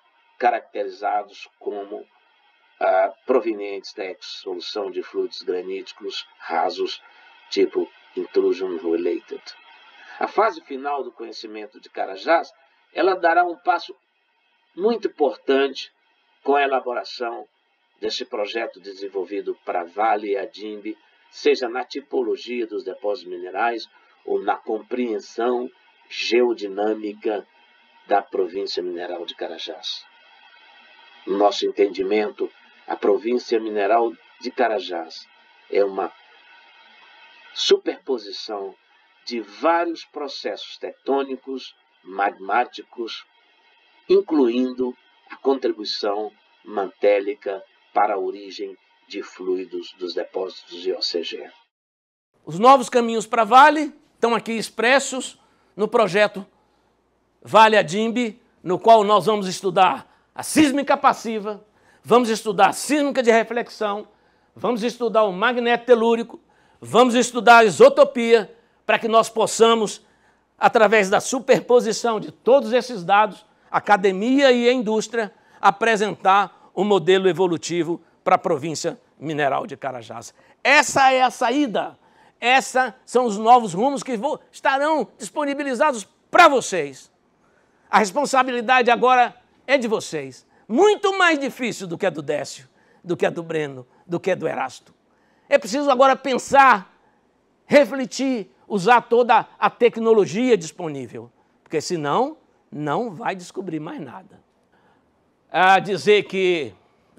caracterizados como provenientes da solução de fluidos graníticos rasos, tipo intrusion related. A fase final do conhecimento de Carajás, ela dará um passo muito importante com a elaboração desse projeto desenvolvido para Vale e Adimbe, seja na tipologia dos depósitos minerais ou na compreensão geodinâmica da província mineral de Carajás. No nosso entendimento, a província mineral de Carajás é uma superposição de vários processos tectônicos, magmáticos, incluindo a contribuição mantélica para a origem de fluidos dos depósitos de OCG. Os novos caminhos para Vale estão aqui expressos no projeto Vale Adimbe, no qual nós vamos estudar a sísmica passiva, vamos estudar a sísmica de reflexão, vamos estudar o magneto telúrico, vamos estudar a isotopia, para que nós possamos, através da superposição de todos esses dados, a academia e a indústria, apresentar um modelo evolutivo para a província mineral de Carajás. Essa é a saída, esses são os novos rumos que estarão disponibilizados para vocês. A responsabilidade agora é de vocês, muito mais difícil do que a do Décio, do que a do Breno, do que a do Erasto. É preciso agora pensar, refletir, usar toda a tecnologia disponível, porque senão não vai descobrir mais nada. A dizer que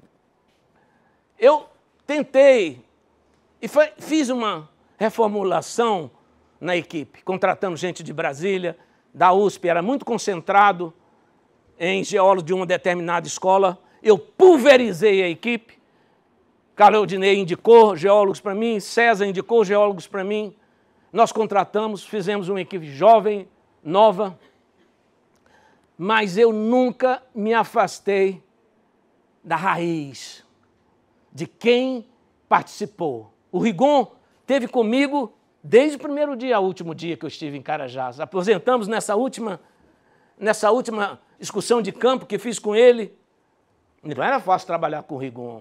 eu tentei e fiz uma reformulação na equipe, contratando gente de Brasília, da USP, era muito concentrado em geólogos de uma determinada escola. Eu pulverizei a equipe, Carlos Odinei indicou geólogos para mim, César indicou geólogos para mim, nós contratamos, fizemos uma equipe jovem, nova, mas eu nunca me afastei da raiz, de quem participou. O Rigon esteve comigo desde o primeiro dia ao último dia que eu estive em Carajás. Aposentamos nessa última excursão de campo que fiz com ele. Não era fácil trabalhar com o Rigon.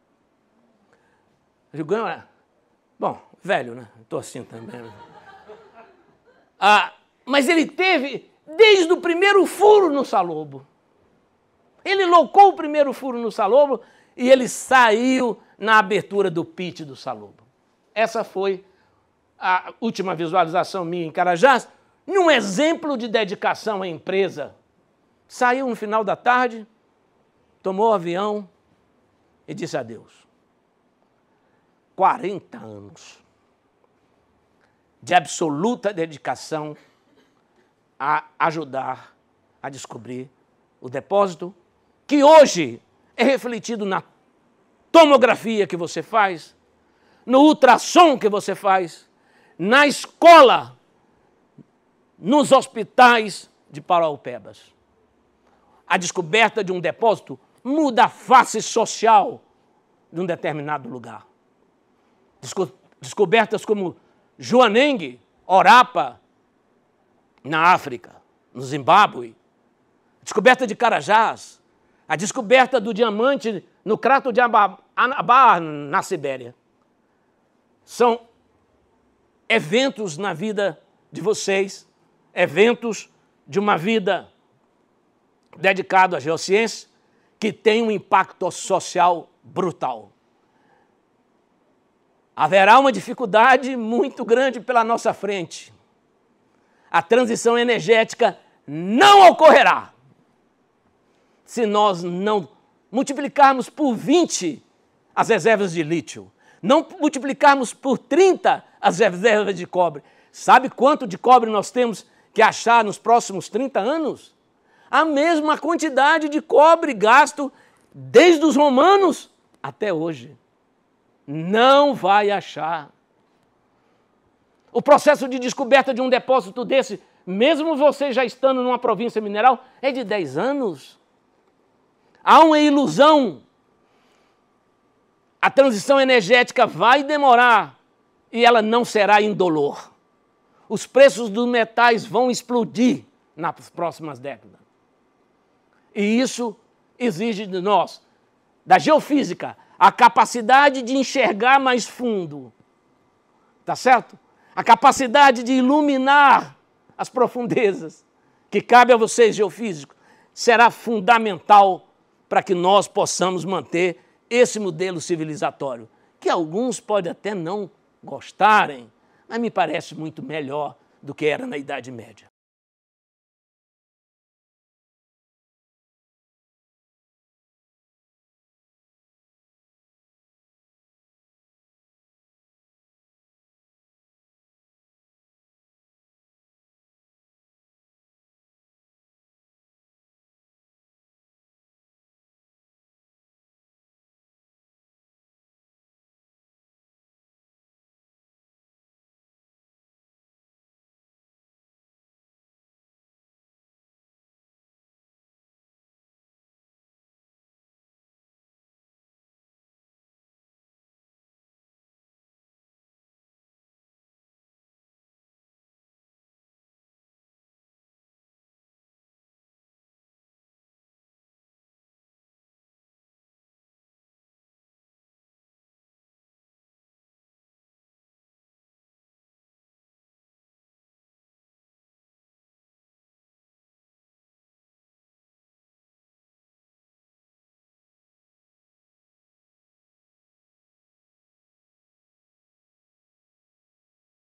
O Rigon era, bom, velho, né? Estou assim também. Né? Mas ele teve desde o primeiro furo no Salobo. Ele locou o primeiro furo no Salobo e ele saiu na abertura do pit do Salobo. Essa foi a última visualização minha em Carajás, num exemplo de dedicação à empresa. Saiu no final da tarde, tomou o avião e disse adeus. 40 anos de absoluta dedicação a ajudar a descobrir o depósito, que hoje é refletido na tomografia que você faz, no ultrassom que você faz, na escola, nos hospitais de Paraupebas. A descoberta de um depósito muda a face social de um determinado lugar. Descobertas como Joaneng, Orapa, na África, no Zimbábue, descoberta de Carajás, a descoberta do diamante no crato de Anabá, na Sibéria. São eventos na vida de vocês, eventos de uma vida dedicada à geociência, que tem um impacto social brutal. Haverá uma dificuldade muito grande pela nossa frente. A transição energética não ocorrerá se nós não multiplicarmos por 20 as reservas de lítio, não multiplicarmos por 30 as reservas de cobre. Sabe quanto de cobre nós temos que achar nos próximos 30 anos? A mesma quantidade de cobre gasto desde os romanos até hoje. Não vai achar. O processo de descoberta de um depósito desse, mesmo você já estando numa província mineral, é de 10 anos. Há uma ilusão. A transição energética vai demorar e ela não será indolor. Os preços dos metais vão explodir nas próximas décadas. E isso exige de nós, da geofísica, a capacidade de enxergar mais fundo, tá certo? A capacidade de iluminar as profundezas, que cabe a vocês, geofísicos, será fundamental para que nós possamos manter esse modelo civilizatório, que alguns podem até não gostarem, mas me parece muito melhor do que era na Idade Média.